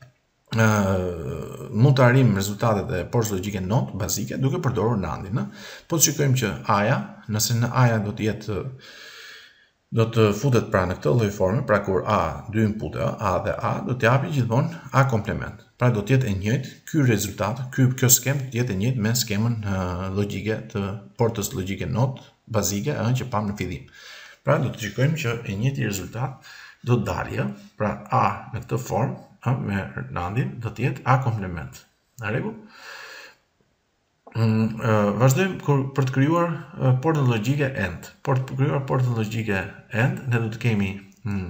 uh, mund të arrijmë rezultatet e portës logjike NOT bazike duke përdorur NAND-in. Uh. Po të shikojmë që A-ja, nëse në A-ja do të jetë uh, do të futet pra në këtë lloj forme, pra kur A, dy inpute, A dhe A, do t'japi gjithmonë A komplement. Pra do t'jetë e njëjtë ky rezultat, ky kjo skemë do t'jetë e njëjtë me skemën uh, logjike të portës logjike NOT bazike uh, që pam në fillim. Pra do të shikojmë që e njëjti rezultat do të dalë, pra A në këtë formë uh, me NAND-in do t'jetë A komplement. Në rregull? Mm, uh, vazhdojmë kur, për të krijuar uh, portën logjike AND. Për të krijuar portën logjike AND, ne do të kemi mm,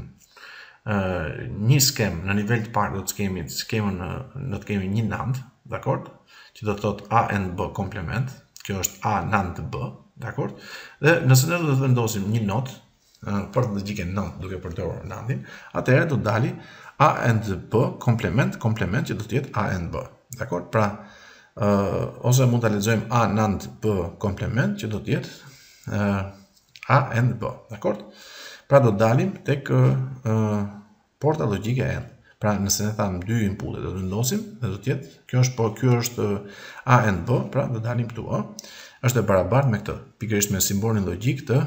uh, një skemë në nivel të parë, do të kemi skemën uh, do të kemi një NAND, dakor? Që do të thotë A AND B komplement. Kjo është A NAND B, dakor? Dhe nëse ne do të vendosim një NOT, uh, portën logjike NOT duke përdorur NAND-in, atëherë do të dali A AND B komplement, komplement që do të jetë A AND B, dakor? Pra Uh, ose mund të lexojmë A NAND B komplement që do të jetë uh, A AND B, dakor? Pra do të dalim tek uh, porta logjike AND. Pra nëse ne thamë dy inpute do të vendosim dhe do të jetë, kjo është po ky është uh, A AND B, pra do dalim këtu, ë. Uh, është e barabartë me këtë, pikërisht me simbolin logjik të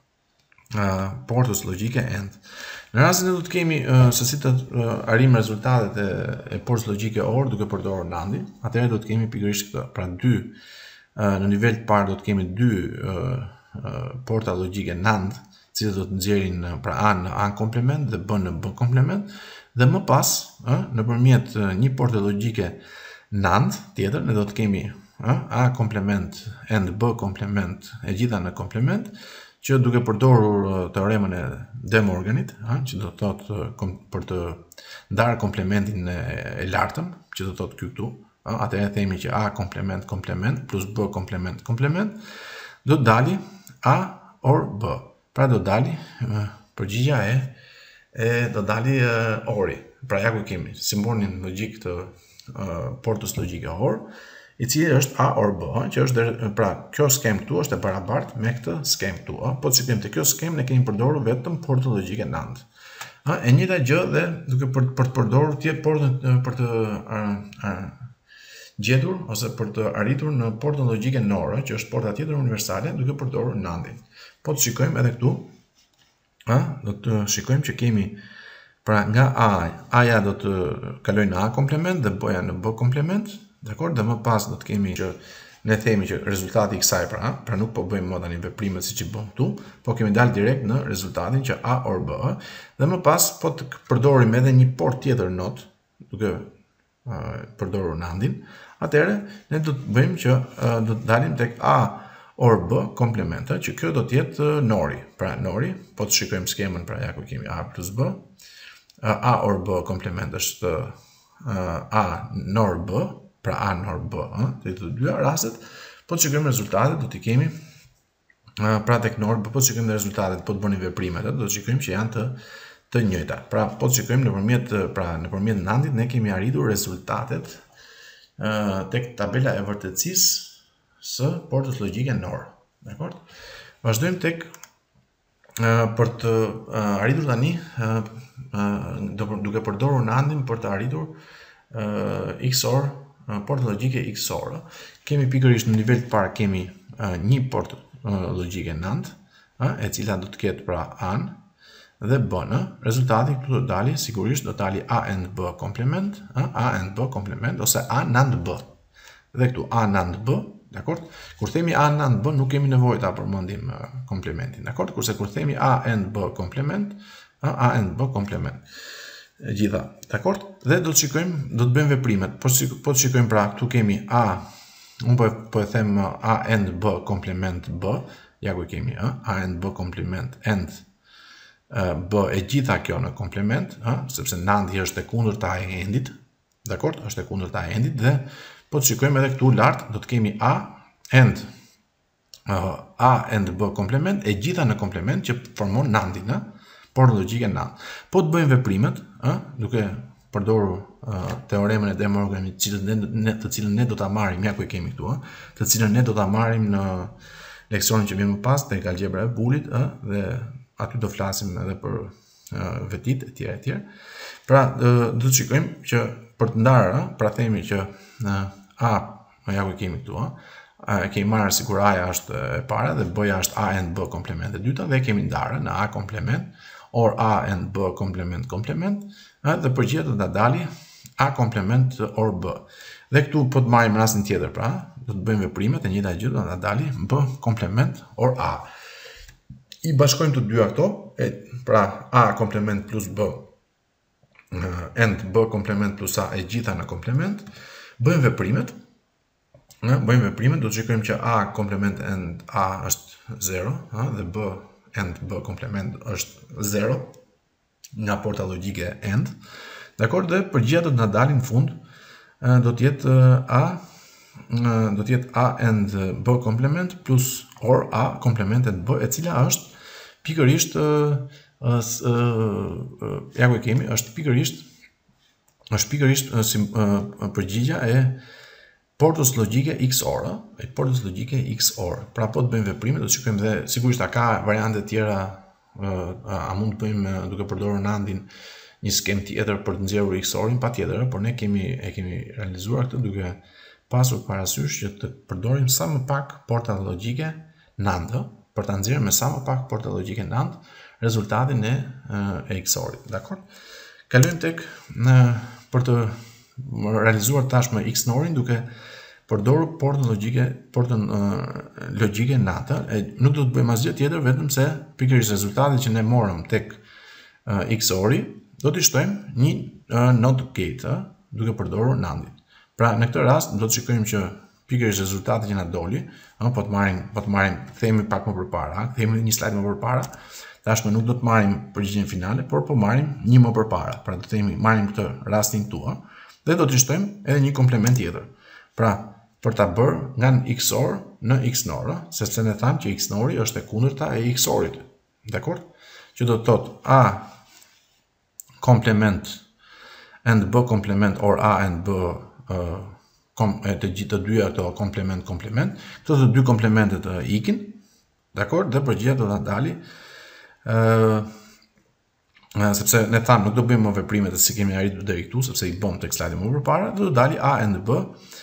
uh, portës logjike AND. Në rastin e do të kemi uh, se si të uh, arrijmë rezultatet e, e portës logjike OR duke përdorur NAND-in, atëherë do të kemi pikërisht këtë. Pra dy uh, në nivel të parë do të kemi dy uh, uh, porta logjike NAND, të cilët do të nxjerrin uh, pra A në A komplement dhe B në B komplement, dhe më pas uh, nëpërmjet uh, një porte logjike NAND tjetër ne do të kemi uh, A komplement and B komplement e gjitha në komplement, që duke përdorur teoremën e De Morganit, ha, që do të thotë për të ndarë komplementin e, e lartëm, që do të thotë ky këtu, atëherë themi që A komplement komplement plus B komplement komplement do të dali A or B. Pra do të dali përgjigja e e do dali e, ori. Pra ja ku kemi simbolin logjik të e, portës logjike OR, i cili është A or B, që është dhe, pra kjo skemë këtu është e barabartë me këtë skemë këtu. Po të shikojmë të kjo skemë ne kemi përdorur vetëm portën logjike NAND. Ha, e njëjta gjë dhe duke për, për të përdorur tjetër portën për të a, a, gjetur ose për të arritur në portën logjike NOR, që është porta tjetër universale, duke përdorur NAND-in. Po të shikojmë edhe këtu, ha, do të shikojmë që kemi pra nga A, A-ja do të kalojë në A komplement dhe B-ja në B komplement. Dakor, dhe më pas do të kemi që ne themi që rezultati i kësaj pra, pra nuk po bëjmë më tani veprimet siç i bëm këtu, po kemi dalë direkt në rezultatin që A or B, dhe më pas po të përdorim edhe një port tjetër not, duke uh, përdorur nandin, atëherë ne do të bëjmë që uh, do të dalim tek A or B komplementa, që kjo do të jetë uh, nori. Pra nori, po të shikojmë skemën, pra ja ku kemi A plus B, uh, A or B komplement është uh, A nor B, pra A nor B, uh, të të dyja rastet, po të shikojmë rezultatet, do t'i kemi uh, pra tek nor B, po të shikojmë rezultatet, po të bëni veprimet, do të shikojmë që janë të të njëjta. Pra po të shikojmë nëpërmjet pra nëpërmjet nandit ne kemi arritur rezultatet uh, tek tabela e vërtetësisë së portës logjike nor. Dakor? Vazhdojmë tek uh, për të uh, arritur tani uh, uh, duke përdorur nandin për të arritur uh, X O R, uh, portë logjike X O R. Kemi pikërisht në nivel të parë kemi uh, një portë uh, logjike nand, uh, e cila do të ketë pra an dhe B-në, rezultati këtu do dali, sigurisht do dali A and B komplement, A and B komplement, ose A nand B. Dhe këtu A nand B, dakord? Kur themi A nand B, nuk kemi nevojë ta përmendim komplementin, dakord? Kurse kur themi A and B komplement, A and B komplement. Gjitha, dakord? Dhe do të shikojmë, do të bëjmë veprimet. Po po të shikojmë pra, këtu kemi A, unë po, po e them A and B komplement B, ja ku kemi, A and B komplement and B e gjitha kjo në komplement, ha? Sepse nandi është e kundërta e endit, dakord? Është e kundërta e endit, dhe po të shikojmë edhe këtu lart do të kemi A and uh, A and B komplement e gjitha në komplement që formon nandin, ha? Por logjike nand. Po të bëjmë veprimet, ha? Duke përdorur uh, teoremën e De Morganit, të cilën ne, të cilën ne do ta marrim, ja ku e kemi këtu, ha? Të cilën ne do ta marrim në leksionin që vjen më pas tek algebra e bulit, ha? Dhe aty do flasim edhe për uh, vetit e tjera e tjera. Pra, uh, do të shikojmë që për të ndarë, pra themi që uh, A, ja ku kemi këtu, uh, kemi marrë sigur A-ja është e para dhe B-ja është A and B komplement e dyta, dhe kemi ndarë në A komplement, or A and B komplement komplement, uh, dhe përgjithë do të dali A komplement or B. Dhe këtu po të marrim rastin tjetër, pra, do të bëjmë veprimet e njëjta gjë, do të dali B komplement or A. I bashkojmë të dyja këto, e, pra A komplement plus B and B komplement plus A e gjitha në komplement, bëjmë veprimet, ne, bëjmë veprimet, do të shikojmë që A komplement and A është zero, ha, dhe B and B komplement është zero, nga porta logjike and, dakor, dhe përgjithësia do të na dalin në fund, do të jetë A, do të jetë A and B komplement plus or A komplement and B, e cila është pikërisht uh, uh, uh, ja ku e kemi, është pikërisht është pikërisht uh, sim, uh, përgjigja e portës logjike X O R, e portës logjike X O R. Pra po të bëjmë veprime, do të shikojmë dhe sigurisht a ka variante tjera, uh, a mund të bëjmë uh, duke përdorur nandin një skem tjetër për të nxjerrur X O R-in, patjetër, por ne kemi e kemi realizuar këtë duke pasur parasysh që të përdorim sa më pak porta logjike nand, për ta nxjerrë me sa më pak porta logjike nand rezultatin e, e X O R-it, dakor? Kalojmë tek në për të realizuar tashmë X O R-in duke përdorur portën logjike, portën uh, logjike nand, e nuk do të bëjmë asgjë tjetër vetëm se pikërisht rezultatin që ne morëm tek uh, X O R-i do t'i shtojmë një uh, not gate, uh, duke përdorur nandin. Pra në këtë rast do të shikojmë që pikërisht rezultati që na doli, po të marrim, po të marrim, kthehemi pak më përpara, kthehemi një slide më përpara. Tashmë nuk do të marrim përgjigjen finale, por po marrim një më përpara. Pra do të themi marrim këtë rastin këtu, dhe do të shtojmë edhe një komplement tjetër. Pra, për ta bërë nga X O R në X N O R, sepse ne thamë që X N O R-i është e kundërta e X O R-it. Dakor? Që do të thotë A komplement and B komplement or A and B uh, kom, e të gjithë të dyja këto komplement komplement, këto të dy komplementet uh, ikin, dakor, dhe përgjigja do ta dali uh, uh, sepse ne thamë nuk do bëjmë më veprimet se si kemi arritur deri këtu, sepse i bëm tek slajdi më përpara, do të dali A and B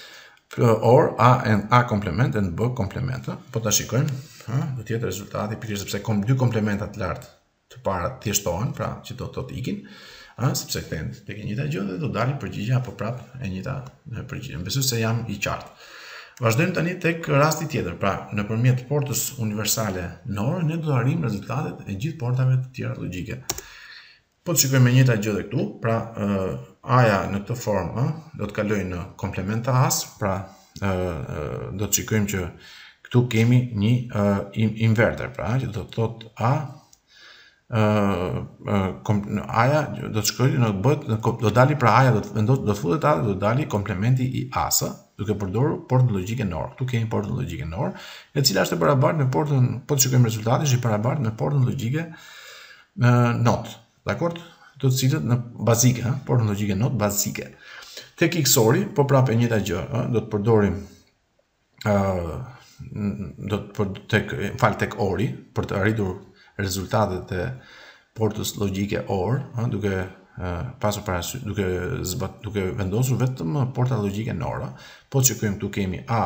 or A and A komplement and B komplement. Po ta shikojmë, ha, do të jetë rezultati pikërisht sepse kom dy komplementa të lartë të para thjeshtohen, pra që do të thotë ikin, ha, sepse kthehen tek e njëjta gjë dhe do dalin përgjigja apo prap e njëjta përgjigje. Besoj se jam i qartë. Vazhdojmë tani tek rasti tjetër. Pra, nëpërmjet portës universale NOR, ne do të arrijmë rezultatet e gjithë portave të tjera logjike. Po të shikojmë me njëjta gjë edhe këtu. Pra, A-ja në këtë formë do të kalojë në komplement të A-s. Pra, do të shikojmë që këtu kemi një inverter. Pra, që do të thotë A A-ja do të shkojë në bëhet do dali pra A-ja do të vendos do të futet A dhe do dali komplementi i A-s, duke përdorur portën logjike NOR. Këtu kemi portën logjike NOR, e cila është e barabartë me portën, po të shikojmë rezultatin, është i barabartë me portën logjike NOT. Dakor? Do të cilët në bazike, ha, portën logjike NOT bazike. Tek XOR-i, po prapë e njëjta gjë, ha, do të përdorim ë do të tek fal tek OR-i për të arritur rezultatet e portës logjike OR, duke pasur parasysh, duke zbat, duke vendosur vetëm porta logjike NOR. Po shikojmë këtu kemi A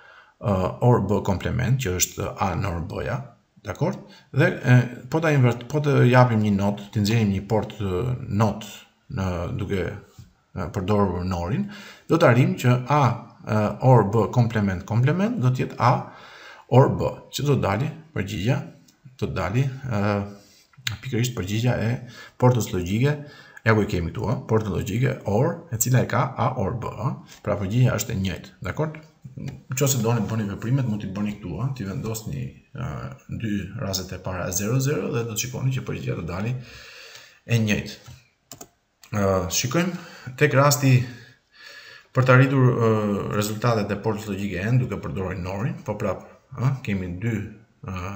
OR B komplement, që është A NOR B-ja, dakor? Dhe po ta invert, po të japim një not, të nxjerrim një port not në duke përdorur NOR-in, do të arrijmë që A OR B komplement komplement do të jetë A OR B, që do të dali përgjigja do të dali uh, pikërisht përgjigja e portës logjike, ja ku e kemi këtu, portën logjike OR, e cila e ka A OR B, ha? Pra përgjigja është e njëjtë, dakor? Nëse doni bëni veprimet, mund t'i bëni këtu, ha? T'i vendosni uh, dy rastet e para zero zero dhe do të shikoni që përgjigja do dali e njëjtë. Uh, shikojmë tek rasti për të arritur uh, rezultatet e portës logjike N duke përdorur NOR-in, po prapë, ha? Kemi dy uh,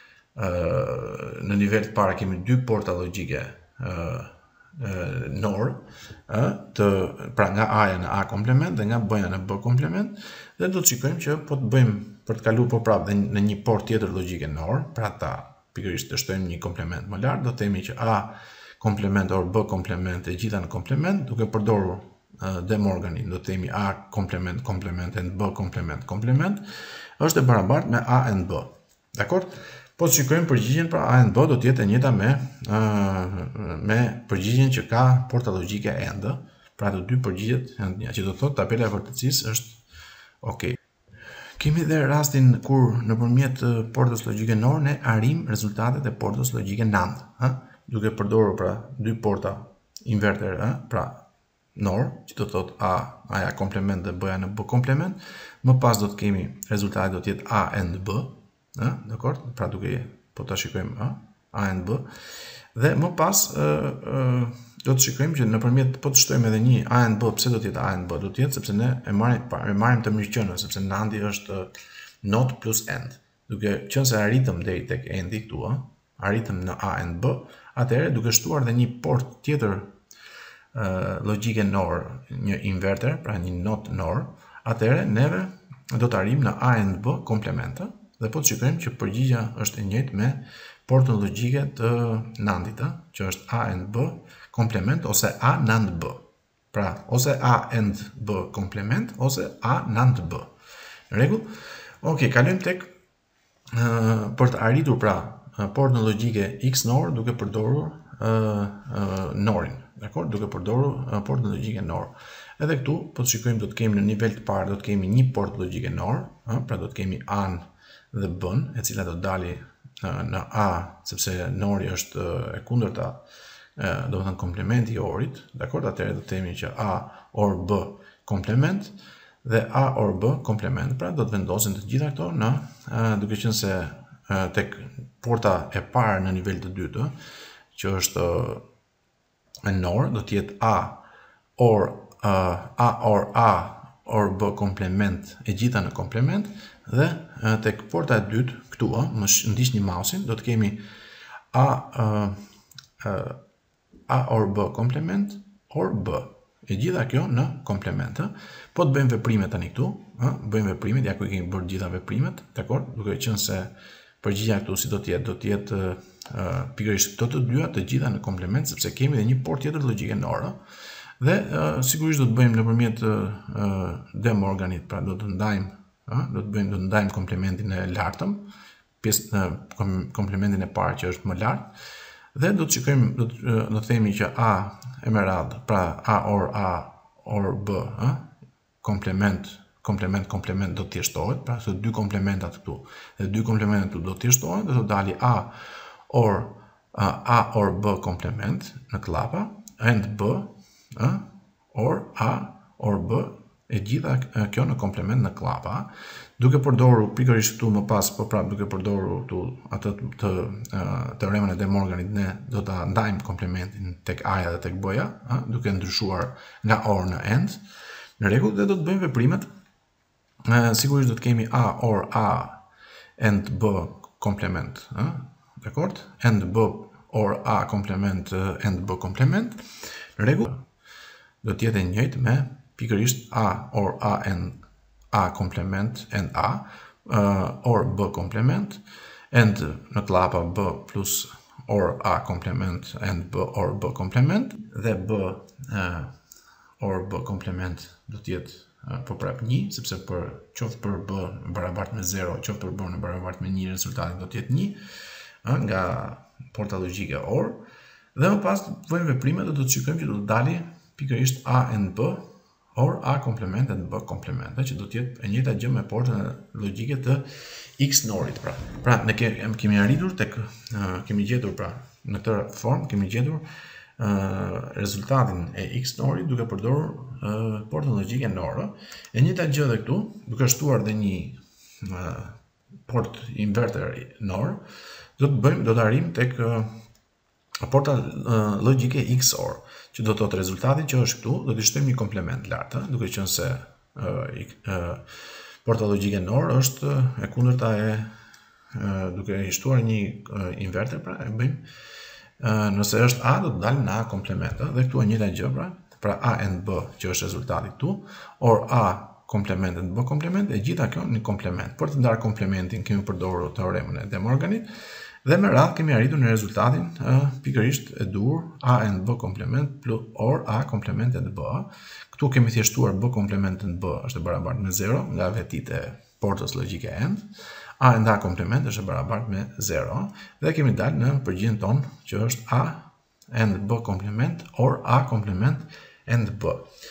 Uh, në nivel të para kemi dy porta logjike uh, uh, NOR, uh, të, pra nga A-ja në A komplement dhe nga B-ja në B komplement, dhe do të shikojmë që po të bëjmë për të kaluar po prapë dhe në një port tjetër logjike NOR, pra ta pikërisht të shtojmë një komplement më lart, do të themi që A komplement or B komplement e gjitha në komplement, duke përdorur uh, De Morganin, do të themi A komplement komplement and B komplement komplement, është e barabartë me A and B. Dakor? Po të shikojmë përgjigjen, pra A and B do të jetë e njëjta me uh, me përgjigjen që ka porta logjike AND, pra të dy përgjigjet janë një, që do të thotë tabela e vërtetësisë është ok. Kemi edhe rastin kur nëpërmjet portës logjike NOR ne arrijmë rezultatet e portës logjike NAND, ha? Duke përdorur pra dy porta inverter, ha? Pra NOR, që do të thotë A, A-ja komplement dhe B-ja në B komplement, më pas do të kemi rezultatet do të jetë A and B, dakor? Pra duke po ta shikojmë A, A and B, dhe më pas uh, uh, do të shikojmë që nëpërmjet po të shtojmë edhe një A and B, pse do të jetë A and B? Do të jetë sepse ne e marrim e marrim të mirëqenën, sepse NAND-i është NOT plus AND. Duke qenë se arritëm deri tek AND-i këtu, ha, arritëm në A and B, atëherë duke shtuar edhe një port tjetër uh, logjike NOR, një inverter, pra një NOT NOR, atëherë neve do të arrijmë në A and B komplement. Dhe po të shikojmë që përgjigja është e njëjtë me portën logjike të NAND-it, që është A and B komplement ose A NAND B. Pra, ose A and B komplement ose A NAND B. Në rregull? Okej, kalojmë tek uh, për të arritur pra portën logjike X NOR duke përdorur uh, uh, NOR-in, dakor? Duke përdorur uh, portën logjike NOR. Edhe këtu po të shikojmë do të kemi në nivel të parë do të kemi një port logjike NOR, uh, pra do të kemi A-n dhe B-n, e cila do të dali uh, në A, sepse NOR-i është uh, e kundërta, uh, do të thënë komplementi i OR-it, dakor? Atëherë do të themi që A OR B komplement dhe A OR B komplement, pra do të vendosen të gjitha këto në uh, duke qenë se uh, tek porta e parë në nivel të dytë, që është uh, NOR, do të jetë A OR uh, A OR A OR B komplement e gjitha në komplement, dhe tek porta e dytë këtu, më ndiqni mausin, do të kemi A uh, uh, A OR B komplement OR B, e gjitha kjo në komplement. Po të bëjmë veprimet tani këtu, bëjmë veprimet, ja ku i kemi bërë gjitha veprimet, dakor? Duke qenë se përgjigja këtu si do të jetë, do të jetë uh, pikërisht këto të dyja të gjitha në komplement, sepse kemi edhe një port tjetër logjike NOR, dhe uh, sigurisht do të bëjmë nëpërmjet uh, De Morganit, pra do të ndajmë Ha, do të bëjmë do të ndajmë komplementin e lartëm, pjesë kom, komplementin e parë që është më lart, dhe do të shikojmë do të do të themi që A e me radhë, pra A or A or B, ha, komplement komplement komplement do të thjeshtohet, pra këto dy komplementat këtu dhe dy komplementat këtu do të thjeshtohen, do të dali A or A or B komplement në klapa, and B or A or B, e gjitha kjo në komplement në klapa, duke përdorur pikërisht këtu më pas, po prap duke përdorur këtu atë të teoremën e De Morganit, ne do ta ndajmë komplementin tek A-ja dhe tek B-ja, duke ndryshuar nga or në and. Në rregull, dhe do të bëjmë veprimet. Sigurisht do të kemi A or A and B komplement, dakord? And B or A komplement and B komplement. Në rregull, do të jetë e njëjtë me pikërisht A or A and A komplement and A uh, or B komplement, and në klapa B plus or A komplement and B or B komplement, dhe B uh, or B komplement do të jetë uh, po prap një, sepse për qoftë për B në barabartë me zero, qoftë për B në barabartë me një, rezultati do të jetë një, uh, nga porta logjike or, dhe më pas bëjmë veprime dhe do të shikojmë që do të dali pikërisht A and B or A komplement and B komplement, që do të jetë e njëjta gjë me portën logjike të X norit, pra. Pra ne kemi arritur tek uh, kemi gjetur pra në këtë formë kemi gjetur uh, rezultatin e X norit duke përdorur uh, portën logjike nor. E njëjta gjë edhe këtu, duke shtuar dhe një uh, port inverter nor, do të bëjmë do të arrijmë tek uh, porta uh, logjike X O R, që do të thotë rezultati që është këtu, do të shtojmë një komplement lartë, duke qenë se uh, uh, porta logjike N O R është e kundërta e uh, duke i shtuar një uh, inverter, pra e bëjmë uh, nëse është A do të dalim në A komplement, dhe këtu e njëjta gjë, pra, pra A and B që është rezultati këtu, or A komplement and B komplement, e gjitha kjo një komplement. Për të ndarë komplementin kemi përdorur teoremën e De Morganit, dhe me radhë kemi arritur në rezultatin uh, pikërisht e dur A and B komplement plus or A komplement and B. Këtu kemi thjeshtuar B komplement and B është e barabartë me zero nga vetit e portës logjike and. A and A komplement është e barabartë me zero dhe kemi dalë në përgjigjen tonë që është A and B komplement or A komplement and B.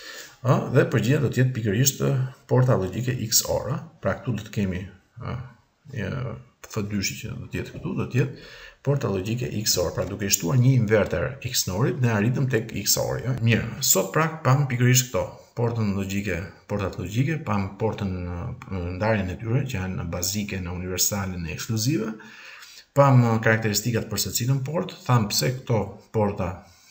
Uh, dhe përgjigja do të jetë pikërisht porta logjike X O R. Pra këtu do të kemi uh, uh, F dy që do të jetë këtu, do të jetë porta logjike X O R, pra duke shtuar një inverter X norit, ne arritëm tek X O R. Ja? Mirë, sot pra pam pikërisht këto, portën logjike, portat logjike, pam portën ndarjen e tyre që janë bazike, në universale, në ekskluzive, pam karakteristikat për secilën port, tham pse këto porta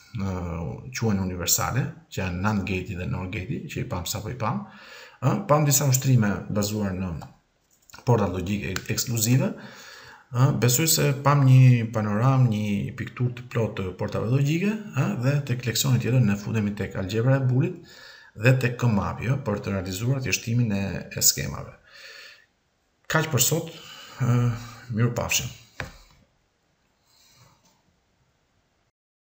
uh, quhen universale, që janë NAND gate dhe NOR gate, që i pam sapo i pam, uh, pam disa ushtrime bazuar në portat logjike ekskluzive. Besoj se pam një panoram, një piktur të plot të portave logjike, dhe tek leksioni tjetër ne futemi tek algebra e bulit dhe tek K M A P I për të realizuar thjeshtimin e skemave. Kaq për sot, mirupafshim.